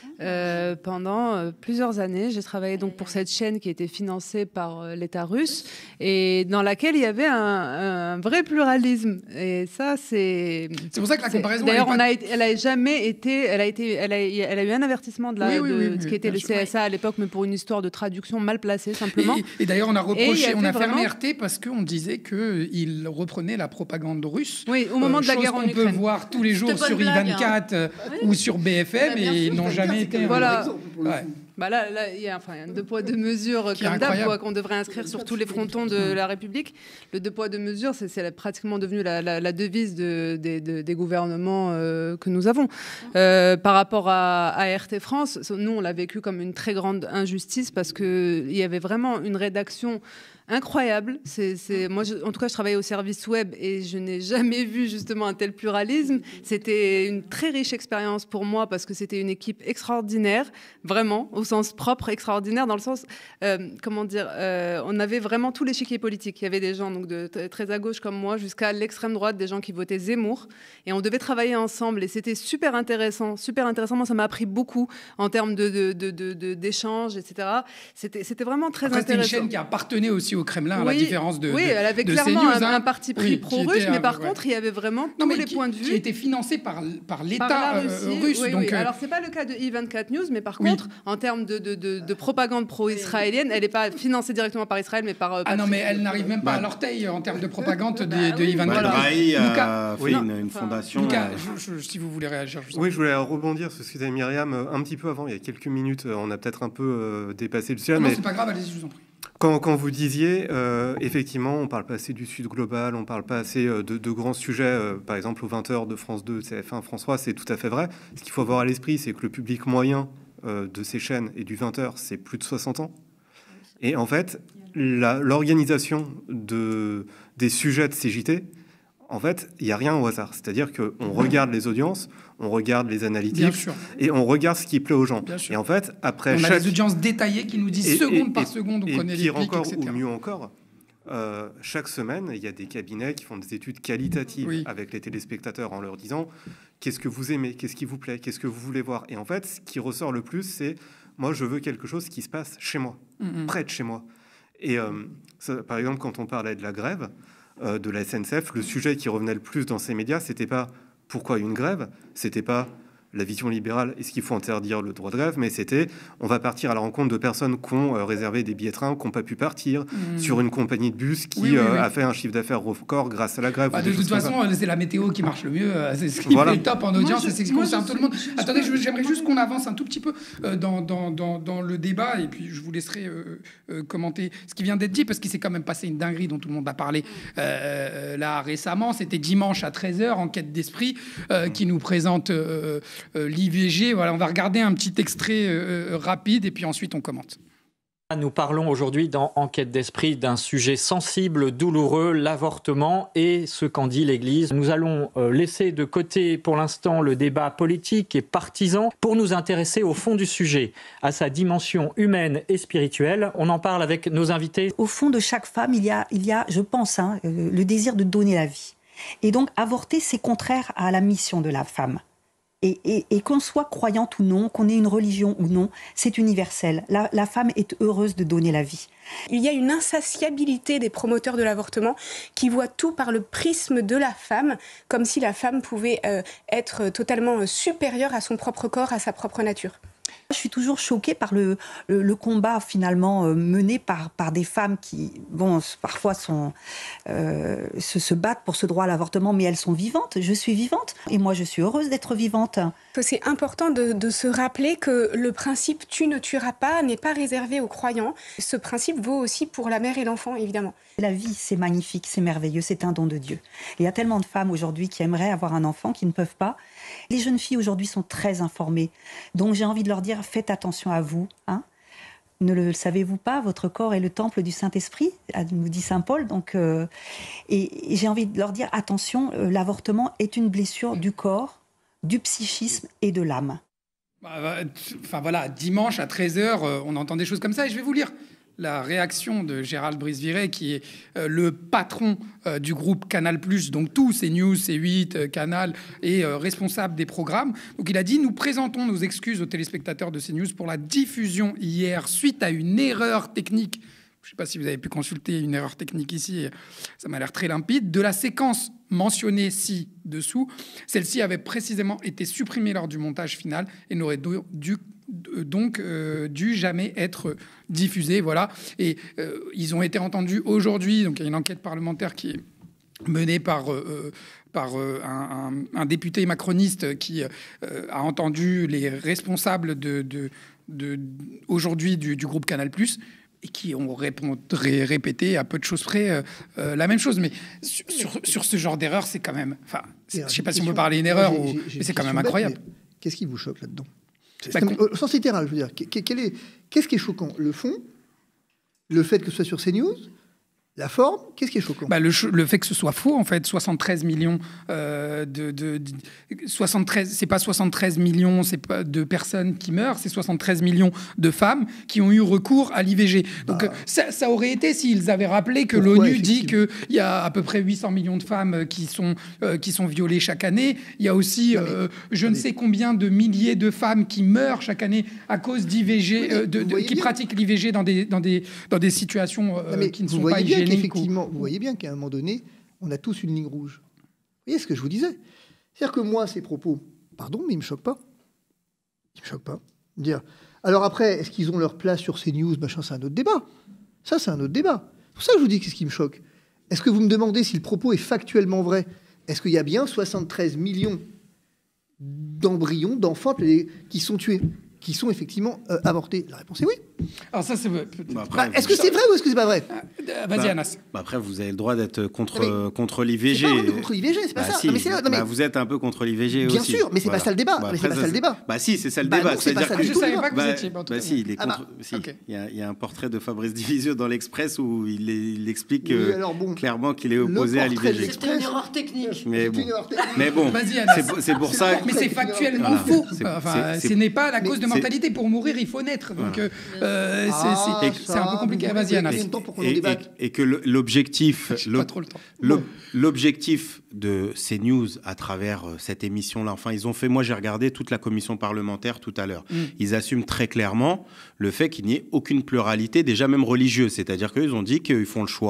Euh, pendant euh, plusieurs années, j'ai travaillé donc pour cette chaîne qui était financée par euh, l'État russe et dans laquelle il y avait un, un vrai pluralisme. Et ça, c'est. C'est pour ça que la comparaison. D'ailleurs, elle, on a été, elle a jamais été, elle a été, elle a, elle a eu un avertissement de la, oui, oui, de, oui, oui, de ce qui était le C S A à l'époque, mais pour une histoire de traduction mal placée simplement. Et, et d'ailleurs, on a reproché, on a vraiment... fermé R T parce qu'on disait que il reprenait la propagande russe. Oui, au moment euh, de la guerre en Ukraine. On peut voir tous les jours sur I vingt-quatre hein. euh, ou sur B F M et ils n'ont jamais. Voilà. Ouais. Bah là, là, il y a enfin, un deux poids deux mesures comme d'hab qu'on devrait inscrire sur tous les frontons de la République. Le deux poids deux mesures, c'est, c'est pratiquement devenu la, la, la devise de, de, de, des gouvernements euh, que nous avons. Euh, par rapport à, à R T France, nous on l'a vécu comme une très grande injustice parce que il y avait vraiment une rédaction incroyable. C'est, c'est... Moi, je... en tout cas, je travaillais au service web et je n'ai jamais vu justement un tel pluralisme. C'était une très riche expérience pour moi parce que c'était une équipe extraordinaire, vraiment, au sens propre, extraordinaire, dans le sens, euh, comment dire, euh, on avait vraiment tout l'échiquier politique. Il y avait des gens donc, de t- très à gauche comme moi jusqu'à l'extrême droite, des gens qui votaient Zemmour. Et on devait travailler ensemble et c'était super intéressant, super intéressant. Moi, ça m'a appris beaucoup en termes de, de, de, de, de, d'échanges, et cetera. C'était, c'était vraiment très Après, intéressant. C'était une chaîne qui appartenait aussi au Kremlin, oui, à la différence de Oui, de, elle avait de clairement CNews, un, hein. un parti pris oui, pro-russe, était, mais par ouais. contre, il y avait vraiment non, tous les qui, points de vue. Qui était financé par, par l'État par la Russie, euh, russe. Oui, donc, oui. euh... Alors, c'est pas le cas de I vingt-quatre News, mais par oui. contre, en termes de, de, de, de propagande pro-israélienne, elle n'est pas financée directement par Israël, mais par... Euh, ah non, mais elle n'arrive même pas bah, à l'orteil en termes de propagande de, de I vingt-quatre. Bah, Drahi Lucas, a fait une, une fondation. Lucas, euh... je, je, si vous voulez réagir. Je oui, je voulais rebondir sur ce que disait Myriam un petit peu avant, il y a quelques minutes. On a peut-être un peu euh, dépassé le sujet. Non, mais... c'est pas grave, allez-y, je vous en prie. Quand, quand vous disiez, euh, effectivement, on parle pas assez du Sud global, on parle pas assez de, de grands sujets, euh, par exemple aux vingt heures de France deux, C F un, France trois, c'est tout à fait vrai. Ce qu'il faut avoir à l'esprit, c'est que le public moyen euh, de ces chaînes et du vingt heures, c'est plus de soixante ans. Et en fait, la, l'organisation de, des sujets de C J T, en fait, il n'y a rien au hasard. C'est-à-dire qu'on regarde les audiences, on regarde les analytics et on regarde ce qui plaît aux gens. Et en fait, après on chaque... a des audiences détaillées qui nous disent et, seconde et, par et, seconde, on et connaît pire les pics, encore, et cetera. Ou mieux encore, euh, chaque semaine, il y a des cabinets qui font des études qualitatives oui. avec les téléspectateurs en leur disant qu'est-ce que vous aimez, qu'est-ce qui vous plaît, qu'est-ce que vous voulez voir. Et en fait, ce qui ressort le plus, c'est moi, je veux quelque chose qui se passe chez moi, mm-hmm. près de chez moi. Et euh, ça, par exemple, quand on parlait de la grève, Euh, de la S N C F, le sujet qui revenait le plus dans ces médias, c'était pas pourquoi une grève, c'était pas la vision libérale, est-ce qu'il faut interdire le droit de grève, mais c'était on va partir à la rencontre de personnes qui ont euh, réservé des billets de train, qui n'ont pas pu partir, mmh. sur une compagnie de bus qui oui, oui, euh, oui. a fait un chiffre d'affaires record grâce à la grève. Bah, de toute façon, c'est la météo qui marche le mieux, c'est ce qui voilà. fait le top en audience, moi, je, c'est ce qui concerne tout le monde. Je, Attendez, je, j'aimerais juste qu'on avance un tout petit peu euh, dans, dans, dans, dans le débat, et puis je vous laisserai euh, euh, commenter ce qui vient d'être dit, parce qu'il s'est quand même passé une dinguerie dont tout le monde a parlé euh, là récemment. C'était dimanche à treize heures, Enquête d'Esprit, euh, qui nous présente euh, euh, l'I V G. Voilà, on va regarder un petit extrait euh, rapide, et puis ensuite on commente. Nous parlons aujourd'hui dans Enquête d'Esprit d'un sujet sensible, douloureux, l'avortement et ce qu'en dit l'Église. Nous allons laisser de côté pour l'instant le débat politique et partisan pour nous intéresser au fond du sujet, à sa dimension humaine et spirituelle. On en parle avec nos invités. Au fond de chaque femme, il y a, il y a je pense, hein, le désir de donner la vie. Et donc avorter, c'est contraire à la mission de la femme. Et, et, et qu'on soit croyante ou non, qu'on ait une religion ou non, c'est universel. La, la femme est heureuse de donner la vie. Il y a une insatiabilité des promoteurs de l'avortement qui voient tout par le prisme de la femme, comme si la femme pouvait euh, être totalement supérieure à son propre corps, à sa propre nature. Je suis toujours choquée par le, le, le combat finalement euh, mené par, par des femmes qui, bon, parfois sont, euh, se, se battent pour ce droit à l'avortement, mais elles sont vivantes. Je suis vivante et moi je suis heureuse d'être vivante. C'est important de, de se rappeler que le principe « tu ne tueras pas » n'est pas réservé aux croyants. Ce principe vaut aussi pour la mère et l'enfant, évidemment. La vie, c'est magnifique, c'est merveilleux, c'est un don de Dieu. Il y a tellement de femmes aujourd'hui qui aimeraient avoir un enfant, qui ne peuvent pas. Les jeunes filles aujourd'hui sont très informées. Donc j'ai envie de leur dire, faites attention à vous. Hein. Ne le savez-vous pas, votre corps est le temple du Saint-Esprit, nous dit Saint Paul. Donc, euh, et, et j'ai envie de leur dire, attention, euh, l'avortement est une blessure du corps, du psychisme et de l'âme. Enfin voilà, dimanche à treize heures, on entend des choses comme ça, et je vais vous lire la réaction de Gérald Brice-Viret, qui est euh, le patron euh, du groupe Canal+, donc tous ces news, C huit, euh, Canal, et euh, responsable des programmes. Donc il a dit « Nous présentons nos excuses aux téléspectateurs de CNews pour la diffusion hier suite à une erreur technique ». Je ne sais pas si vous avez pu consulter une erreur technique ici, ça m'a l'air très limpide, de la séquence mentionnée ci-dessous. Celle-ci avait précisément été supprimée lors du montage final et n'aurait dû donc euh, dû jamais être diffusée. Voilà. Et euh, ils ont été entendus aujourd'hui. Donc il y a une enquête parlementaire qui est menée par, euh, par euh, un, un, un député macroniste qui euh, a entendu les responsables de, de, de, aujourd'hui du, du groupe Canal+, et qui ont répondré, répété à peu de choses près euh, euh, la même chose. Mais sur, sur, sur ce genre d'erreur, c'est quand même... Enfin, je ne sais pas si on peut parler d'une erreur, ou, mais c'est quand même incroyable. Qu'est-ce qui vous choque là-dedans? Bah, Au sens littéral, je veux dire. Quel est, qu'est-ce qui est choquant? Le fond? Le fait que ce soit sur CNews? La forme? Qu'est-ce qui est choquant? bah, le, le fait que ce soit faux, en fait, soixante-treize millions euh, de, de, de soixante-treize, c'est pas soixante-treize millions, c'est pas de personnes qui meurent, c'est soixante-treize millions de femmes qui ont eu recours à l'I V G. Donc bah, ça, ça aurait été s'ils avaient rappelé que l'ONU dit qu'il y a à peu près huit cents millions de femmes qui sont euh, qui sont violées chaque année. Il y a aussi non, mais, euh, je ne sais combien de milliers de femmes qui meurent chaque année à cause d'I V G, oui, euh, de, de, qui bien. pratiquent l'I V G dans des dans des dans des situations euh, non, qui ne sont pas hygiéniques. Effectivement, vous voyez bien qu'à un moment donné, on a tous une ligne rouge. Vous voyez ce que je vous disais? C'est-à-dire que moi, ces propos, pardon, mais ils ne me choquent pas. Ils ne me choquent pas. Dire. Alors après, est-ce qu'ils ont leur place sur CNews, machin, c'est un autre débat. Ça, c'est un autre débat. C'est pour ça que je vous dis qu'est-ce qui me choque. Est-ce que vous me demandez si le propos est factuellement vrai? Est-ce qu'il y a bien soixante-treize millions d'embryons, d'enfants qui sont tués, qui sont effectivement euh, avortés? La réponse est oui. Alors ça, c'est... Bah, bah, est-ce que c'est vrai ou est-ce que c'est pas vrai? euh, Vas-y, bah, Anas. Bah après, vous avez le droit d'être contre, mais, contre l'I V G. C'est pas contre l'I V G, c'est pas bah ça. Si. Non, mais c'est là, non, mais... Bah, vous êtes un peu contre l'I V G Bien aussi. Bien sûr, mais c'est voilà. pas ça le débat. Bah, mais c'est pas ça le débat. Bah si, c'est ça le bah, débat. Non, c'est pas ça du je tout. savais pas que vous bah, étiez... Bah, bah si, il est contre... ah bah, si. Okay. Il, y a, il y a un portrait de Fabrice Divisio dans l'Express où il, est, il explique oui, alors, bon, clairement qu'il est opposé à l'I V G. C'était une erreur technique. Mais bon, mais bon, c'est pour ça... Mais c'est factuellement faux. Ce n'est pas la cause de mortalité. Pour mourir, il faut naître. Donc... Euh, ah, c'est un peu compliqué. Vas-y, Anas. Et, et, et que l'objectif, l'objectif de CNews à travers cette émission-là, enfin, ils ont fait. Moi, j'ai regardé toute la commission parlementaire tout à l'heure. Mm. Ils assument très clairement le fait qu'il n'y ait aucune pluralité, déjà même religieuse. C'est-à-dire qu'ils ont dit qu'ils font le choix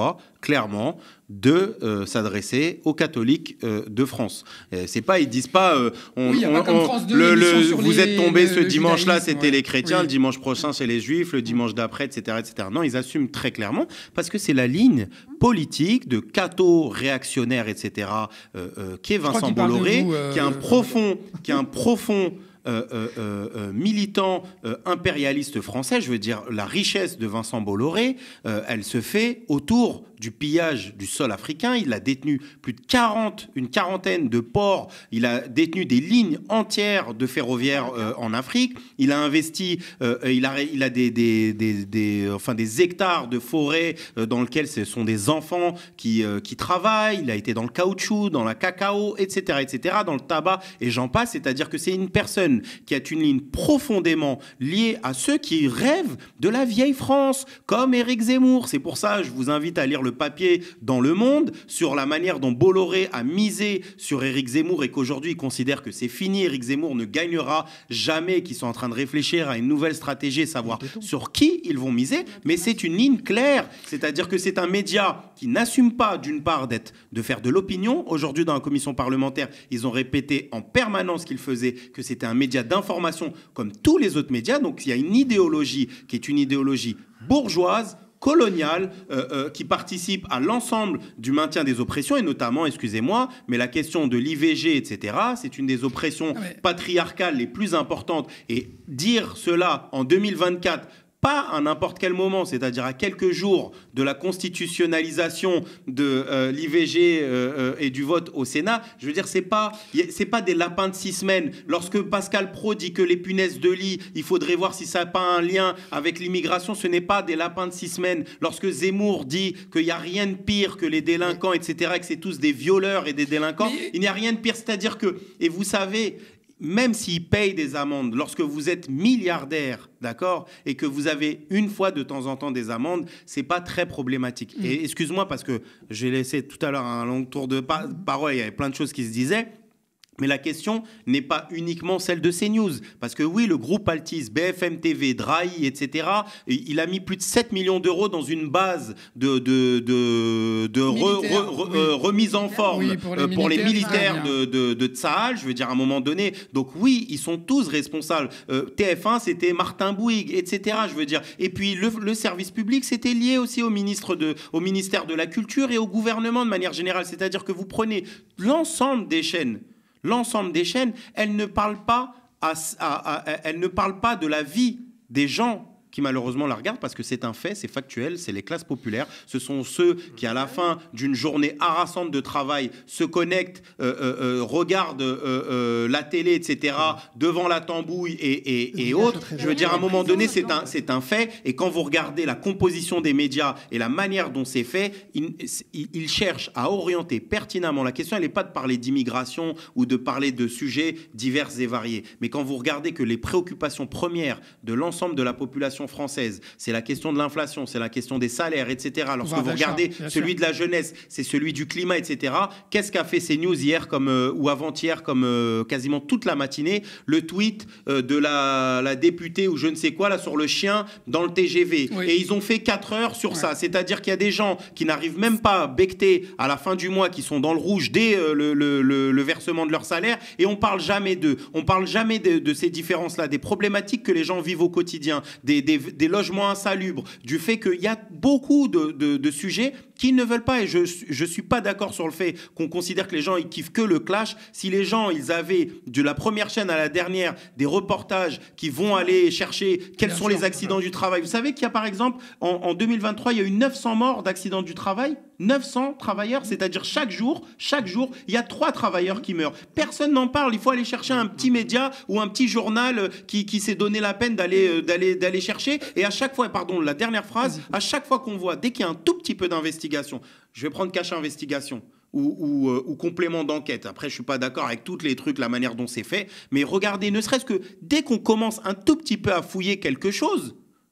clairement de euh, s'adresser aux catholiques euh, de France. Euh, c'est pas, ils disent pas, euh, on, oui, on, pas on, France deux, le, le, vous les, êtes tombé le, ce le dimanche-là, c'était ouais. les chrétiens, oui. le dimanche prochain, c'est les juifs, le dimanche d'après, et cetera, et cetera. Non, ils assument très clairement parce que c'est la ligne politique de catho-réactionnaire, et cetera, euh, euh, qui est Vincent Bolloré, vous, euh... qui a un profond, qui a un profond Euh, euh, euh, militant euh, impérialiste français. Je veux dire, la richesse de Vincent Bolloré, euh, elle se fait autour du pillage du sol africain. Il a détenu plus de quarante, une quarantaine de ports. Il a détenu des lignes entières de ferroviaires euh, en Afrique. Il a investi, euh, il a, il a des, des, des, des, enfin, des hectares de forêt euh, dans lesquels ce sont des enfants qui, euh, qui travaillent. Il a été dans le caoutchouc, dans la cacao, et cetera, et cetera, dans le tabac, et j'en passe. C'est-à-dire que c'est une personne qui a une ligne profondément liée à ceux qui rêvent de la vieille France, comme Éric Zemmour. C'est pour ça que je vous invite à lire le papier dans Le Monde sur la manière dont Bolloré a misé sur Éric Zemmour et qu'aujourd'hui il considère que c'est fini, Éric Zemmour ne gagnera jamais, qu'ils sont en train de réfléchir à une nouvelle stratégie, savoir sur qui ils vont miser, mais c'est une ligne claire, c'est-à-dire que c'est un média qui n'assume pas d'une part d'être, de faire de l'opinion. Aujourd'hui dans la commission parlementaire, ils ont répété en permanence qu'ils faisaient, que c'était un média d'information comme tous les autres médias, donc il y a une idéologie qui est une idéologie bourgeoise, coloniale, euh, euh, qui participe à l'ensemble du maintien des oppressions, et notamment, excusez-moi, mais la question de l'I V G, et cetera, c'est une des oppressions ah ouais. patriarcales les plus importantes. Et dire cela en deux mille vingt-quatre, pas à n'importe quel moment, c'est-à-dire à quelques jours de la constitutionnalisation de euh, l'I V G euh, euh, et du vote au Sénat, je veux dire, c'est pas, c'est pas des lapins de six semaines. Lorsque Pascal Praud dit que les punaises de lit, il faudrait voir si ça n'a pas un lien avec l'immigration, ce n'est pas des lapins de six semaines. Lorsque Zemmour dit qu'il n'y a rien de pire que les délinquants, et cetera, que c'est tous des violeurs et des délinquants, mais... il n'y a rien de pire. C'est-à-dire que, et vous savez... même s'ils payent des amendes, lorsque vous êtes milliardaire, d'accord, et que vous avez une fois de temps en temps des amendes, c'est pas très problématique. Mmh. Et excuse-moi parce que j'ai laissé tout à l'heure un long tour de pa- parole, il y avait plein de choses qui se disaient. Mais la question n'est pas uniquement celle de CNews. Parce que oui, le groupe Altice, B F M T V, Drahi, et cetera, il a mis plus de sept millions d'euros dans une base de, de, de, de re, re, re, oui. euh, remise en forme oui, pour, les euh, pour les militaires de, de, de Tsahal, je veux dire, à un moment donné. Donc oui, ils sont tous responsables. Euh, T F un, c'était Martin Bouygues, et cetera, je veux dire. Et puis le, le service public, c'était lié aussi au, ministre de, au ministère de la Culture et au gouvernement de manière générale. C'est-à-dire que vous prenez l'ensemble des chaînes, L'ensemble des chaînes, elles ne parlent pas, à, à, à, elles ne parlent pas de la vie des gens qui malheureusement la regardent, parce que c'est un fait, c'est factuel, c'est les classes populaires. Ce sont ceux qui, à la fin d'une journée harassante de travail, se connectent, euh, euh, regardent euh, euh, la télé, et cetera, devant la tambouille et, et, et autres. Je veux dire, à un moment donné, c'est un, c'est un fait. Et quand vous regardez la composition des médias et la manière dont c'est fait, ils, ils cherchent à orienter pertinemment la question. Elle n'est pas de parler d'immigration ou de parler de sujets divers et variés. Mais quand vous regardez que les préoccupations premières de l'ensemble de la population française, c'est la question de l'inflation, c'est la question des salaires, et cetera. Lorsque vous regardez celui de la jeunesse, c'est celui du climat, et cetera. Qu'est-ce qu'a fait CNews hier comme, euh, ou avant-hier, comme euh, quasiment toute la matinée, le tweet euh, de la, la députée ou je ne sais quoi, là, sur le chien dans le T G V. Oui. Et ils ont fait quatre heures sur ouais. ça. C'est-à-dire qu'il y a des gens qui n'arrivent même pas à becter à la fin du mois, qui sont dans le rouge dès euh, le, le, le, le versement de leur salaire, et on parle jamais d'eux. On parle jamais de, de ces différences-là, des problématiques que les gens vivent au quotidien, des, des Des, des logements insalubres, du fait qu'il y a beaucoup de, de, de sujets qu'ils ne veulent pas. Et je ne suis pas d'accord sur le fait qu'on considère que les gens ils kiffent que le clash. Si les gens ils avaient de la première chaîne à la dernière des reportages qui vont aller chercher quels Bien sont sûr, les accidents du travail. Vous savez qu'il y a par exemple en, en deux mille vingt-trois, il y a eu neuf cents morts d'accidents du travail. neuf cents travailleurs, c'est-à-dire chaque jour, chaque jour, il y a trois travailleurs qui meurent. Personne n'en parle. Il faut aller chercher un petit média ou un petit journal qui, qui s'est donné la peine d'aller, d'aller, d'aller chercher. Et à chaque fois, pardon, la dernière phrase, à chaque fois qu'on voit, dès qu'il y a un tout petit peu d'investigation, je vais prendre cache investigation ou, ou, euh, ou complément d'enquête. Après, je suis pas d'accord avec tous les trucs, la manière dont c'est fait. Mais regardez, ne serait-ce que dès qu'on commence un tout petit peu à fouiller quelque chose,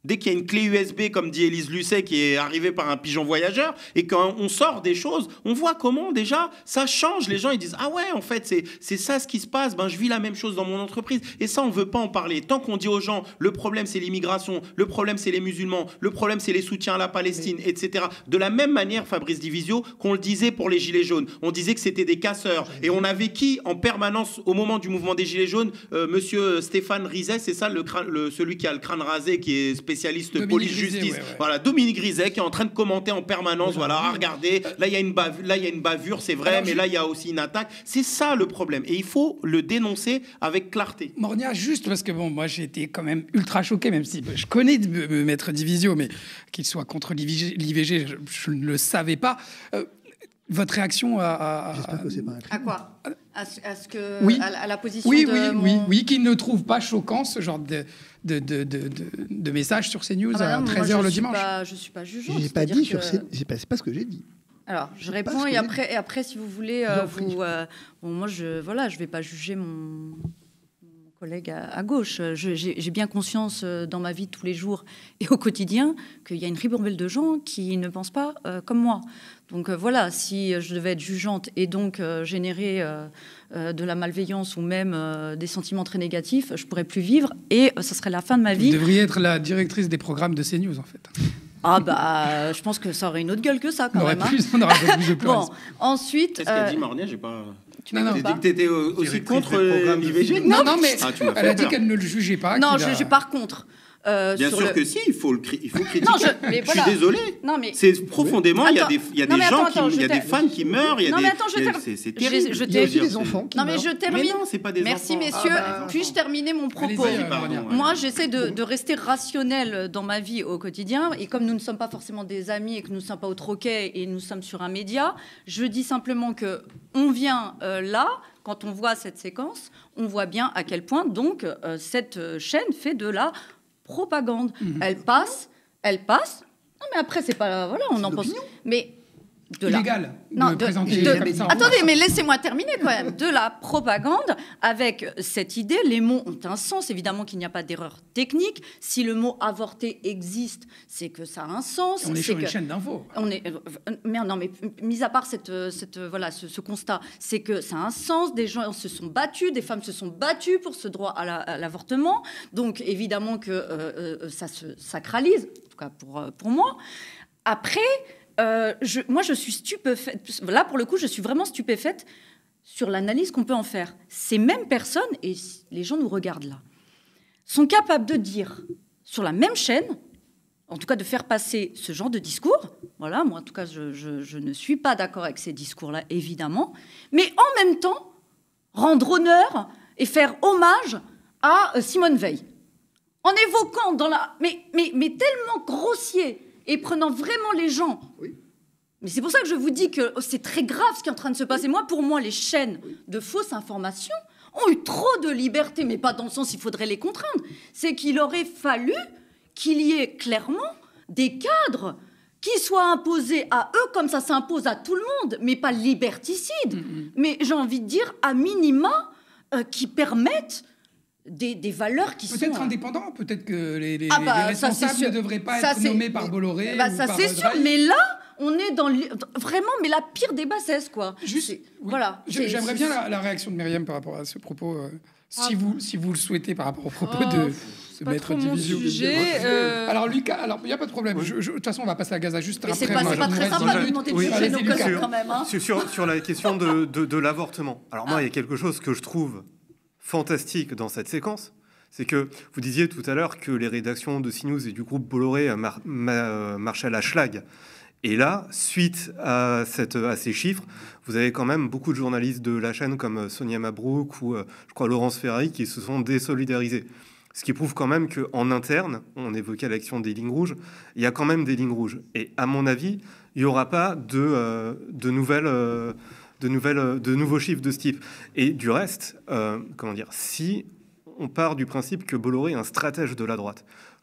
Dès qu'il y a une clé U S B, comme dit Élise Lucet, qui est arrivée par un pigeon voyageur, et quand on sort des choses, on voit comment déjà ça change. Les gens ils disent ah ouais en fait c'est c'est ça ce qui se passe. Ben je vis la même chose dans mon entreprise. Et ça on veut pas en parler. Tant qu'on dit aux gens le problème c'est l'immigration, le problème c'est les musulmans, le problème c'est les soutiens à la Palestine, et cetera. De la même manière, Fabrice Divisio, qu'on le disait pour les gilets jaunes, on disait que c'était des casseurs. Et on avait qui en permanence au moment du mouvement des gilets jaunes, euh, Monsieur Stéphane Rizet, c'est ça le, crâne, le celui qui a le crâne rasé, qui est spécialiste police-justice. Ouais, ouais. Voilà, Dominique Rizet qui est en train de commenter en permanence. Oui, voilà, oui, regardez, là il y a une bavure, là il y a une bavure, c'est vrai, alors, mais je... là il y a aussi une attaque. C'est ça le problème, et il faut le dénoncer avec clarté. Mornia, juste parce que bon, moi j'ai été quand même ultra choqué, même si je connais Maître Divisio, mais qu'il soit contre l'I V G, je, je ne le savais pas. Euh, votre réaction à, à, J'espère que c'est pas un crime. À quoi à, à ce que oui. à, à la position oui, de oui, mon... oui, oui, qu'il ne trouve pas choquant ce genre de de de de, de, de messages sur CNews ah bah non, à treize heures le dimanche. Pas, je suis pas jugeante. J'ai pas dit que... sur C... c'est pas, c'est pas ce que j'ai dit. Alors, je réponds et après, et après, si vous voulez, euh, vous, euh, bon, moi, je voilà, je vais pas juger mon collègue à, à gauche. J'ai bien conscience euh, dans ma vie de tous les jours et au quotidien qu'il y a une ribambelle de gens qui ne pensent pas euh, comme moi. Donc euh, voilà, si je devais être jugeante et donc euh, générer euh, euh, de la malveillance ou même euh, des sentiments très négatifs, je pourrais plus vivre et euh, ça serait la fin de ma vie. Vous devriez être la directrice des programmes de CNews, en fait. Ah bah, je pense que ça aurait une autre gueule que ça quand on même. Plus, on aurait plus de bon, ensuite. Qu'est-ce qu'elle dit, Mornia? J'ai pas. Tu m'as dit que tu étais aussi contre l'I V G. Non, non, mais ah, elle a dit qu'elle ne le jugeait pas. Non, je suis par contre. Euh, Bien sûr le... que si, il faut, le cri il faut critiquer. Non, je, mais je voilà. suis désolé. Mais... C'est profondément, il y a des, y a des gens, attends, qui, il y a des femmes qui meurent, il y a non, des... mais attends, je c'est, c'est terrible. Je, je il y a aussi des enfants qui Non, mais meurent. je termine. Mais non, c'est pas des Merci, enfants. messieurs. Ah bah, Puis-je terminer mon propos? Pardon, Moi, j'essaie de, de rester rationnelle dans ma vie au quotidien. Et comme nous ne sommes pas forcément des amis et que nous ne sommes pas au troquet et nous sommes sur un média, je dis simplement que on vient euh, là... Quand on voit cette séquence, on voit bien à quel point donc euh, cette chaîne fait de la propagande. Mmh. Elle passe, elle passe. Non mais après c'est pas voilà, on en pense. Mais de illégal. La... Non, de de... présenter de... comme ça. Attendez, mais laissez-moi terminer quand même. De la propagande avec cette idée. Les mots ont un sens. Évidemment qu'il n'y a pas d'erreur technique. Si le mot avorter existe, c'est que ça a un sens. Et on est, est sur que... une chaîne d'infos. On est, mais non, mais mis à part cette, cette voilà, ce, ce constat, c'est que ça a un sens. Des gens se sont battus, des femmes se sont battues pour ce droit à l'avortement. Donc évidemment que euh, euh, ça se sacralise, en tout cas pour pour moi. Après. Euh, je, moi, je suis stupéfaite. Là, pour le coup, je suis vraiment stupéfaite sur l'analyse qu'on peut en faire. Ces mêmes personnes, et les gens nous regardent là, sont capables de dire sur la même chaîne, en tout cas de faire passer ce genre de discours. Voilà, moi, en tout cas, je, je, je ne suis pas d'accord avec ces discours-là, évidemment. Mais en même temps, rendre honneur et faire hommage à Simone Veil. En évoquant dans la... Mais, mais, mais tellement grossier et prenant vraiment les gens. Oui. Mais c'est pour ça que je vous dis que c'est très grave ce qui est en train de se passer. Moi, pour moi, les chaînes oui. de fausses informations ont eu trop de liberté, mais pas dans le sens qu'il faudrait les contraindre. C'est qu'il aurait fallu qu'il y ait clairement des cadres qui soient imposés à eux comme ça s'impose à tout le monde, mais pas liberticides. Mm-hmm. Mais j'ai envie de dire, à minima, euh, qui permettent... Des, des valeurs qui peut-être sont... Peut-être indépendants, peut-être que les, les, ah bah, les responsables ne devraient pas ça, être nommés par Bolloré bah, ou ça, par c'est sûr, mais là, on est dans le... vraiment, mais la pire des bassesses, quoi. Juste, oui. Voilà. J'aimerais bien la, la réaction de Myriam par rapport à ce propos, euh, ah, si, vous, si vous le souhaitez, par rapport au propos oh, de, de Maître Divisio. Euh... Alors, Lucas, alors il n'y a pas de problème. Oui. De toute façon, on va passer à Gaza juste mais après. C'est pas, pas très sympa de monter le sujet nos collègues, quand même. Hein. Sur, sur, sur la question de, de, de l'avortement. Alors moi, il ah. y a quelque chose que je trouve fantastique dans cette séquence. C'est que vous disiez tout à l'heure que les rédactions de CNews et du groupe Bolloré mar mar marchaient à la schlag. Et là, suite à, cette, à ces chiffres, vous avez quand même beaucoup de journalistes de la chaîne comme Sonia Mabrouk ou, je crois, Laurence Ferrari qui se sont désolidarisés. Ce qui prouve quand même qu'en interne, on évoquait l'action des lignes rouges, il y a quand même des lignes rouges. Et à mon avis, il n'y aura pas de, euh, de nouvelles... Euh, de, nouvelles, de nouveaux chiffres de ce type. Et du reste, euh, comment dire, si... on part du principe que Bolloré est un stratège de la droite.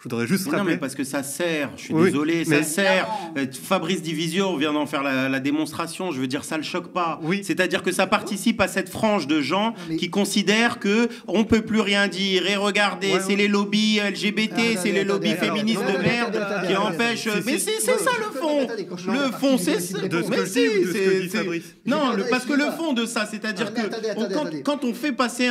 Je voudrais juste mais rappeler... Non, mais parce que ça sert, je suis oui, désolé, mais... ça sert. Euh, Fabrice Divisio vient d'en faire la, la démonstration, je veux dire, ça le choque pas. Oui. C'est-à-dire que ça participe à cette frange de gens mais... qui considèrent qu'on ne peut plus rien dire. Et regardez, ouais, c'est ouais. les lobbies L G B T, ah, c'est les lobbies alors, féministes alors, de merde attendez, qui attendez, empêchent... Si, si, mais c'est ça le fond. Le fond, c'est ça. De ce que je dis ou de ce que dit Fabrice? Non, parce que le fond de ça, c'est-à-dire que quand on fait passer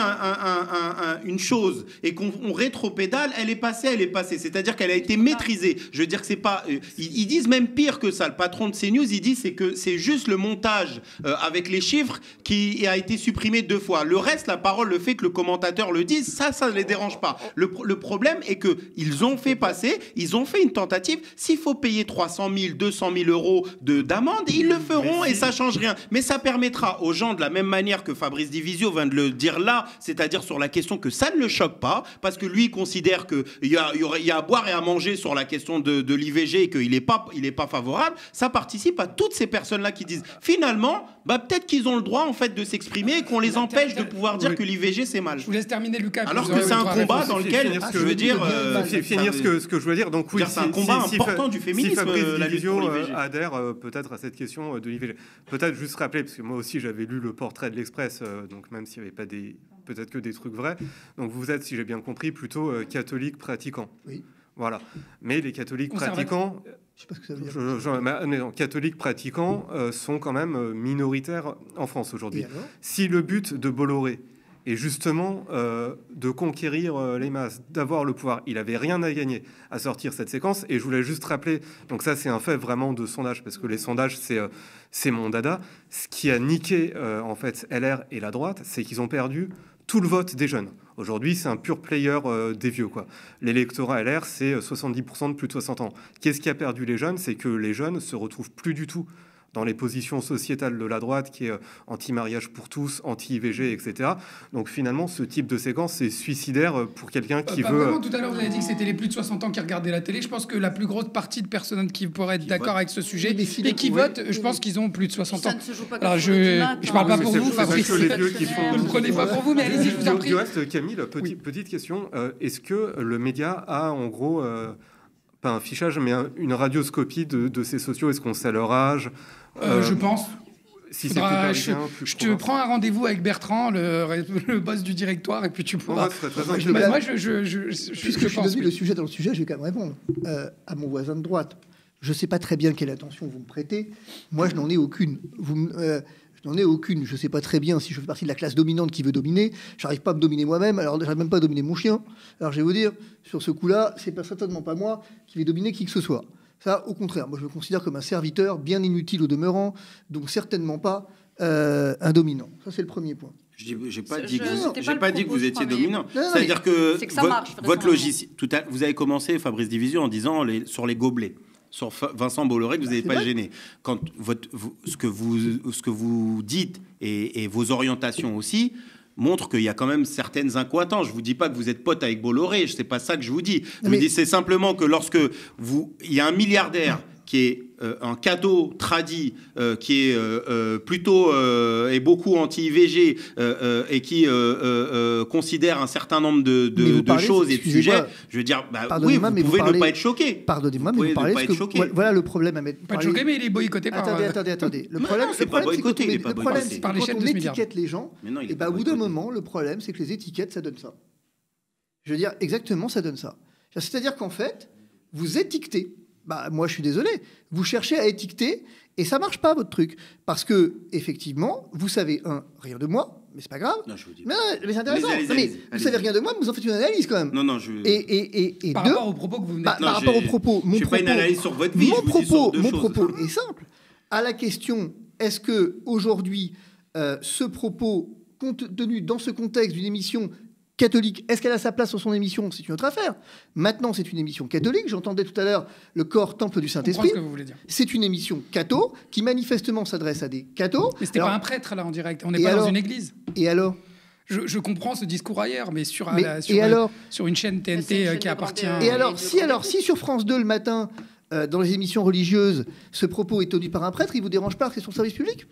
une chose et qu'on rétropédale, elle est passée, elle est passée. C'est-à-dire qu'elle a été maîtrisée. Je veux dire que c'est pas... Euh, ils, ils disent même pire que ça. Le patron de CNews, il dit c'est que c'est juste le montage euh, avec les chiffres qui a été supprimé deux fois. Le reste, la parole, le fait que le commentateur le dise, ça, ça ne les dérange pas. Le, le problème est qu'ils ont fait passer, ils ont fait une tentative. S'il faut payer trois cent mille, deux cent mille euros de, d'amende, ils le feront et ça change rien. Mais ça permettra aux gens, de la même manière que Fabrice Divisio vient de le dire là, c'est-à-dire sur la question que ça ne le choque pas, parce que lui, il considère qu'il y a, y aurait, y a à boire et à manger sur la question de, de l'I V G et qu'il n'est pas, il est pas favorable. Ça participe à toutes ces personnes-là qui disent finalement, bah, peut-être qu'ils ont le droit en fait de s'exprimer et qu'on les empêche de pouvoir dire oui. que l'I V G c'est mal. Je vous laisse terminer, Lucas. Alors que c'est un combat dans lequel, je veux dire, finir ce que ce que je veux dire. Donc oui, c'est un combat important du féminisme. Si Fabrice Divisio adhère peut-être à cette question de l'I V G, peut-être juste rappeler, parce que moi aussi j'avais lu le portrait de l'Express, donc même s'il n'y avait pas des, peut-être que des trucs vrais. Donc vous êtes, si j'ai bien compris, plutôt catholique pratiquant. Oui. Voilà. Mais les catholiques pratiquants, je sais pas ce que ça veut dire. Je, je, mais, mais non, catholiques pratiquants euh, sont quand même minoritaires en France aujourd'hui. Si le but de Bolloré est justement euh, de conquérir euh, les masses, d'avoir le pouvoir, il avait rien à gagner à sortir cette séquence. Et je voulais juste rappeler, donc ça c'est un fait vraiment de sondage, parce que les sondages c'est euh, c'est mon dada. Ce qui a niqué euh, en fait L R et la droite, c'est qu'ils ont perdu tout le vote des jeunes. Aujourd'hui, c'est un pur player euh, des vieux, quoi. L'électorat L R, c'est soixante-dix pour cent de plus de soixante ans. Qu'est-ce qui a perdu les jeunes? C'est que les jeunes se retrouvent plus du tout dans les positions sociétales de la droite, qui est euh, anti-mariage pour tous, anti-I V G, et cetera. Donc finalement, ce type de séquence, c'est suicidaire pour quelqu'un qui euh, pas veut... Vraiment, tout à l'heure, vous avez dit que c'était les plus de soixante ans qui regardaient la télé. Je pense que la plus grosse partie de personnes qui pourraient être d'accord avec ce sujet oui, et qui votent, je pense qu'ils ont plus de soixante ans. Alors, je ne parle pas pour vous, Fabrice. Ne me prenez pas pour vous, mais allez-y, je vous en prie. Du reste, Camille, petite, oui. petite question. Euh, est-ce que le média a, en gros... Euh, pas un fichage, mais un, une radioscopie de, de ces sociaux? Est-ce qu'on sait leur âge? euh, euh, Je pense. Si Faudra, c'est plus parisien, je, plus je te prends un rendez-vous avec Bertrand, le, le boss du directoire, et puis tu pourras. Oh, très, très moi, je, moi, je, je, je, je, Puisque je, je pense. Le sujet dans le sujet, je vais quand même répondre euh, à mon voisin de droite. Je ne sais pas très bien quelle attention vous me prêtez. Moi, je n'en ai aucune. Vous, euh, je n'en ai aucune. Je ne sais pas très bien si je fais partie de la classe dominante qui veut dominer. Je n'arrive pas à me dominer moi-même. Alors, je n'arrive même pas à dominer mon chien. Alors, je vais vous dire, sur ce coup-là, c'est pas certainement pas moi qui vais dominer qui que ce soit. Ça, au contraire, moi, je me considère comme un serviteur bien inutile au demeurant, donc certainement pas euh, un dominant. Ça, c'est le premier point. Je n'ai pas, dit, je, que vous, pas, j'ai pas dit que vous étiez dominant. C'est-à-dire que, que, que marche, votre, votre logiciel... Tout à, vous avez commencé, Fabrice Divisio, en disant les, sur les gobelets. Sur Vincent Bolloré, que vous n'avez pas vrai. gêné. Quand votre, vous, ce, que vous, ce que vous dites et, et vos orientations aussi montrent qu'il y a quand même certaines incohérences. Je ne vous dis pas que vous êtes pote avec Bolloré, ce n'est pas ça que je vous dis. Je Mais... vous dis c'est simplement que lorsque vous, il y a un milliardaire qui est euh, un cadeau tradit, euh, qui est euh, euh, plutôt euh, et beaucoup anti-I V G euh, euh, et qui euh, euh, considère un certain nombre de, de, de parlez, choses et de sujets, je veux dire, bah, oui, vous pouvez vous parlez, ne pas être choqué. Pardonnez-moi, mais vous parlez de ce que... Voilà le problème à mettre... Pas de choqué, mais il est boycotté par... Attendez, attendez, attendez. Le problème, c'est pas boycotté, le problème, c'est quand on étiquette les gens, et bah, au bout d'un moment, le problème, c'est que les étiquettes, ça donne ça. Je veux dire, exactement, ça donne ça. C'est-à-dire qu'en fait, vous étiquetez. Bah, moi, je suis désolé. Vous cherchez à étiqueter et ça marche pas, votre truc. Parce que, effectivement, vous savez, un, rien de moi, mais c'est pas grave. Non, je vous dis. Mais, mais c'est intéressant. Allez, allez, non, mais allez, vous allez. savez rien de moi, mais vous en faites une analyse quand même. Non, non, je. Et, et, et, et par deux, rapport aux propos que vous venez bah, de Par rapport aux propos, mon je propos. Fais pas une analyse sur votre vie. Mon je vous propos, dis sur deux mon choses. propos est simple. À la question, est-ce que aujourd'hui, euh, ce propos, compte tenu dans ce contexte d'une émission catholique, est-ce qu'elle a sa place sur son émission? C'est une autre affaire. Maintenant, c'est une émission catholique. J'entendais tout à l'heure le corps temple du Saint-Esprit. C'est une émission catho qui manifestement s'adresse à des cathos. Mais c'était pas un prêtre là en direct. On n'est pas alors, dans une église. Et alors je, je comprends ce discours ailleurs, mais sur, mais, la, sur, et alors sur une chaîne T N T euh, qui appartient. Et alors, si alors, si sur France deux le matin, euh, dans les émissions religieuses, ce propos est tenu par un prêtre, il vous dérange pas que c'est son service public?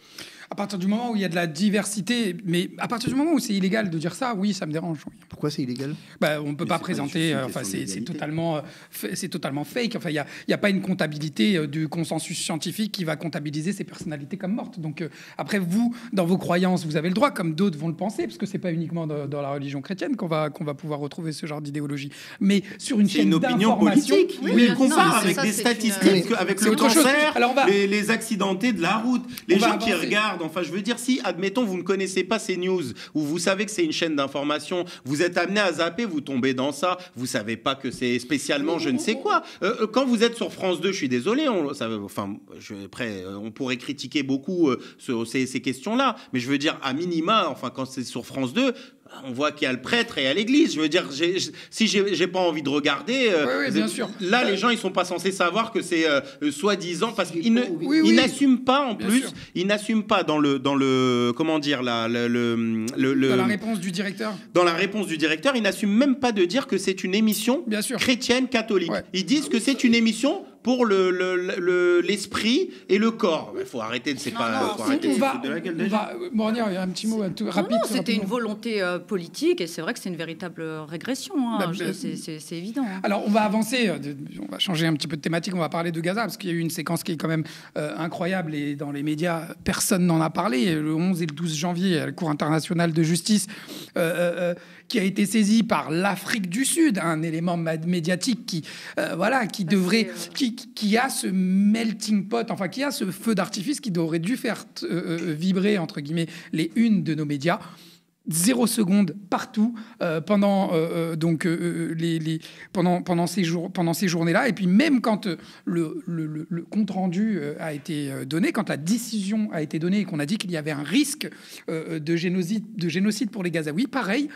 À partir du moment où il y a de la diversité, mais à partir du moment où c'est illégal de dire ça, oui, ça me dérange. Oui. Pourquoi c'est illégal? Bah, on ne peut pas présenter, euh, enfin, c'est, c'est, totalement, euh, c'est totalement fake. Enfin, il n'y a, y a pas une comptabilité euh, du consensus scientifique qui va comptabiliser ces personnalités comme mortes. Donc, euh, après, vous, dans vos croyances, vous avez le droit, comme d'autres vont le penser, parce que ce n'est pas uniquement dans, dans la religion chrétienne qu'on va, qu'on va pouvoir retrouver ce genre d'idéologie. Mais sur une c'est chaîne une opinion politique. Oui, mais on compare avec ça, des statistiques, une... avec le cancer, Alors va... les, les accidentés de la route, les on gens qui regardent. Enfin, je veux dire, si, admettons, vous ne connaissez pas ces news, ou vous savez que c'est une chaîne d'information, vous êtes amené à zapper, vous tombez dans ça, vous savez pas que c'est spécialement je ne sais quoi. Euh, quand vous êtes sur France deux, je suis désolé, on, ça, enfin, je, après, on pourrait critiquer beaucoup euh, ce, ces, ces questions-là, mais je veux dire, à minima, enfin, quand c'est sur France deux, on voit qu'il y a le prêtre et il y a l'église. Je veux dire, j'ai, si j'ai, j'ai pas envie de regarder, euh, oui, oui, bien sûr. Là, les gens, ils sont pas censés savoir que c'est euh, soi-disant, parce qu'ils ne, oui, ils oui. n'assument pas en bien plus, sûr. ils n'assument pas dans le, dans le, comment dire, là, le, le, le, le, dans la réponse du directeur. Dans la réponse du directeur, ils n'assument même pas de dire que c'est une émission bien sûr. chrétienne catholique. Ouais. Ils disent que c'est une émission pour le, le, le, l'esprit et le corps. Il faut arrêter de, c'est non, pas, non, faut arrêter on de va, foutre de la gueule on des gens. va, bon, il y a un petit mot tout, rapide. Non, non, c'était rapidement. une volonté euh, politique et c'est vrai que c'est une véritable régression. Hein. Bah, Je, c'est, c'est, c'est évident. Hein. Alors, on va avancer, euh, de, on va changer un petit peu de thématique, on va parler de Gaza, parce qu'il y a eu une séquence qui est quand même euh, incroyable et dans les médias, personne n'en a parlé. Le onze et le douze janvier, à la Cour internationale de justice, euh, euh, qui a été saisie par l'Afrique du Sud, un élément médiatique qui, euh, voilà, qui devrait, euh... qui, qui a ce melting pot, enfin qui a ce feu d'artifice qui aurait dû faire euh, vibrer entre guillemets les unes de nos médias. Zéro seconde partout euh, pendant euh, donc euh, les, les pendant pendant ces jours pendant ces journées-là, et puis même quand euh, le, le, le compte rendu euh, a été donné, quand la décision a été donnée et qu'on a dit qu'il y avait un risque euh, de génocide de génocide pour les Gazaouis, pareil.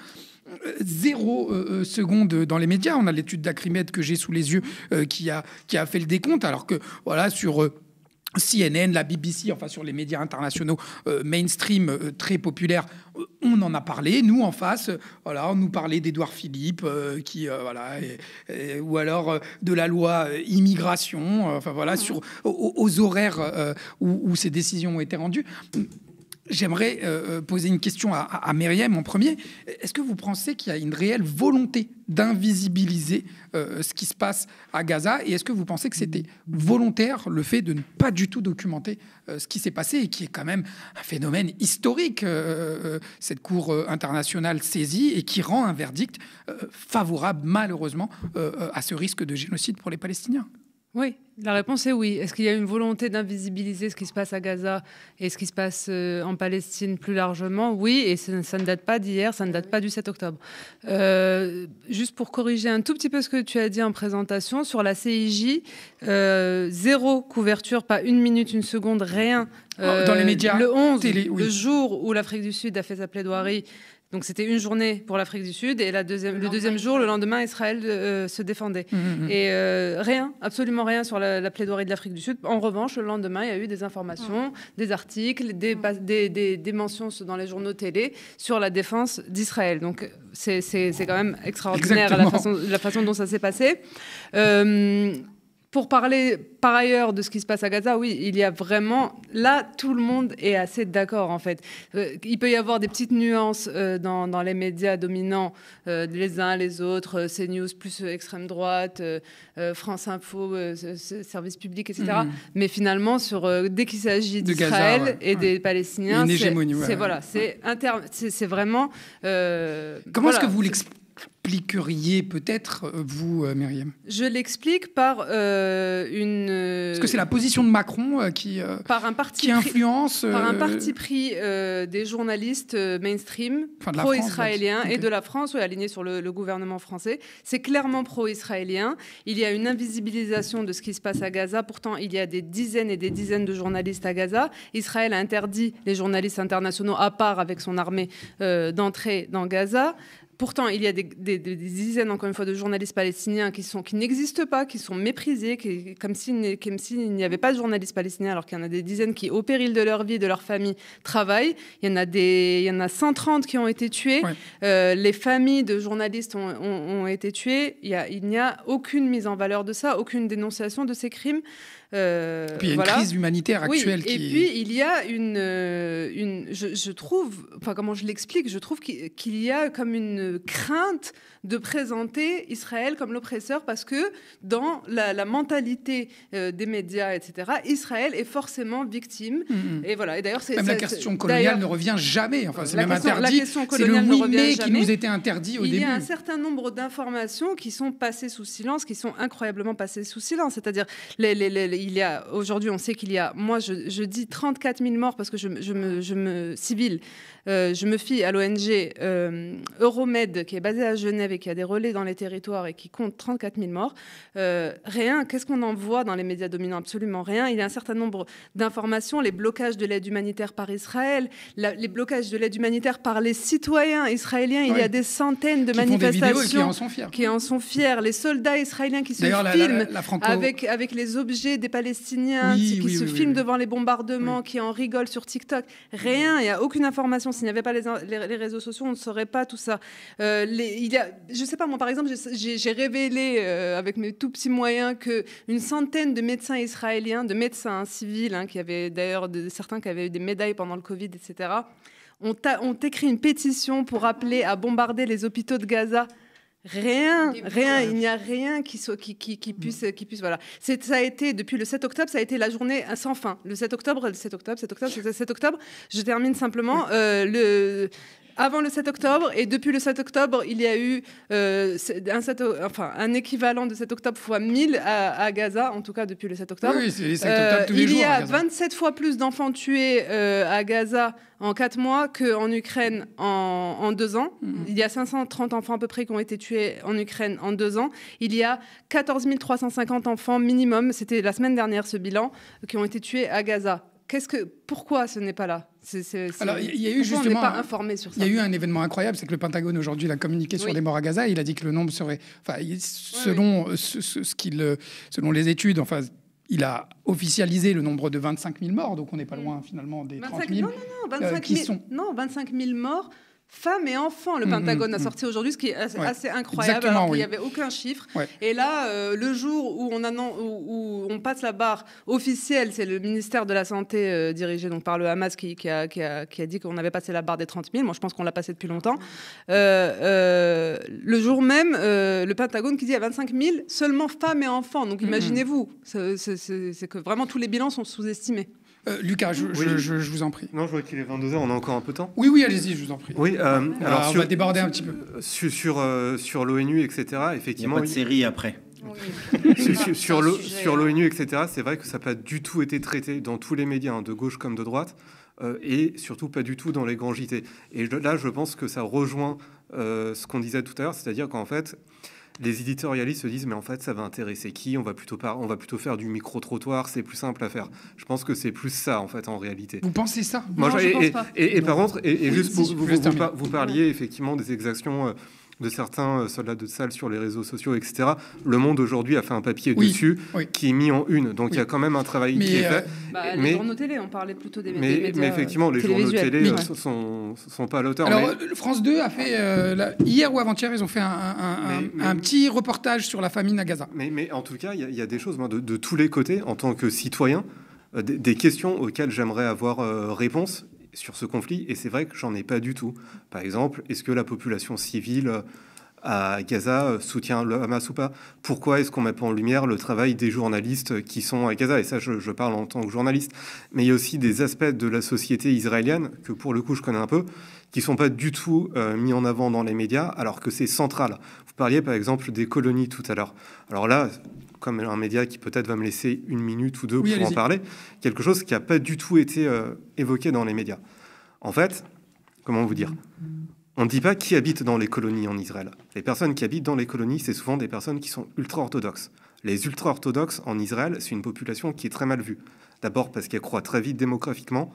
Zéro euh, seconde dans les médias. On a l'étude d'Acrimed que j'ai sous les yeux euh, qui a qui a fait le décompte, alors que voilà sur euh, C N N, la B B C, enfin sur les médias internationaux euh, mainstream euh, très populaires, euh, on en a parlé. Nous en face, euh, voilà, on nous parlait d'Édouard Philippe, euh, qui euh, voilà, et, et, ou alors euh, de la loi euh, immigration, euh, enfin voilà, mmh. sur aux, aux horaires euh, où, où ces décisions ont été rendues. J'aimerais euh, poser une question à, à Myriam en premier. Est-ce que vous pensez qu'il y a une réelle volonté d'invisibiliser euh, ce qui se passe à Gaza, et est-ce que vous pensez que c'était volontaire, le fait de ne pas du tout documenter euh, ce qui s'est passé et qui est quand même un phénomène historique, euh, euh, cette Cour internationale saisie et qui rend un verdict euh, favorable malheureusement euh, à ce risque de génocide pour les Palestiniens? Oui, la réponse est oui. Est-ce qu'il y a une volonté d'invisibiliser ce qui se passe à Gaza et ce qui se passe euh, en Palestine plus largement? Oui, et ça, ça ne date pas d'hier, ça ne date pas du sept octobre. Euh, juste pour corriger un tout petit peu ce que tu as dit en présentation, sur la C I J, euh, zéro couverture, pas une minute, une seconde, rien. Euh, Dans les médias, le onze, télé, oui. le jour où l'Afrique du Sud a fait sa plaidoirie, donc c'était une journée pour l'Afrique du Sud, et la deuxième, le deuxième jour, le lendemain, Israël euh, se défendait. Mmh, mmh. Et euh, rien, absolument rien sur la, la plaidoirie de l'Afrique du Sud. En revanche, le lendemain, il y a eu des informations, mmh. des articles, des, des, des, des mentions dans les journaux télé sur la défense d'Israël. Donc c'est, c'est, c'est quand même extraordinaire la façon, la façon dont ça s'est passé. Euh, Pour parler par ailleurs de ce qui se passe à Gaza, oui, il y a vraiment... Là, tout le monde est assez d'accord, en fait. Euh, il peut y avoir des petites nuances euh, dans, dans les médias dominants, euh, les uns, les autres, euh, CNews plus euh, extrême droite, euh, euh, France Info, euh, service public, et cetera. Mmh. Mais finalement, sur, euh, dès qu'il s'agit de d'Israël Gaza, ouais. et ouais. des Palestiniens, c'est, c'est, ouais, voilà, c'est, inter... c'est, c'est vraiment... Euh, Comment voilà, est-ce que vous l'expliquez? Expliqueriez peut-être, vous, euh, Myriam? Je l'explique par euh, une... Est-ce que c'est la position de Macron euh, qui, euh, par un parti qui influence... Euh, par un euh, parti pris euh, des journalistes euh, mainstream, enfin, pro-israéliens, okay. et de la France, ouais, alignés sur le, le gouvernement français. C'est clairement pro-israélien. Il y a une invisibilisation de ce qui se passe à Gaza. Pourtant, il y a des dizaines et des dizaines de journalistes à Gaza. Israël a interdit les journalistes internationaux, à part avec son armée, euh, d'entrer dans Gaza. pourtant, il y a des, des, des dizaines, encore une fois, de journalistes palestiniens qui, sont, qui n'existent pas, qui sont méprisés, qui, comme s'il comme s'il n'y avait pas de journalistes palestiniens, alors qu'il y en a des dizaines qui, au péril de leur vie, de leur famille, travaillent. Il y en a, des, il y en a cent trente qui ont été tués. Ouais. Euh, les familles de journalistes ont, ont, ont été tuées. Il, y a, il n'y a aucune mise en valeur de ça, aucune dénonciation de ces crimes. Euh, puis il y a voilà. une crise humanitaire actuelle. Oui, et qui... puis il y a une, une je, je trouve, enfin comment je l'explique, je trouve qu'il y a comme une crainte de présenter Israël comme l'oppresseur parce que dans la, la mentalité euh, des médias, et cetera, Israël est forcément victime. Mm-hmm. Et voilà. Et d'ailleurs, c'est même c'est, la question coloniale ne revient jamais. Enfin, c'est même question, interdit. C'est le huit mai qui nous était interdit au il début. Il y a un certain nombre d'informations qui sont passées sous silence, qui sont incroyablement passées sous silence. C'est-à-dire les, les, les il y a aujourd'hui, on sait qu'il y a, moi je, je dis trente-quatre mille morts parce que je, je me, je me civile, euh, je me fie à l'O N G euh, Euromed qui est basée à Genève et qui a des relais dans les territoires et qui compte trente-quatre mille morts. Euh, rien, qu'est-ce qu'on en voit dans les médias dominants? Absolument rien. Il y a un certain nombre d'informations, les blocages de l'aide humanitaire par Israël, la, les blocages de l'aide humanitaire par les citoyens israéliens. Il oui. y a des centaines de qui manifestations qui en sont fiers. Qui en sont fiers. Les soldats israéliens qui se filment la, la, la Franco... avec, avec les objets des Palestiniens, oui, qui oui, se oui, filment oui, devant oui. les bombardements, oui. qui en rigolent sur TikTok. Rien, il n'y a aucune information. S'il n'y avait pas les, les, les réseaux sociaux, on ne saurait pas tout ça. Euh, les, il y a, je ne sais pas, moi par exemple, j'ai, j'ai révélé euh, avec mes tout petits moyens qu'une centaine de médecins israéliens, de médecins civils, hein, qui avaient d'ailleurs de, certains qui avaient eu des médailles pendant le Covid, et cetera, ont, ont écrit une pétition pour appeler à bombarder les hôpitaux de Gaza. Rien, rien, il n'y a rien qui, soit, qui, qui, qui puisse, qui puisse, voilà. C'est, ça a été, depuis le sept octobre, ça a été la journée sans fin. Le sept octobre, le sept octobre, sept octobre, c'est le sept octobre. Je termine simplement. Euh, le... Avant le sept octobre, et depuis le sept octobre, il y a eu euh, un, sept, enfin, un équivalent de sept octobre fois mille à, à Gaza, en tout cas depuis le sept octobre. Oui, c'est les sept octobre tous les euh, jours. Il y a vingt-sept fois plus d'enfants tués euh, à Gaza en quatre mois qu'en Ukraine en, en deux ans. Mm-hmm. Il y a cinq cent trente enfants à peu près qui ont été tués en Ukraine en deux ans. Il y a quatorze mille trois cent cinquante enfants minimum, c'était la semaine dernière ce bilan, qui ont été tués à Gaza. Qu'est-ce que, pourquoi ce n'est pas là? C'est, c'est, c'est... Alors, il y a eu justement, on n'est pas informé sur ça. Il y a eu un événement incroyable, c'est que le Pentagone aujourd'hui il a communiqué sur oui. les morts à Gaza. Il a dit que le nombre serait, enfin, selon oui, oui. Ce, ce, ce qu'il, selon les études, enfin, il a officialisé le nombre de vingt-cinq mille morts, donc on n'est pas loin finalement des trente mille. Non, non, non, vingt-cinq mille, euh, qui sont... non, vingt-cinq mille morts. Femmes et enfants, le mmh, Pentagone mmh, a sorti aujourd'hui, ce qui est assez, ouais. assez incroyable, Exactement, alors qu'il n'y oui. avait aucun chiffre. Ouais. Et là, euh, le jour où on, annon- où, où on passe la barre officielle, c'est le ministère de la Santé euh, dirigé donc, par le Hamas qui, qui, a, qui, a, qui a dit qu'on avait passé la barre des trente mille. Moi, je pense qu'on l'a passé depuis longtemps. Euh, euh, le jour même, euh, le Pentagone qui dit à vingt-cinq mille, seulement femmes et enfants. Donc, mmh. imaginez-vous, c'est, c'est, c'est, c'est que vraiment tous les bilans sont sous-estimés. Euh, Lucas, je, oui. je, je, je vous en prie. Non, je vois qu'il est vingt-deux heures, on a encore un peu de temps. Oui, oui, allez-y, je vous en prie. Oui, euh, alors, alors sur, on va déborder un petit peu. Sur, sur, euh, sur l'ONU, et cetera, effectivement... Il n'y a pas de série après. Oui. sur, sur, sur, l'O, sur l'ONU, et cetera, c'est vrai que ça n'a pas du tout été traité dans tous les médias, hein, de gauche comme de droite, euh, et surtout pas du tout dans les grands J T. Et là, je pense que ça rejoint euh, ce qu'on disait tout à l'heure, c'est-à-dire qu'en fait... Les éditorialistes se disent mais en fait ça va intéresser qui, on va plutôt par... on va plutôt faire du micro-trottoir, c'est plus simple à faire. Je pense que c'est plus ça en fait en réalité. Vous pensez ça? Moi, non, je, je et, pense et, pas. Et, et par contre, et, et oui, juste si, vous, si, vous, vous, vous, vous parliez effectivement des exactions euh, de certains soldats de salle sur les réseaux sociaux, et cetera. Le Monde aujourd'hui a fait un papier oui, dessus oui. qui est mis en une, donc il oui. y a quand même un travail mais qui est fait. Bah, les mais, journaux télé, on parlait plutôt des, mais, des médias. Mais effectivement, les journaux télé ne ouais. sont, sont pas à l'auteur. Alors, mais... France deux a fait, euh, là, hier ou avant-hier, ils ont fait un, un, mais, un, mais, un petit reportage sur la famine à Gaza. Mais, mais en tout cas, il y, y a des choses moi, de, de tous les côtés, en tant que citoyen, euh, des, des questions auxquelles j'aimerais avoir euh, réponse sur ce conflit, et c'est vrai que j'en ai pas du tout. Par exemple, est-ce que la population civile à Gaza soutient le Hamas ou pas? Pourquoi est-ce qu'on met pas en lumière le travail des journalistes qui sont à Gaza? Et ça, je, je parle en tant que journaliste. Mais il y a aussi des aspects de la société israélienne, que pour le coup, je connais un peu, qui sont pas du tout euh, mis en avant dans les médias, alors que c'est central. Vous parliez, par exemple, des colonies tout à l'heure. Alors là, comme un média qui peut-être va me laisser une minute ou deux oui, pour allez-y. en parler, quelque chose qui n'a pas du tout été euh, évoqué dans les médias. En fait, comment vous dire ? On ne dit pas qui habite dans les colonies en Israël. Les personnes qui habitent dans les colonies, c'est souvent des personnes qui sont ultra-orthodoxes. Les ultra-orthodoxes en Israël, c'est une population qui est très mal vue. D'abord parce qu'elle croît très vite démographiquement.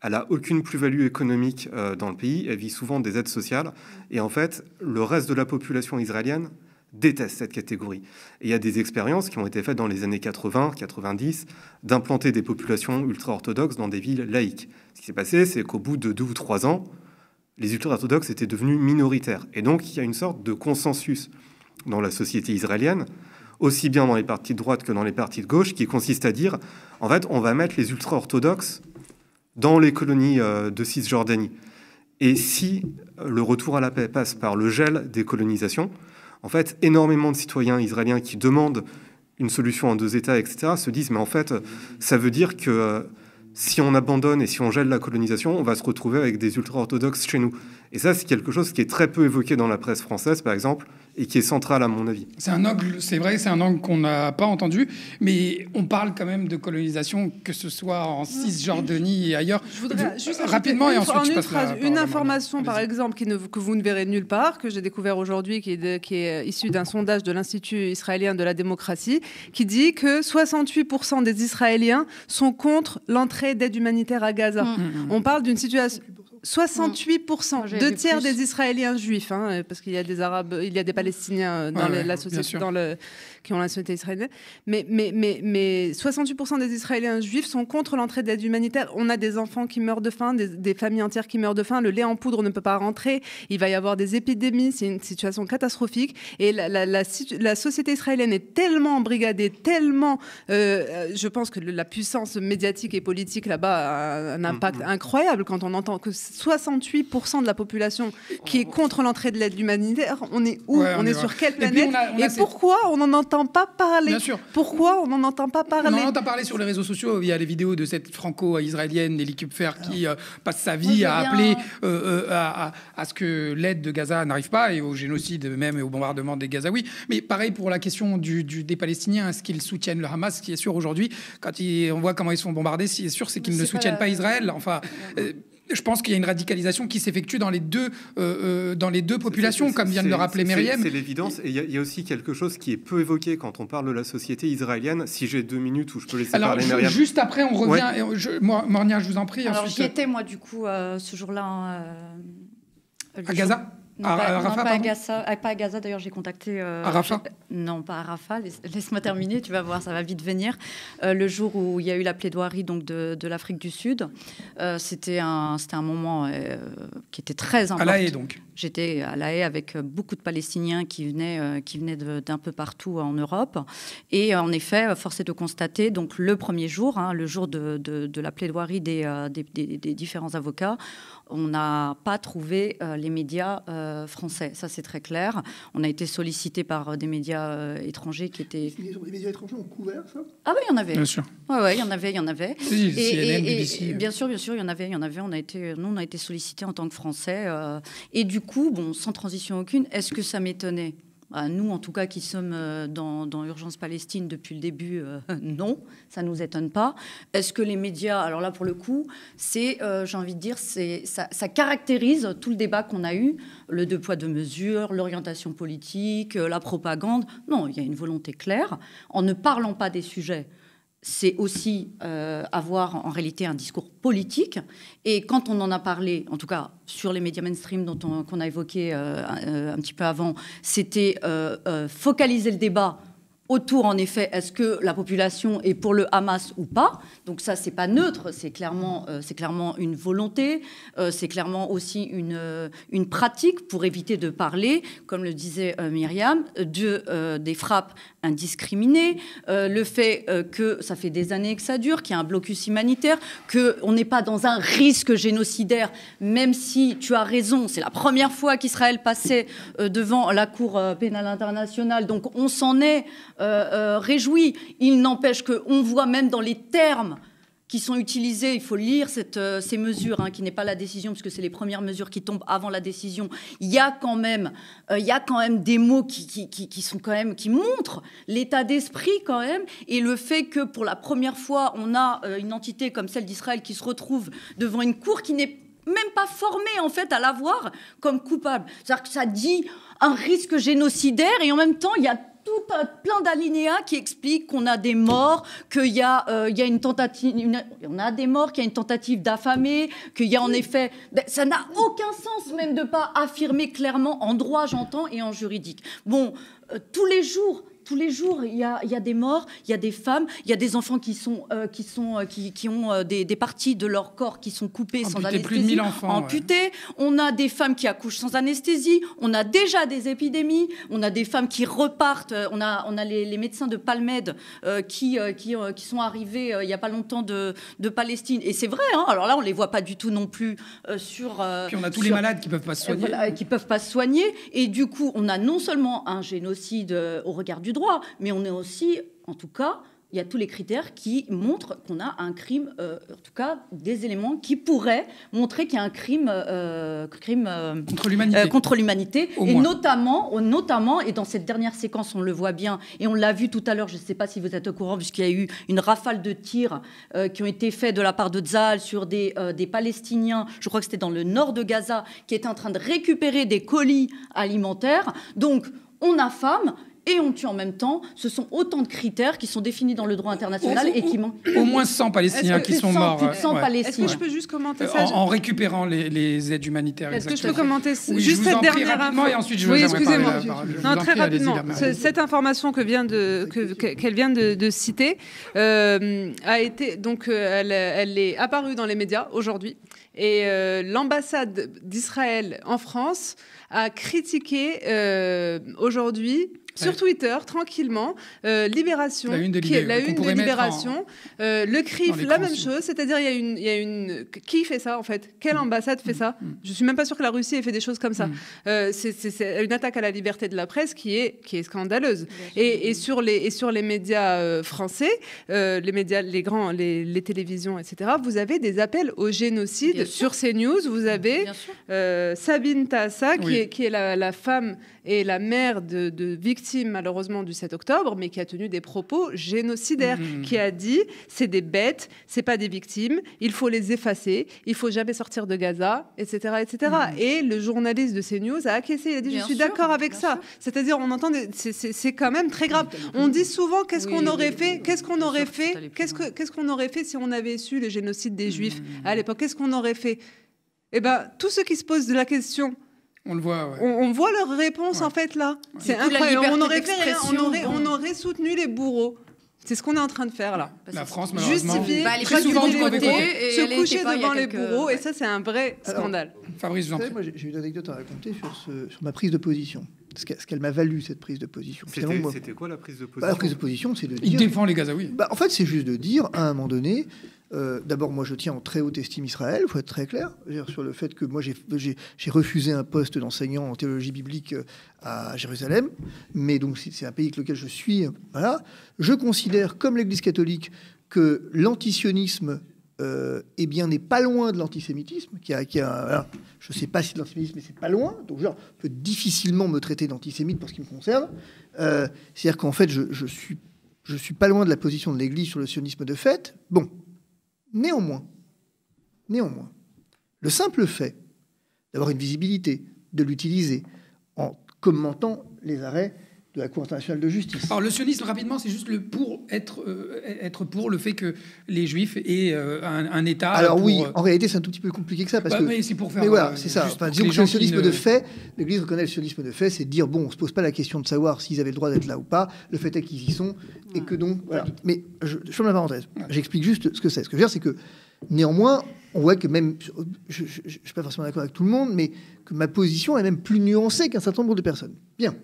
elle n'a aucune plus-value économique euh, dans le pays, elle vit souvent des aides sociales, et en fait, le reste de la population israélienne déteste cette catégorie. Et il y a des expériences qui ont été faites dans les années quatre-vingts, quatre-vingt-dix, d'implanter des populations ultra-orthodoxes dans des villes laïques. Ce qui s'est passé, c'est qu'au bout de deux ou trois ans, les ultra-orthodoxes étaient devenus minoritaires. Et donc, il y a une sorte de consensus dans la société israélienne, aussi bien dans les partis de droite que dans les partis de gauche, qui consiste à dire, en fait, on va mettre les ultra-orthodoxes dans les colonies euh, de Cisjordanie. Et si le retour à la paix passe par le gel des colonisations, en fait, énormément de citoyens israéliens qui demandent une solution en deux États, et cetera, se disent, mais en fait, ça veut dire que euh, si on abandonne et si on gèle la colonisation, on va se retrouver avec des ultra-orthodoxes chez nous. Et ça, c'est quelque chose qui est très peu évoqué dans la presse française, par exemple, et qui est central à mon avis. C'est un angle, c'est vrai, c'est un angle qu'on n'a pas entendu, mais on parle quand même de colonisation, que ce soit en Cisjordanie et ailleurs. Je voudrais juste rapidement et ensuite en je une passe phrase, la, une la information par exemple qui ne, que vous ne verrez nulle part, que j'ai découvert aujourd'hui, qui est, de, qui est issue d'un sondage de l'Institut israélien de la démocratie, qui dit que soixante-huit pour cent des Israéliens sont contre l'entrée d'aide humanitaire à Gaza. Mmh. On parle d'une situation... soixante-huit pour cent, deux tiers des Israéliens juifs, hein, parce qu'il y a des Arabes, il y a des Palestiniens dans, ouais, les, ouais, la société, dans le, qui ont la société israélienne. Mais, mais, mais, mais soixante-huit pour cent des Israéliens juifs sont contre l'entrée d'aide humanitaire. On a des enfants qui meurent de faim, des, des familles entières qui meurent de faim. Le lait en poudre ne peut pas rentrer. Il va y avoir des épidémies. C'est une situation catastrophique. Et la, la, la, la société israélienne est tellement embrigadée, tellement... Euh, je pense que la puissance médiatique et politique là-bas a un impact mmh. incroyable quand on entend que soixante-huit pour cent de la population qui est contre l'entrée de l'aide humanitaire. On est où? ouais, on, on est, est sur quelle planète? Et, on a, on a et cette... pourquoi on n'en entend pas parler? Bien sûr. Pourquoi on n'en entend pas parler? On en entend parler sur les réseaux sociaux. Il y a les vidéos de cette franco-israélienne, Nelly Kupfer, qui euh, passe sa vie à appeler euh, euh, à, à, à ce que l'aide de Gaza n'arrive pas, et au génocide même et au bombardement des Gazaouis. Mais pareil pour la question du, du, des Palestiniens. Est-ce qu'ils soutiennent le Hamas? Ce qui est sûr aujourd'hui, quand il, on voit comment ils sont bombardés, ce qui est sûr, c'est qu'ils ne soutiennent pas, la... pas Israël. Enfin... Euh, je pense qu'il y a une radicalisation qui s'effectue dans les deux, euh, euh, dans les deux populations, c'est, c'est, comme vient de le rappeler Myriam. C'est l'évidence. Et il y, y a aussi quelque chose qui est peu évoqué quand on parle de la société israélienne. Si j'ai deux minutes où je peux laisser Alors, parler je, Myriam. Juste après, on revient. Ouais. Je, Mornia, je vous en prie. Alors, ensuite... j'y étais, moi, du coup, euh, ce jour-là. Euh, à Gaza Non, à, pas, à Rafah, non, pas, à Gaza, pas à Gaza, d'ailleurs j'ai contacté... Euh, à Rafah Non, pas à Rafah, Laisse, laisse-moi terminer, tu vas voir, ça va vite venir. Euh, le jour où il y a eu la plaidoirie donc, de, de l'Afrique du Sud, euh, c'était, un, c'était un moment euh, qui était très important. À La Haye donc. J'étais à La Haye avec beaucoup de Palestiniens qui venaient, euh, qui venaient de, d'un peu partout en Europe. Et en effet, force est de constater, donc le premier jour, hein, le jour de, de, de la plaidoirie des, euh, des, des, des différents avocats, on n'a pas trouvé euh, les médias euh, français. Ça, c'est très clair. On a été sollicité par euh, des médias euh, étrangers qui étaient... Les médias étrangers ont couvert ça? Ah oui, il y en avait. Bien sûr. Oui, ouais, il y en avait, il y en avait. Si, et, C N N, et, B B C. Et, bien sûr, bien sûr, il y en avait, il y en avait. On a été, nous, on a été sollicités en tant que Français. Euh, et du coup, bon, sans transition aucune, est-ce que ça m'étonnait? Nous, en tout cas, qui sommes dans, dans Urgence Palestine depuis le début, euh, non, ça ne nous étonne pas. Est-ce que les médias, alors là, pour le coup, c'est, euh, j'ai envie de dire, c'est, ça, ça caractérise tout le débat qu'on a eu, le deux poids, deux mesures, l'orientation politique, la propagande. Non, il y a une volonté claire. En ne parlant pas des sujets, c'est aussi euh, avoir en réalité un discours politique. Et quand on en a parlé, en tout cas sur les médias mainstream dont on, qu'on a évoqué euh, un, un petit peu avant, c'était euh, euh, focaliser le débat autour, en effet, est-ce que la population est pour le Hamas ou pas? Donc ça, c'est pas neutre, c'est clairement, euh, c'est clairement une volonté, euh, c'est clairement aussi une, euh, une pratique pour éviter de parler, comme le disait euh, Myriam, de, euh, des frappes indiscriminées, euh, le fait euh, que ça fait des années que ça dure, qu'il y a un blocus humanitaire, qu'on n'est pas dans un risque génocidaire, même si tu as raison, c'est la première fois qu'Israël passait euh, devant la Cour euh, pénale internationale, donc on s'en est Euh, euh, réjoui. Il n'empêche qu'on voit même dans les termes qui sont utilisés, il faut lire cette, euh, ces mesures, hein, qui n'est pas la décision, parce que c'est les premières mesures qui tombent avant la décision. Il y a quand même, euh, il y a quand même des mots qui, qui, qui, qui sont quand même, qui montrent l'état d'esprit quand même, et le fait que pour la première fois, on a euh, une entité comme celle d'Israël qui se retrouve devant une cour qui n'est même pas formée en fait à la voir comme coupable. C'est-à-dire que ça dit un risque génocidaire, et en même temps, il y a tout un, plein d'alinéas qui expliquent qu'on a des morts, qu'il y a, euh, il y a une tentative, une, on a des morts, qu'il y a une tentative d'affamer, qu'il y a en effet, ben, ça n'a aucun sens même de pas affirmer clairement en droit, j'entends, et en juridique. Bon, euh, tous les jours. Tous les jours, il y a, il y a des morts, il y a des femmes, il y a des enfants qui, sont, euh, qui, sont, euh, qui, qui ont euh, des, des parties de leur corps qui sont coupées Amputé, sans anesthésie, plus de mille enfants, amputées. Ouais. On a des femmes qui accouchent sans anesthésie. On a déjà des épidémies. On a des femmes qui repartent. On a, on a les, les médecins de Palmed euh, qui, euh, qui, euh, qui sont arrivés euh, il n'y a pas longtemps de, de Palestine. Et c'est vrai, hein, alors là, on ne les voit pas du tout non plus euh, sur... Euh, Puis on a tous sur, les malades qui ne peuvent pas se soigner. Euh, voilà, qui ne peuvent pas se soigner. Et du coup, on a non seulement un génocide euh, au regard du droit, mais on est aussi, en tout cas, il y a tous les critères qui montrent qu'on a un crime, euh, en tout cas des éléments qui pourraient montrer qu'il y a un crime, euh, crime euh, contre l'humanité, euh, contre l'humanité. Au et moins. notamment, notamment, et dans cette dernière séquence, on le voit bien, et on l'a vu tout à l'heure, je ne sais pas si vous êtes au courant, puisqu'il y a eu une rafale de tirs euh, qui ont été faits de la part de Tsahal sur des, euh, des Palestiniens, je crois que c'était dans le nord de Gaza, qui étaient en train de récupérer des colis alimentaires. Donc, on affame. Et on tue en même temps. Ce sont autant de critères qui sont définis dans le droit international et qui manquent. Au moins cent Palestiniens qui sont morts. Plus de cent ouais. Palestiniens. Est-ce que je peux juste commenter ça? En, en récupérant les, les aides humanitaires. Est-ce que je peux exactement. commenter oui, juste je vous cette en prie dernière rapidement info? et ensuite je Oui, vous excusez-moi. parler, la, la, Non, très prie, rapidement. allez-y, Cette information que vient de, que, qu'elle vient de, de citer euh, a été donc euh, elle, elle est apparue dans les médias aujourd'hui et euh, l'ambassade d'Israël en France a critiqué euh, aujourd'hui. Sur ouais. Twitter, tranquillement, euh, Libération, la une de, qui est la une de Libération, en... euh, le C R I F, la même aussi. chose, c'est-à-dire il y a une, il y a une, qui fait ça en fait? Quelle ambassade fait ça? mm. Je suis même pas sûre que la Russie ait fait des choses comme ça. Mm. Euh, c'est, c'est, c'est une attaque à la liberté de la presse qui est, qui est scandaleuse. Et, et sur les, et sur les médias euh, français, euh, les médias, les grands, les, les télévisions, et cetera. Vous avez des appels au génocide bien sur sûr. CNews. Vous avez euh, Sabine Tassa, qui oui. est, qui est la, la femme et la mère de, de victimes malheureusement du sept octobre, mais qui a tenu des propos génocidaires, mmh. qui a dit c'est des bêtes, c'est pas des victimes, il faut les effacer, il faut jamais sortir de Gaza, et cetera, et cetera. Mmh. Et le journaliste de CNews a acquiescé, il a dit bien je suis sûr, d'accord avec ça. Sûr. C'est-à-dire on entend, des, c'est, c'est, c'est quand même très grave. On dit souvent qu'est-ce oui, qu'on aurait oui, fait, qu'est-ce qu'on aurait fait, qu'est-ce que, qu'est-ce qu'on aurait fait si on avait su le génocide des Juifs mmh. à l'époque, qu'est-ce qu'on aurait fait? Eh ben tous ceux qui se posent de la question. On le voit, ouais. on, on voit leur réponse ouais. en fait là. Ouais. C'est incroyable. On aurait, fait rien, on, aurait, bon. on aurait soutenu les bourreaux. C'est ce qu'on est en train de faire là. Parce la France, malheureusement, justifier, bah, très souvent du côté, côté se coucher devant les bourreaux, ouais. et ça c'est un vrai Alors, scandale. Fabrice, vous savez, moi j'ai une anecdote à raconter sur, ce, sur ma prise de position. Ce qu'elle m'a valu, cette prise de position. C'était, moi, c'était quoi la prise de position? bah, La prise de position, c'est de dire... Il défend les Gazaouis. Bah, en fait, c'est juste de dire, à un moment donné, euh, d'abord, moi, je tiens en très haute estime Israël, il faut être très clair, dire, sur le fait que moi, j'ai, j'ai, j'ai refusé un poste d'enseignant en théologie biblique à Jérusalem, mais donc c'est, c'est un pays avec lequel je suis. Voilà. Je considère, comme l'Église catholique, que l'antisionisme Euh, eh bien, n'est pas loin de l'antisémitisme, qui a, qui a, alors, je ne sais pas si c'est de l'antisémitisme, mais c'est pas loin, donc genre, je peux difficilement me traiter d'antisémite pour ce qui me concerne. Euh, c'est-à-dire qu'en fait, je, je suis, je suis pas loin de la position de l'Église sur le sionisme de fait. Bon, néanmoins, néanmoins, le simple fait d'avoir une visibilité, de l'utiliser en commentant les arrêts de la Cour internationale de justice. Alors le sionisme, rapidement, c'est juste le pour être, euh, être pour le fait que les Juifs aient euh, un, un État. Alors pour, oui, euh... en réalité, c'est un tout petit peu compliqué que ça, parce bah, que. Mais c'est pour faire. Mais voilà, euh, c'est ça. Enfin, disons que le sionisme ne... de fait, l'Église reconnaît le sionisme de fait, c'est de dire bon, on se pose pas la question de savoir s'ils avaient le droit d'être là ou pas. Le fait est qu'ils y sont et que donc voilà. Mais je, je ferme la parenthèse. Ouais. J'explique juste ce que c'est. Ce que je veux dire, c'est que néanmoins, on voit que même, je, je, je, je suis pas forcément d'accord avec tout le monde, mais que ma position est même plus nuancée qu'un certain nombre de personnes. Bien,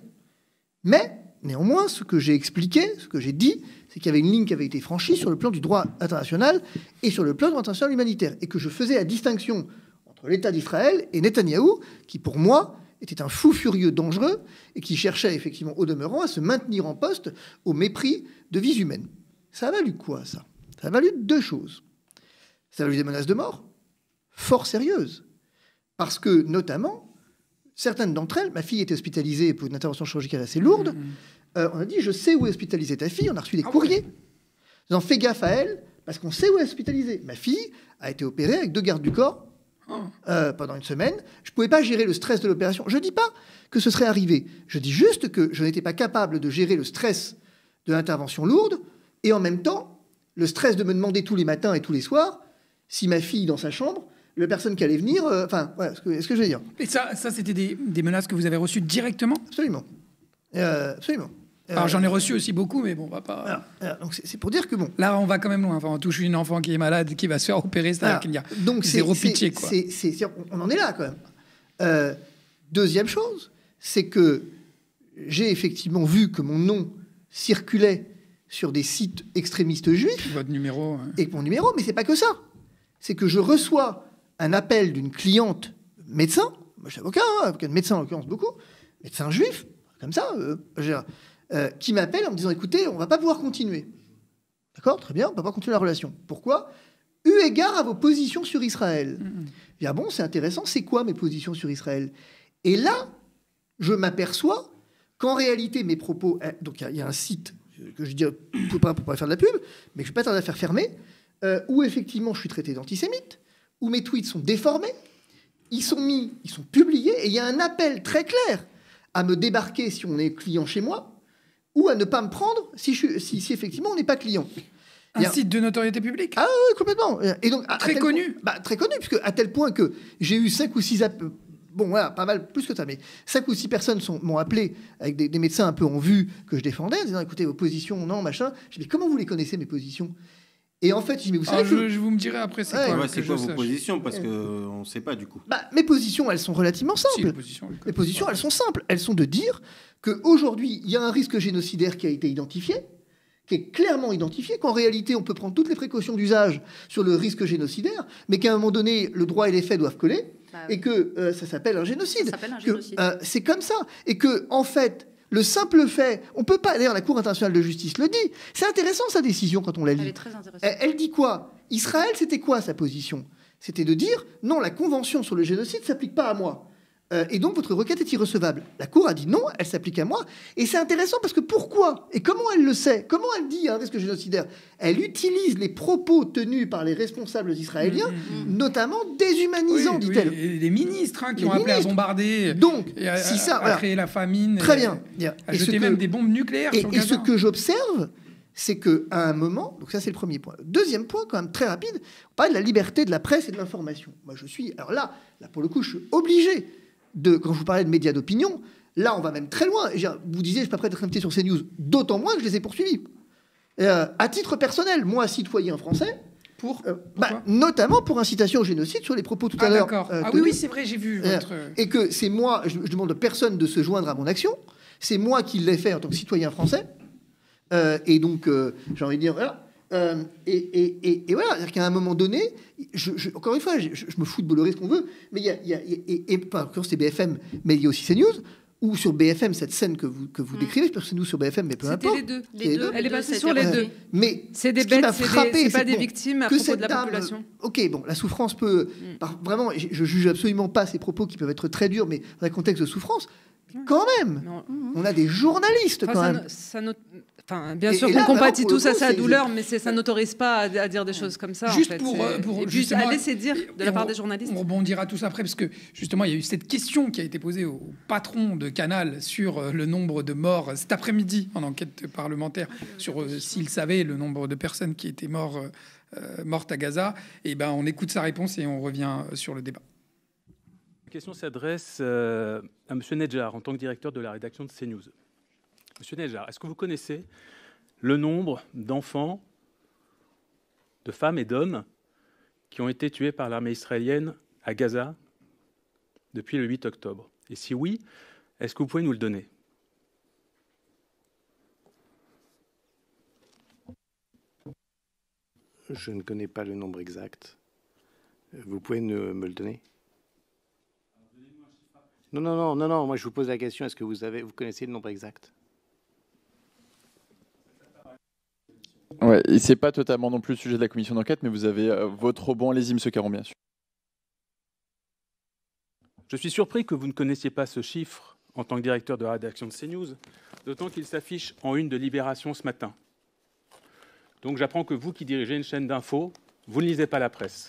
mais néanmoins, ce que j'ai expliqué, ce que j'ai dit, c'est qu'il y avait une ligne qui avait été franchie sur le plan du droit international et sur le plan du droit international humanitaire, et que je faisais la distinction entre l'État d'Israël et Netanyahou, qui pour moi était un fou furieux dangereux et qui cherchait effectivement au demeurant à se maintenir en poste au mépris de vies humaines. Ça a valu quoi, ça? Ça a valu deux choses. Ça a valu des menaces de mort fort sérieuses, parce que notamment... Certaines d'entre elles, ma fille était hospitalisée pour une intervention chirurgicale assez lourde. Mmh. Euh, on a dit, je sais où est hospitalisée ta fille. On a reçu des ah courriers. On fait gaffe à elle, parce qu'on sait où elle est hospitalisée. Ma fille a été opérée avec deux gardes du corps euh, pendant une semaine. Je ne pouvais pas gérer le stress de l'opération. Je ne dis pas que ce serait arrivé. Je dis juste que je n'étais pas capable de gérer le stress de l'intervention lourde et en même temps, le stress de me demander tous les matins et tous les soirs si ma fille dans sa chambre, la personne qui allait venir... Enfin, euh, voilà ce que, ce que je veux dire. Et ça, ça c'était des, des menaces que vous avez reçues directement ? Absolument. Euh, absolument. Alors j'en ai reçu aussi beaucoup, mais bon, on va pas... Alors, alors, donc c'est pour dire que bon... Là, on va quand même loin. Enfin, on touche une enfant qui est malade, qui va se faire opérer, c'est-à-dire qu'il y a donc zéro pitié, quoi. C'est, c'est, c'est, on en est là, quand même. Euh, deuxième chose, c'est que j'ai effectivement vu que mon nom circulait sur des sites extrémistes juifs. Votre numéro. Hein. Et mon numéro, mais c'est pas que ça. C'est que je reçois un appel d'une cliente médecin, moi je suis avocat, hein, avocat de médecin en l'occurrence beaucoup, médecin juif, comme ça, euh, euh, qui m'appelle en me disant, écoutez, on va pas pouvoir continuer. D'accord, très bien, on va pas continuer la relation. Pourquoi ? Eu égard à vos positions sur Israël. Mmh. Je dis, ah bon, c'est intéressant, c'est quoi mes positions sur Israël ? Et là, je m'aperçois qu'en réalité, mes propos... Donc, il y, y a un site que je dis, on peut pas, pour pas faire de la pub, mais que je ne vais pas tarder à faire fermer, euh, où effectivement, je suis traité d'antisémite, où mes tweets sont déformés, ils sont mis, ils sont publiés, et il y a un appel très clair à me débarquer si on est client chez moi, ou à ne pas me prendre si, je, si, si effectivement on n'est pas client. Un a... site de notoriété publique ? Ah oui, complètement. Et donc, à, très à connu point, bah, très connu, puisque à tel point que j'ai eu cinq ou six... App... Bon, voilà, pas mal, plus que ça, mais cinq ou six personnes sont, m'ont appelé avec des, des médecins un peu en vue que je défendais, en disant, écoutez, vos positions, non, machin. Je dis, mais comment vous les connaissez, mes positions ? Et en fait, je dis, mais vous savez... Ah, je, je vous me dirai après, c'est ouais, quoi, ouais, c'est quoi vos sache. positions ? Parce qu'on ne sait pas, du coup. Bah, mes positions, elles sont relativement simples. Si, les positions, mes positions, elles sont simples. Elles sont de dire qu'aujourd'hui, il y a un risque génocidaire qui a été identifié, qui est clairement identifié, qu'en réalité, on peut prendre toutes les précautions d'usage sur le risque génocidaire, mais qu'à un moment donné, le droit et les faits doivent coller, bah, oui. et que euh, ça s'appelle un génocide. Ça s'appelle un génocide. Que, euh, c'est comme ça. Et que, en fait... Le simple fait, on peut pas, d'ailleurs la Cour internationale de justice le dit, c'est intéressant sa décision quand on la lit. Elle est très intéressante. Elle, elle dit quoi ? Israël, c'était quoi sa position ? C'était de dire, non, la convention sur le génocide ne s'applique pas à moi. Euh, et donc votre requête est irrecevable. La Cour a dit non, elle s'applique à moi. Et c'est intéressant parce que pourquoi ? Et comment elle le sait ? Comment elle dit un risque génocidaire ? Elle utilise les propos tenus par les responsables israéliens, mmh, mmh. notamment déshumanisants, oui, dit-elle. Oui, et les ministres hein, qui les ont ministres. appelé à bombarder, donc, et à, si ça, à voilà. créer la famine, très et, bien. à et jeter même que, des bombes nucléaires et, sur et Gaza. ce que j'observe, c'est qu'à un moment, donc ça c'est le premier point. Deuxième point, quand même très rapide, on parle de la liberté de la presse et de l'information. Moi je suis, alors là, là pour le coup, je suis obligé de, quand je vous parlais de médias d'opinion, là on va même très loin. Vous disiez, je ne suis pas prêt d'être invité sur CNews, d'autant moins que je les ai poursuivis. Euh, à titre personnel, moi, citoyen français, pour euh, bah, notamment pour incitation au génocide sur les propos tout ah, à l'heure. D'accord. Euh, ah oui, oui, c'est vrai, j'ai vu votre... Euh, et que c'est moi, je, je demande à personne de se joindre à mon action, c'est moi qui l'ai fait en tant que citoyen français. Euh, et donc, euh, j'ai envie de dire, voilà. Euh, et, et, et, et voilà, c'est-à-dire qu'à un moment donné, je, je, encore une fois, je, je me fous de Bolloré ce qu'on veut, mais il y a, il y a et, et pas encore c'est B F M, mais il y a aussi CNews, ou sur B F M, cette scène que vous, que vous mmh. décrivez, parce que nous sur B F M, mais peu C'était importe. les deux. Les, les deux. Elle est passée sur les deux. Mais c'est des ce qui bêtes, m'a frappé, c'est pas des bon, victimes à que propos de la dame, population. Ok, bon, la souffrance peut, mmh. par, vraiment, je, je juge absolument pas ces propos qui peuvent être très durs, mais dans un contexte de souffrance. Quand même, non. on a des journalistes enfin, quand ça même. No, ça no, enfin, bien et, sûr qu'on compatit tous à sa douleur, mais ça n'autorise pas à, à dire des choses comme ça. Juste en fait. pour, pour et justement, à laisser dire de la part on, des journalistes. On rebondira tous après, parce que justement, il y a eu cette question qui a été posée au patron de Canal sur le nombre de morts cet après-midi en enquête parlementaire, sur euh, s'il savait le nombre de personnes qui étaient morts, euh, mortes à Gaza. Et ben, on écoute sa réponse et on revient sur le débat. La question s'adresse euh, à M. Nedjar, en tant que directeur de la rédaction de CNews. M. Nedjar, est-ce que vous connaissez le nombre d'enfants, de femmes et d'hommes qui ont été tués par l'armée israélienne à Gaza depuis le huit octobre? Et si oui, est-ce que vous pouvez nous le donner? Je ne connais pas le nombre exact. Vous pouvez me le donner? Non, non, non, non, non. Moi, je vous pose la question. Est-ce que vous avez, vous connaissez le nombre exact? Ouais, et c'est pas totalement non plus le sujet de la commission d'enquête, mais vous avez euh, votre rebond. Allez-y, Monsieur Caron, bien sûr. Je suis surpris que vous ne connaissiez pas ce chiffre en tant que directeur de la rédaction de CNews, d'autant qu'il s'affiche en une de Libération ce matin. Donc, j'apprends que vous, qui dirigez une chaîne d'infos, vous ne lisez pas la presse.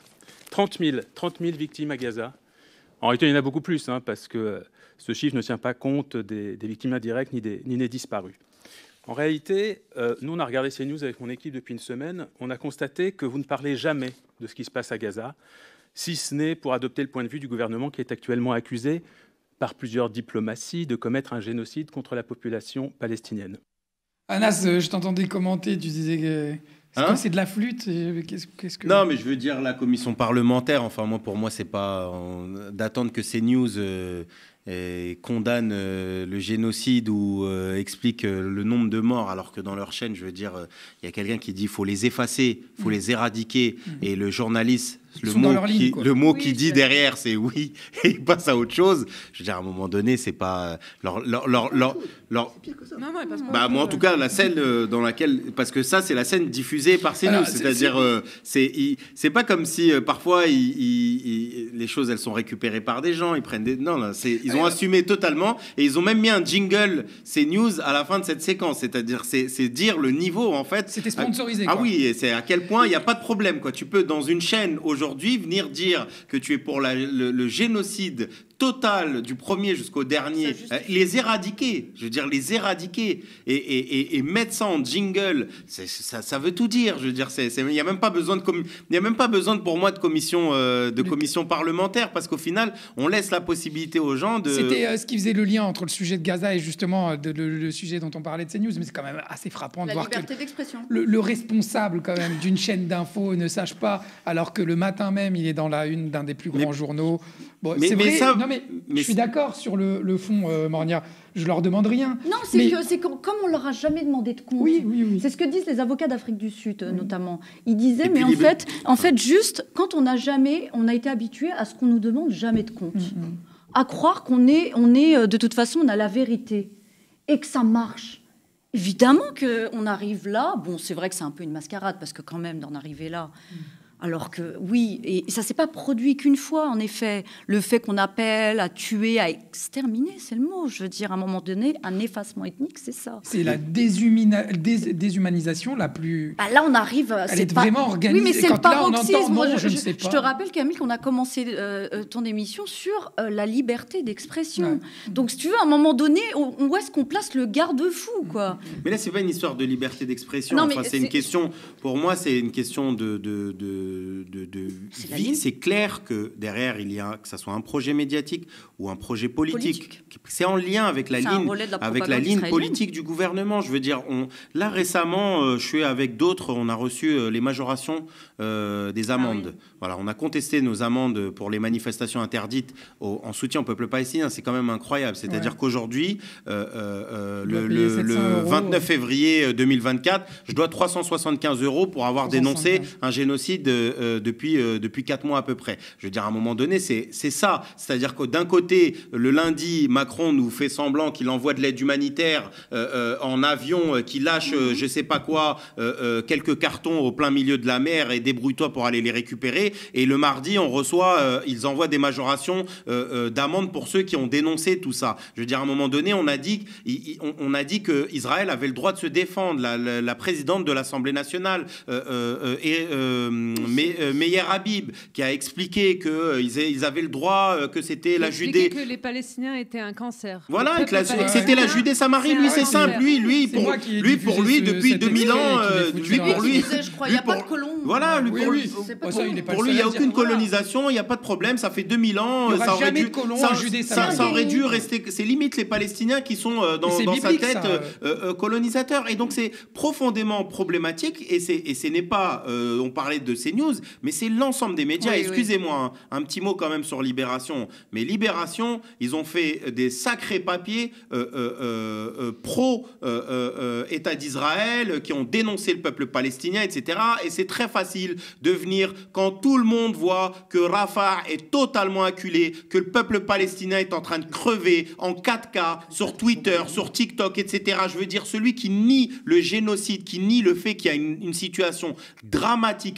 trente mille victimes à Gaza. En réalité, il y en a beaucoup plus, hein, parce que ce chiffre ne tient pas compte des, des victimes indirectes ni des, ni des disparus. En réalité, euh, nous, on a regardé ces news avec mon équipe depuis une semaine. On a constaté que vous ne parlez jamais de ce qui se passe à Gaza, si ce n'est pour adopter le point de vue du gouvernement qui est actuellement accusé par plusieurs diplomaties de commettre un génocide contre la population palestinienne. Anas, je t'entendais commenter, tu disais que c'est, Hein quoi, c'est de la flûte. Qu'est-ce, qu'est-ce que... Non, mais je veux dire la commission parlementaire. Enfin, moi, pour moi, c'est pas euh, d'attendre que CNews euh, euh, condamne euh, le génocide ou euh, explique euh, le nombre de morts, alors que dans leur chaîne, je veux dire, il euh, y a quelqu'un qui dit faut les effacer, faut mmh. les éradiquer, mmh. et le journaliste. Le mot, qui, ligne, le mot oui, qui dit derrière, c'est oui, et il passe à autre chose. Je veux dire, à un moment donné, c'est pas leur, leur, leur, leur, leur... Non, non, il passe pas. Bah, moi, en tout cas, la scène dans laquelle, parce que ça, c'est la scène diffusée par CNews, c'est-à-dire, euh, c'est, il, c'est pas comme si euh, parfois il, il, il, les choses, elles sont récupérées par des gens, ils prennent des, non, là, c'est, ils ont assumé totalement, et ils ont même mis un jingle CNews à la fin de cette séquence, c'est-à-dire, c'est, c'est dire le niveau, en fait. C'était sponsorisé. Ah quoi. oui, et c'est à quel point il n'y a pas de problème, quoi. Tu peux dans une chaîne aujourd'hui Aujourd'hui, venir dire que tu es pour la, le, le génocide total du premier jusqu'au dernier, euh, les éradiquer, je veux dire les éradiquer et, et, et, et mettre ça en jingle, c'est, ça, ça veut tout dire. Je veux dire, c'est, c'est, il n'y a même pas besoin de, com- il y a même pas besoin de, pour moi de commission, euh, de commission parlementaire, parce qu'au final, on laisse la possibilité aux gens de. C'était euh, ce qui faisait le lien entre le sujet de Gaza et justement de, le, le sujet dont on parlait de CNews, mais c'est quand même assez frappant la de voir liberté que d'expression. Le, le responsable quand même d'une chaîne d'infos ne sache pas, alors que le matin même, il est dans la une d'un des plus grands mais, journaux. Bon, mais, c'est mais vrai. Ça, non mais, mais je suis d'accord sur le, le fond, euh, Mornia. Je leur demande rien. Non, c'est mais... que c'est comme, comme on leur a jamais demandé de compte. Oui, oui, oui. C'est ce que disent les avocats d'Afrique du Sud, oui. notamment. Ils disaient, et mais en les... fait, en fait, juste quand on n'a jamais, on a été habitué à ce qu'on nous demande jamais de compte, mm-hmm. à croire qu'on est, on est, de toute façon, on a la vérité et que ça marche. Évidemment que on arrive là. Bon, c'est vrai que c'est un peu une mascarade parce que quand même d'en arriver là. Mm. Alors que, oui, et ça ne s'est pas produit qu'une fois, en effet. Le fait qu'on appelle à tuer, à exterminer, c'est le mot. Je veux dire, à un moment donné, un effacement ethnique, c'est ça. C'est la déshumina- dés- déshumanisation la plus... Bah là, on arrive... Elle c'est est pas... vraiment organisée. Oui, mais c'est quand le paroxysme. Là, on entend, Moi, non, je, je, ne sais pas. je te rappelle, Camille, qu'on a commencé euh, ton émission sur euh, la liberté d'expression. Ouais. Donc, si tu veux, à un moment donné, on, où est-ce qu'on place le garde-fou, quoi ? Mais là, c'est pas une histoire de liberté d'expression. Non, enfin, c'est, c'est une question... Pour moi, c'est une question de... de, de, de, de... C'est, vie, c'est clair que derrière, il y a que ça soit un projet médiatique ou un projet politique. politique. C'est en lien avec la c'est ligne, la avec la ligne politique du gouvernement. Je veux dire, on, là récemment, euh, je suis avec d'autres, on a reçu euh, les majorations euh, des amendes. Ah oui. Voilà, on a contesté nos amendes pour les manifestations interdites au, en soutien au peuple palestinien. C'est quand même incroyable. C'est-à-dire ouais. qu'aujourd'hui, euh, euh, le, le, le vingt-neuf février deux mille vingt-quatre, je dois trois cent soixante-quinze euros pour avoir dénoncé un génocide euh, depuis euh, depuis quatre mois à peu près. Je veux dire, à un moment donné, c'est, c'est ça. C'est-à-dire que d'un côté, le lundi, Macron nous fait semblant qu'il envoie de l'aide humanitaire euh, euh, en avion, euh, qu'il lâche euh, je sais pas quoi, euh, euh, quelques cartons au plein milieu de la mer et débrouille-toi pour aller les récupérer. Et le mardi, on reçoit, euh, ils envoient des majorations euh, euh, d'amende pour ceux qui ont dénoncé tout ça. Je veux dire, à un moment donné, on a dit, il, on, on a dit qu'Israël avait le droit de se défendre. La, la, la présidente de l'Assemblée nationale, euh, euh, et, euh, Me, euh, Meyer Habib, qui a expliqué qu'ils euh, ils avaient le droit, euh, que c'était la Judée... que les Palestiniens étaient un cancer. Voilà, que, la, que c'était la Judée-Samarie. Lui, c'est simple. Lui, lui, pour lui, pour lui depuis deux mille ans, euh, lui, pour lui... Je crois, il n'y a pas de colon. Voilà, lui, pour lui, pour lui, il n'y a aucune colonisation, il n'y a pas de problème, ça fait deux mille ans, ça aurait dû, ça, ça, ça aurait dû rester... C'est limite les Palestiniens qui sont euh, dans, dans sa tête euh, euh, colonisateurs. Et donc, c'est profondément problématique, et, c'est, et ce n'est pas... Euh, on parlait de CNews, mais c'est l'ensemble des médias. Oui, excusez-moi, oui. un, un petit mot quand même sur Libération. Mais Libération, ils ont fait des sacrés papiers euh, euh, euh, pro euh, euh, État d'Israël, qui ont dénoncé le peuple palestinien, et cetera. Et c'est très facile de venir, quand tout le monde voit que Rafah est totalement acculé, que le peuple palestinien est en train de crever en quatre K sur Twitter, sur TikTok, et cetera. Je veux dire, celui qui nie le génocide, qui nie le fait qu'il y a une, une situation dramatique, un massacre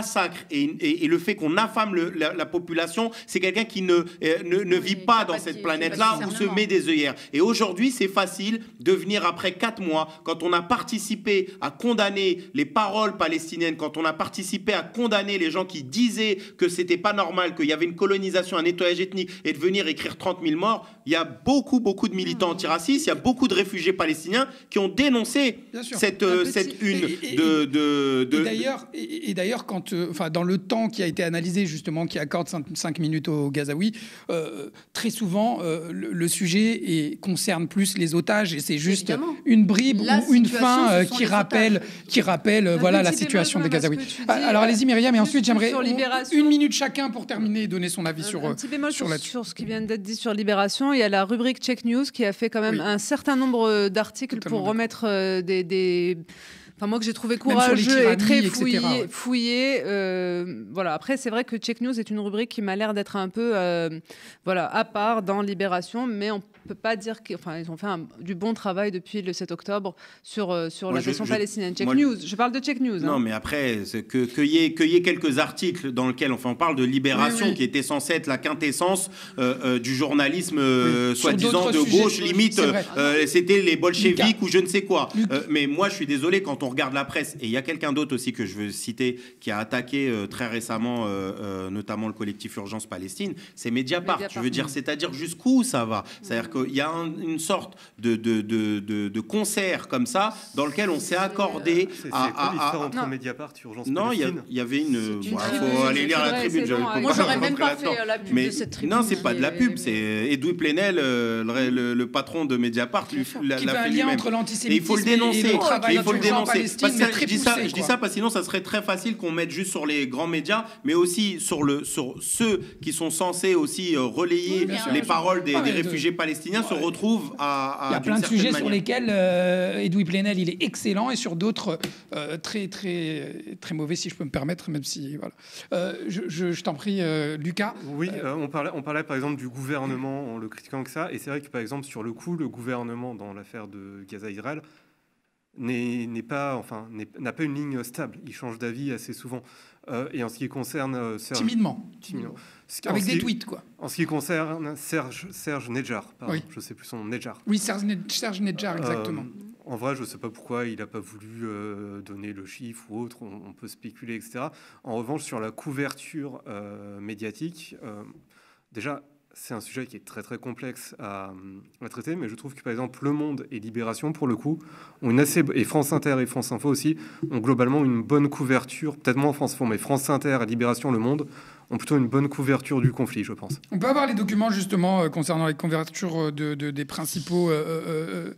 massacre et, et, et le fait qu'on affame le, la, la population, c'est quelqu'un qui ne, euh, ne, ne vit oui, pas dans cette planète-là où se met des œillères. Et aujourd'hui, c'est facile de venir après quatre mois, quand on a participé à condamner les paroles palestiniennes, quand on a participé à condamner les gens qui disaient que c'était pas normal, qu'il y avait une colonisation, un nettoyage ethnique, et de venir écrire trente mille morts, il y a beaucoup, beaucoup de militants antiracistes, il y a beaucoup de réfugiés palestiniens qui ont dénoncé cette, euh, cette une et, et, de, de, de... Et d'ailleurs, et, et d'ailleurs quand, euh, enfin, dans le temps qui a été analysé, justement, qui accorde cinq minutes aux Gazaouis, euh, très souvent, euh, le, le sujet est, concerne plus les otages, et c'est juste Évidemment. une bribe la ou une fin euh, qui, rappelle, qui rappelle euh, voilà, la situation des Gazaouis. Alors, allez-y, Myriam, et ensuite, j'aimerais une minute chacun pour terminer et donner son avis un, sur, un petit bémol sur, sur, sur ce qui vient d'être dit sur Libération. Il y a la rubrique Check News qui a fait quand même oui. un certain nombre d'articles Totalement pour remettre euh, des... des... Enfin, moi que j'ai trouvé courageux et très fouillé. Ouais. fouillé euh, voilà. Après, c'est vrai que Check News est une rubrique qui m'a l'air d'être un peu euh, voilà, à part dans Libération, mais on peut pas dire qu'ils enfin, ils ont fait un, du bon travail depuis le sept octobre sur, euh, sur moi, la je, question je, palestinienne. Check moi, News, je parle de Check News. Non, hein. mais après, qu'il que, que y, y ait quelques articles dans lesquels enfin, on parle de Libération, oui, oui. qui était censé être la quintessence euh, euh, du journalisme euh, oui. soi-disant de sujets, gauche, limite, euh, c'était les bolcheviks ou je ne sais quoi. Euh, mais moi, je suis désolé, quand on regarde la presse, et il y a quelqu'un d'autre aussi que je veux citer, qui a attaqué euh, très récemment, euh, euh, notamment le collectif Urgence Palestine, c'est Mediapart. Mediapart. Je veux dire, c'est-à-dire jusqu'où ça va. C'est-à-dire qu'il y a un, une sorte de, de, de, de, de concert comme ça, dans lequel on s'est accordé c'est, à... C'est quoi l'histoire entre Mediapart et Urgence non, Palestine? Non, il y avait une... Il bon, faut aller lire la tribune. Bon, moi, j'aurais même pas fait la pub mais, de cette tribune. Non, c'est pas de la pub, c'est Edoui Plenel, euh, le, le, le patron de Mediapart, lui, l'a, qui l'a fait fait un lien entre l'antisémitisme et il faut le dénoncer. Et le travail il faut le dénoncer. Parce que je dis ça, je dis ça parce que sinon, ça serait très facile qu'on mette juste sur les grands médias, mais aussi sur, le, sur ceux qui sont censés aussi relayer oui, les paroles des, ah, des réfugiés de... palestiniens ouais. se retrouvent à, à il y a plein de sujets manière. sur lesquels euh, Edoui Plenel il est excellent et sur d'autres euh, très très très mauvais si je peux me permettre, même si voilà. Euh, je, je, je t'en prie, euh, Lucas. Oui, euh, on parlait on parlait par exemple du gouvernement en le critiquant que ça, et c'est vrai que par exemple sur le coup le gouvernement dans l'affaire de Gaza-Israël n'est, n'est pas, enfin, n'est, n'a pas une ligne stable. Il change d'avis assez souvent. Euh, et en ce qui concerne euh, Serge, timidement, timidement. avec qui, des tweets quoi. En ce qui concerne Serge Serge Nedjar, pardon, oui. je sais plus son nom, Nedjar. Oui, Serge, ne- Serge Nedjar, exactement. Euh, en vrai, je sais pas pourquoi il n'a pas voulu euh, donner le chiffre ou autre. On, on peut spéculer, et cetera. En revanche, sur la couverture euh, médiatique, euh, déjà. C'est un sujet qui est très très complexe à, à traiter, mais je trouve que par exemple Le Monde et Libération, pour le coup, ont une assez et France Inter et France Info aussi ont globalement une bonne couverture. Peut-être moins France Info, mais France Inter, Libération, Le Monde ont plutôt une bonne couverture du conflit, je pense. On peut avoir les documents justement euh, concernant les couvertures de, de, des principaux. Euh, euh,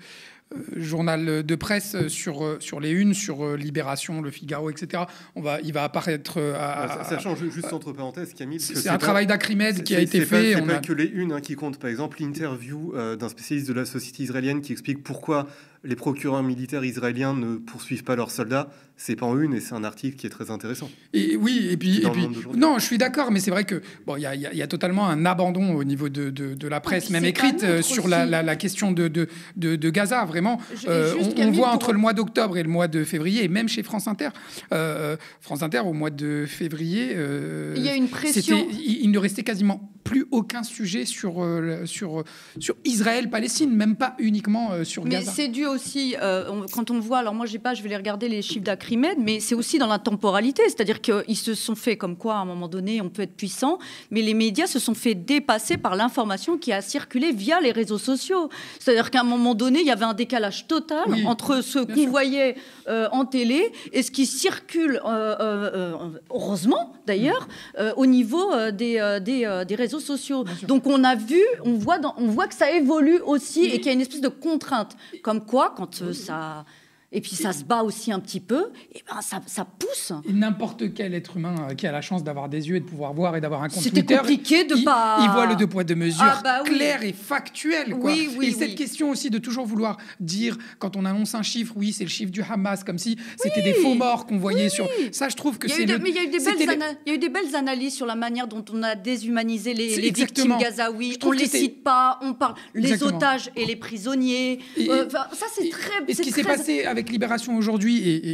journal de presse sur, sur les unes, sur Libération, Le Figaro, et cetera. On va, il va apparaître... À, à, Sachant, juste entre parenthèses, Camille... C'est, c'est un pas, travail d'Acrimed qui a été c'est fait. Pas, c'est on pas a... que les unes hein, qui comptent. Par exemple, l'interview euh, d'un spécialiste de la société israélienne qui explique pourquoi les procureurs militaires israéliens ne poursuivent pas leurs soldats. C'est pas en une et c'est un article qui est très intéressant. Et oui, et puis, et puis non, je suis d'accord, mais c'est vrai que bon, il y, y, y a totalement un abandon au niveau de, de, de la presse, même écrite, euh, sur la, la, la question de, de, de, de Gaza. Vraiment, euh, on, on voit entre pour... le mois d'octobre et le mois de février, et même chez France Inter, euh, France Inter au mois de février, euh, il y a une pression. Il, il ne restait quasiment plus aucun sujet sur euh, sur sur Israël-Palestine, même pas uniquement euh, sur mais Gaza. Mais c'est dû aussi euh, on, quand on voit. Alors moi, j'ai pas, je vais les regarder les chiffres d'Acrimed. Mais c'est aussi dans la temporalité, c'est-à-dire qu'ils se sont fait comme quoi, à un moment donné, on peut être puissant, mais les médias se sont fait dépasser par l'information qui a circulé via les réseaux sociaux. C'est-à-dire qu'à un moment donné, il y avait un décalage total oui, entre ce qu'on sûr. voyait euh, en télé et ce qui circule, euh, euh, heureusement d'ailleurs, euh, au niveau euh, des, euh, des, euh, des réseaux sociaux. Donc on a vu, on voit, dans, on voit que ça évolue aussi oui. et qu'il y a une espèce de contrainte. Comme quoi, quand euh, ça... Et puis ça se bat aussi un petit peu, et ben ça, ça pousse. Et n'importe quel être humain qui a la chance d'avoir des yeux et de pouvoir voir et d'avoir un compte C'était Twitter, compliqué de il, pas. Il voit le deux poids deux mesures ah bah oui. clair et factuel. Quoi. Oui, oui, et oui. cette question aussi de toujours vouloir dire quand on annonce un chiffre, oui c'est le chiffre du Hamas, comme si c'était oui. des faux morts qu'on voyait oui. sur. Ça, je trouve que c'est. De, le... Mais il y a eu des belles, ana... il y a eu des belles analyses sur la manière dont on a déshumanisé les, les victimes gazaouis. On les cite pas, on parle les otages et les prisonniers. Et, euh, ça c'est très. Et ce qui s'est passé avec Libération aujourd'hui et, et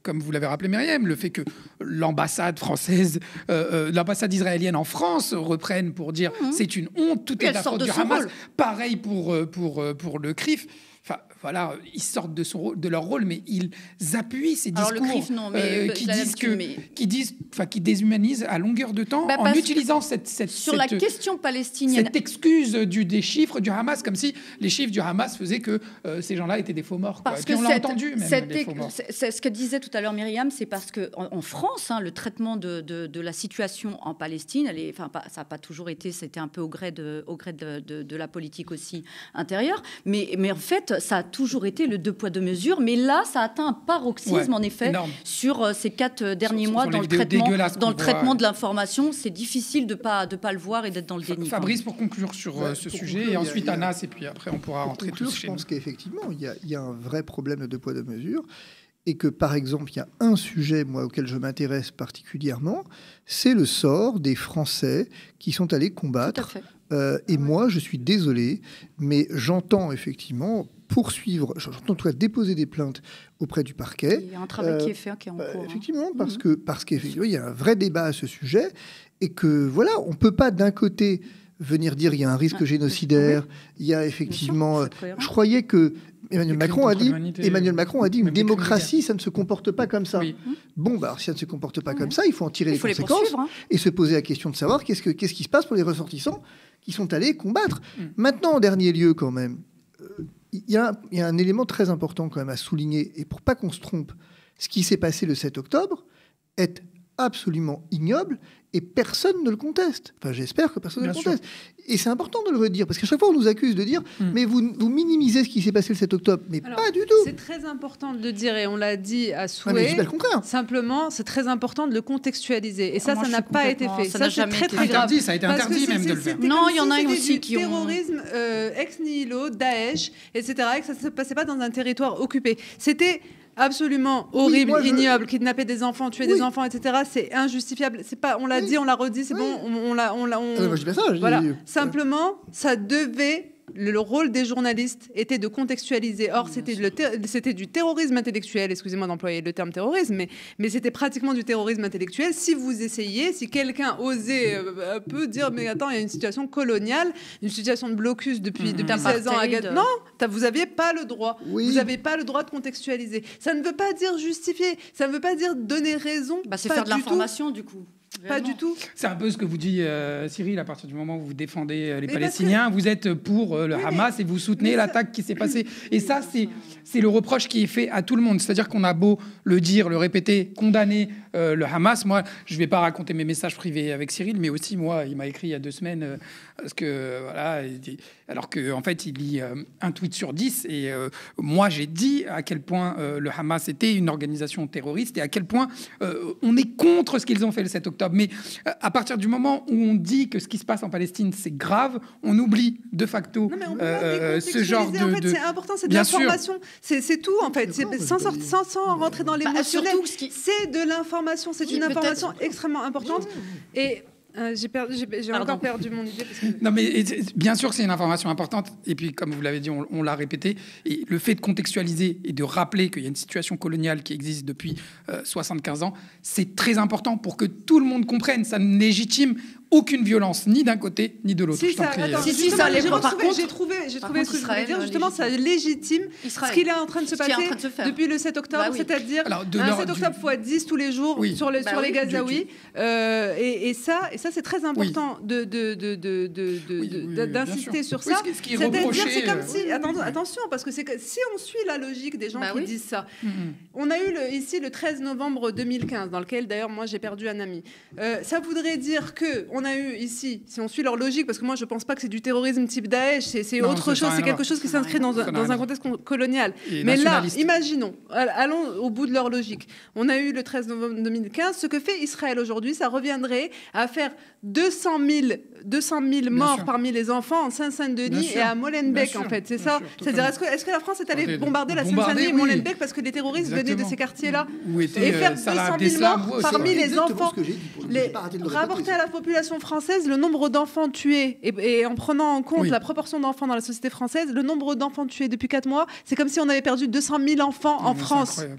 comme vous l'avez rappelé Myriam, le fait que l'ambassade française, euh, euh, l'ambassade israélienne en France reprenne pour dire mmh. c'est une honte, tout est de la faute du Hamas. Rôle. Pareil pour, pour, pour le C R I F. Enfin, voilà, ils sortent de, son, de leur rôle, mais ils appuient ces discours Alors, le C R I F, non, mais euh, qui, disent que, mais... qui disent, enfin, qui déshumanisent à longueur de temps bah, en utilisant cette, cette, sur cette, la question palestinienne, cette excuse du, des chiffres du Hamas, comme si les chiffres du Hamas faisaient que euh, ces gens-là étaient des faux morts. Quoi. Parce Et puis que on l'a cette, entendu, même, cette, les faux morts. c'est, c'est ce que disait tout à l'heure Myriam, c'est parce que en, en France, hein, le traitement de, de, de la situation en Palestine, elle est, enfin, pas, ça n'a pas toujours été, c'était un peu au gré de, au gré de, de, de la politique aussi intérieure, mais, mais en fait, ça a toujours été le deux poids deux mesures, mais là, ça atteint un paroxysme ouais, en effet énorme. Sur euh, ces quatre euh, derniers sur, mois sur dans le traitement, dans le traitement voit, de l'information. C'est difficile de pas de pas le voir et d'être dans le déni. Fabrice, pour conclure sur ouais, ce sujet, conclure, et ensuite a, Anas, et puis après on pourra rentrer conclure, tous chez nous. Je pense nous. qu'effectivement, il y, y a un vrai problème de deux poids deux mesures. Et que, par exemple, il y a un sujet, moi, auquel je m'intéresse particulièrement, c'est le sort des Français qui sont allés combattre. Euh, et moi, je suis désolé, mais j'entends effectivement poursuivre, j'entends en tout cas déposer des plaintes auprès du parquet. Il y a un travail euh, qui est fait, qui est en bah, cours. Effectivement, hein. parce, mmh. que, parce qu'effectivement, il y a un vrai débat à ce sujet, et que, voilà, on ne peut pas d'un côté venir dire il y a un risque ah, génocidaire, il y a effectivement... Sûr, je croyais que Emmanuel Macron, a dit, Emmanuel Macron a dit une démocratie, ça ne se comporte pas comme ça. Oui. Bon, bah, alors, si ça ne se comporte pas mmh. comme ça, il faut en tirer il les conséquences les hein. et se poser la question de savoir qu'est-ce, que, qu'est-ce qui se passe pour les ressortissants qui sont allés combattre. Mmh. Maintenant, en dernier lieu, quand même, il y, y a un élément très important quand même à souligner, et pour pas qu'on se trompe, ce qui s'est passé le sept octobre est absolument ignoble et personne ne le conteste. Enfin, j'espère que personne Bien ne le conteste. Sûr. Et c'est important de le redire, parce qu'à chaque fois, on nous accuse de dire mm. « mais vous, vous minimisez ce qui s'est passé le sept octobre ». Mais Alors, pas du tout. C'est très important de le dire, et on l'a dit à souhait. Ouais, mais je dis pas le contraire. Simplement, c'est très important de le contextualiser. Et ça, Moi, ça n'a pas été fait. Ça, ça n'a jamais très, été très interdit. Ça a été interdit même de le faire. Non, il y en a aussi qui ont... terrorisme euh, ex nihilo, Daesh, et cetera, et que ça ne se passait pas dans un territoire occupé. C'était... absolument horrible, oui, je... ignoble, kidnapper des enfants, tuer oui. des enfants, et cetera. C'est injustifiable. C'est pas, on l'a oui. dit, on l'a redit, c'est oui. bon, on, on l'a, on l'a. On... Ah, moi, je dis pas ça. Je voilà. dis... Simplement, ça devait. Le rôle des journalistes était de contextualiser. Or, c'était, le ter- c'était du terrorisme intellectuel, excusez-moi d'employer le terme terrorisme, mais, mais c'était pratiquement du terrorisme intellectuel. Si vous essayez, si quelqu'un osait euh, peut dire, mais attends, il y a une situation coloniale, une situation de blocus depuis, mmh. depuis seize ans à Gaza. Non, vous n'aviez pas le droit. Oui. Vous n'avez pas le droit de contextualiser. Ça ne veut pas dire justifier, ça ne veut pas dire donner raison. Bah, c'est pas faire de l'information, tout. du coup. Pas du tout. C'est un peu ce que vous dit euh, Cyril, à partir du moment où vous défendez euh, les mais Palestiniens, que... vous êtes pour euh, le oui, Hamas mais... et vous soutenez mais l'attaque ça... qui s'est passée. Et ça, c'est, c'est le reproche qui est fait à tout le monde. C'est-à-dire qu'on a beau le dire, le répéter, condamner euh, le Hamas. Moi, je ne vais pas raconter mes messages privés avec Cyril, mais aussi, moi, il m'a écrit il y a deux semaines, euh, parce que, voilà, alors qu'en en fait, il lit euh, un tweet sur dix. Et euh, moi, j'ai dit à quel point euh, le Hamas était une organisation terroriste et à quel point euh, on est contre ce qu'ils ont fait le sept octobre. Mais à partir du moment où on dit que ce qui se passe en Palestine, c'est grave, on oublie de facto non, mais on euh, ce genre de... En fait, de... c'est important, c'est de Bien l'information. C'est, c'est tout, en fait. C'est, sans, sans, sans rentrer dans l'émotionnel. Bah, qui... C'est de l'information. C'est oui, une information extrêmement importante. Oui. Et... Euh, j'ai, perdu, j'ai, j'ai encore perdu mon idée. Parce que... Non, mais et, bien sûr, c'est une information importante. Et puis, comme vous l'avez dit, on, on l'a répété. Et le fait de contextualiser et de rappeler qu'il y a une situation coloniale qui existe depuis euh, soixante-quinze ans, c'est très important pour que tout le monde comprenne. Ça ne légitime aucune violence, ni d'un côté, ni de l'autre. Si, je t'en ça, prie. attends, si, si, ça j'ai, par contre, j'ai trouvé, j'ai trouvé contre, ce que Israël, je voulais dire. Justement, ça légitime Israël. Ce qu'il est en train de se passer de se depuis le sept octobre, bah oui. c'est-à-dire Alors, de un sept octobre du... fois dix tous les jours oui. sur, le, bah sur oui, les Gazaouis. Euh, et, et, ça, et ça, c'est très important oui. de, de, de, de, de, oui, de, oui, d'insister sur ça. Oui, ce qui est c'est-à-dire, reproché, c'est comme si... euh... Attends, attention, parce que, c'est que si on suit la logique des gens bah qui oui. disent ça, mm-hmm. on a eu le, ici le treize novembre deux mille quinze, dans lequel, d'ailleurs, moi, j'ai perdu un ami. Euh, ça voudrait dire qu'on a eu ici, si on suit leur logique, parce que moi je pense pas que c'est du terrorisme type Daesh, c'est, c'est non, autre chose, c'est quelque chose qui s'inscrit dans un, dans un contexte colonial. Et mais là, imaginons, allons au bout de leur logique. On a eu le treize novembre deux mille quinze, ce que fait Israël aujourd'hui, ça reviendrait à faire deux cent mille morts sûr. Parmi les enfants en Seine-Saint-Denis et à Molenbeek, en fait, c'est ça. Sûr, C'est-à-dire, est-ce que, est-ce que la France est allée bombarder la Seine-Saint-Denis et oui. Molenbeek parce que les terroristes Exactement. Venaient de ces quartiers-là et faire deux cent mille morts parmi les enfants, les, rapporter à la population française le nombre d'enfants tués et, et en prenant en compte oui. la proportion d'enfants dans la société française, le nombre d'enfants tués depuis quatre mois, c'est comme si on avait perdu deux cent mille enfants en oui, France.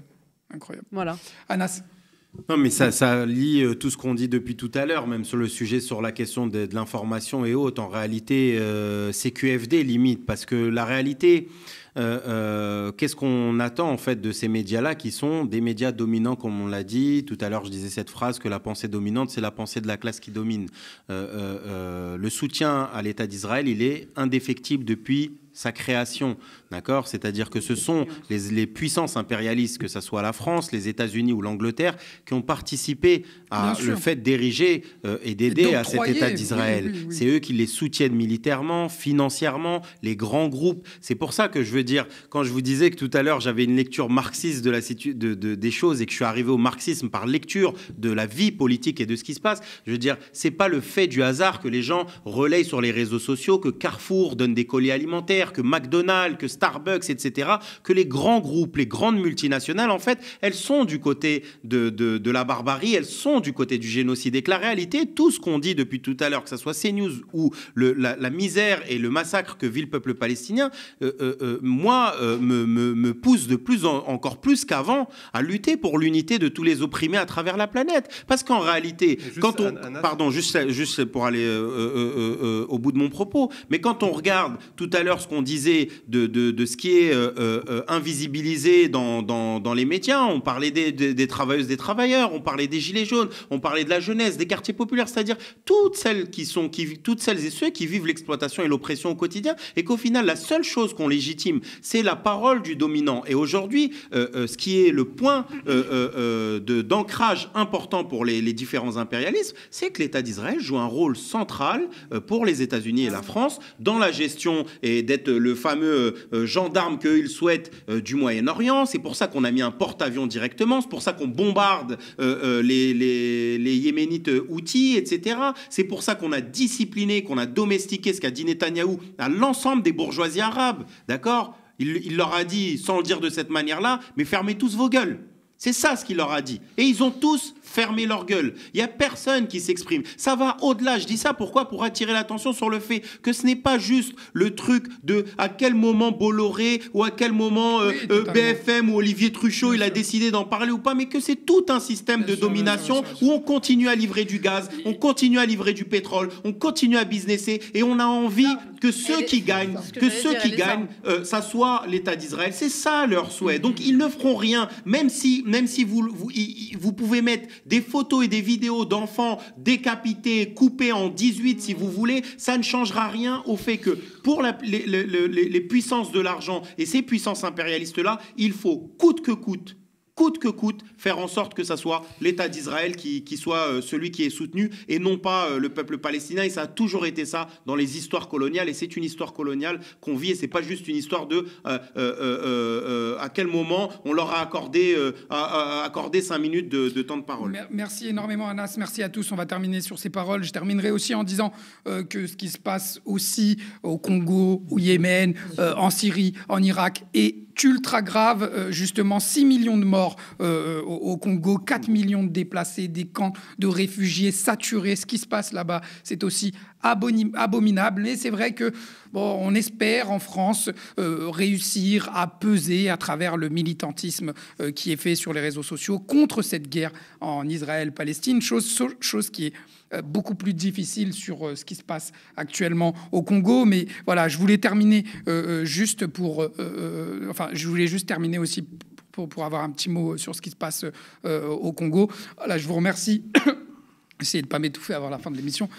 Incroyable. Voilà. Anas. Non, mais ça, ça lie euh, tout ce qu'on dit depuis tout à l'heure, même sur le sujet, sur la question de, de l'information et autres. En réalité, euh, c'est Q F D limite, parce que la réalité, euh, euh, qu'est-ce qu'on attend en fait de ces médias-là, qui sont des médias dominants, comme on l'a dit tout à l'heure. Je disais cette phrase que la pensée dominante, c'est la pensée de la classe qui domine. Euh, euh, euh, le soutien à l'État d'Israël, il est indéfectible depuis sa création, d'accord ? C'est-à-dire que ce sont les, les puissances impérialistes, que ce soit la France, les États-Unis ou l'Angleterre, qui ont participé à le fait d'ériger euh, et d'aider à cet État d'Israël. Oui, oui, oui. C'est eux qui les soutiennent militairement, financièrement, les grands groupes. C'est pour ça que je veux dire, quand je vous disais que tout à l'heure, j'avais une lecture marxiste de la situ- de, de, des choses et que je suis arrivé au marxisme par lecture de la vie politique et de ce qui se passe, je veux dire, c'est pas le fait du hasard que les gens relayent sur les réseaux sociaux, que Carrefour donne des colis alimentaires, que McDonald's, que Starbucks, et cetera, que les grands groupes, les grandes multinationales, en fait, elles sont du côté de, de, de la barbarie, elles sont du côté du génocide. Et que la réalité, tout ce qu'on dit depuis tout à l'heure, que ce soit CNews ou le, la, la misère et le massacre que vit le peuple palestinien, euh, euh, moi, euh, me, me, me pousse de plus en, encore plus qu'avant à lutter pour l'unité de tous les opprimés à travers la planète. Parce qu'en réalité, juste quand on... Anna... Pardon, juste, juste pour aller euh, euh, euh, au bout de mon propos, mais quand on regarde tout à l'heure ce qu'on disait de, de, de ce qui est euh, euh, invisibilisé dans, dans, dans les médias. On parlait des, des, des travailleuses, des travailleurs, on parlait des gilets jaunes, on parlait de la jeunesse, des quartiers populaires, c'est-à-dire toutes celles, qui sont, qui, toutes celles et ceux qui vivent l'exploitation et l'oppression au quotidien, et qu'au final, la seule chose qu'on légitime, c'est la parole du dominant. Et aujourd'hui, euh, euh, ce qui est le point euh, euh, de, d'ancrage important pour les, les différents impérialismes, c'est que l'État d'Israël joue un rôle central euh, pour les États-Unis et la France dans la gestion et d'être le fameux euh, gendarme qu'ils souhaitent euh, du Moyen-Orient. C'est pour ça qu'on a mis un porte-avions directement. C'est pour ça qu'on bombarde euh, euh, les, les, les Yéménites Houthis, et cetera. C'est pour ça qu'on a discipliné, qu'on a domestiqué ce qu'a dit Netanyahou à l'ensemble des bourgeoisies arabes. D'accord ? il, il leur a dit, sans le dire de cette manière-là, mais fermez tous vos gueules. C'est ça ce qu'il leur a dit. Et ils ont tous fermé leur gueule. Il n'y a personne qui s'exprime. Ça va au-delà. Je dis ça pourquoi ? Pour attirer l'attention sur le fait que ce n'est pas juste le truc de à quel moment Bolloré ou à quel moment euh, oui, euh, B F M ou Olivier Truchot il a décidé d'en parler ou pas, mais que c'est tout un système bien de sûr, domination bien sûr, bien sûr. Où on continue à livrer du gaz, on continue à livrer du pétrole, on continue à businesser et on a envie que ceux qui gagnent, que, que ceux qui gagnent, euh, ça soit l'État d'Israël. C'est ça leur souhait. Donc ils ne feront rien, même si, même si vous, vous, vous pouvez mettre des photos et des vidéos d'enfants décapités, coupés en dix-huit si vous voulez, ça ne changera rien au fait que pour la, les, les, les, les puissances de l'argent et ces puissances impérialistes-là, il faut coûte que coûte, coûte que coûte, faire en sorte que ça soit l'État d'Israël qui, qui soit euh, celui qui est soutenu et non pas euh, le peuple palestinien. Et ça a toujours été ça dans les histoires coloniales. Et c'est une histoire coloniale qu'on vit. Et c'est pas juste une histoire de euh, euh, euh, euh, à quel moment on leur a accordé, euh, a, a accordé cinq minutes de, de temps de parole. Merci énormément, Anas. Merci à tous. On va terminer sur ces paroles. Je terminerai aussi en disant euh, que ce qui se passe aussi au Congo, au Yémen, euh, en Syrie, en Irak est ultra grave, euh, justement six millions de morts euh, au, au Congo, quatre millions de déplacés, des camps de réfugiés saturés. Ce qui se passe là-bas, c'est aussi abominable. Mais c'est vrai que bon, on espère en France euh, réussir à peser à travers le militantisme euh, qui est fait sur les réseaux sociaux contre cette guerre en Israël-Palestine, chose, chose qui est euh, beaucoup plus difficile sur euh, ce qui se passe actuellement au Congo. Mais voilà, je voulais terminer euh, juste pour... Euh, euh, enfin, je voulais juste terminer aussi pour, pour avoir un petit mot sur ce qui se passe euh, au Congo. Voilà, je vous remercie. Essayez de ne pas m'étouffer avant la fin de l'émission.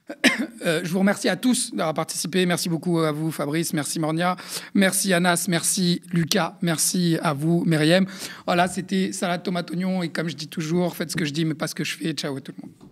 Euh, je vous remercie à tous d'avoir participé. Merci beaucoup à vous, Fabrice. Merci, Mornia. Merci, Anas. Merci, Lucas. Merci à vous, Myriam. Voilà, c'était Salade Tomate Oignon. Et comme je dis toujours, faites ce que je dis, mais pas ce que je fais. Ciao à tout le monde.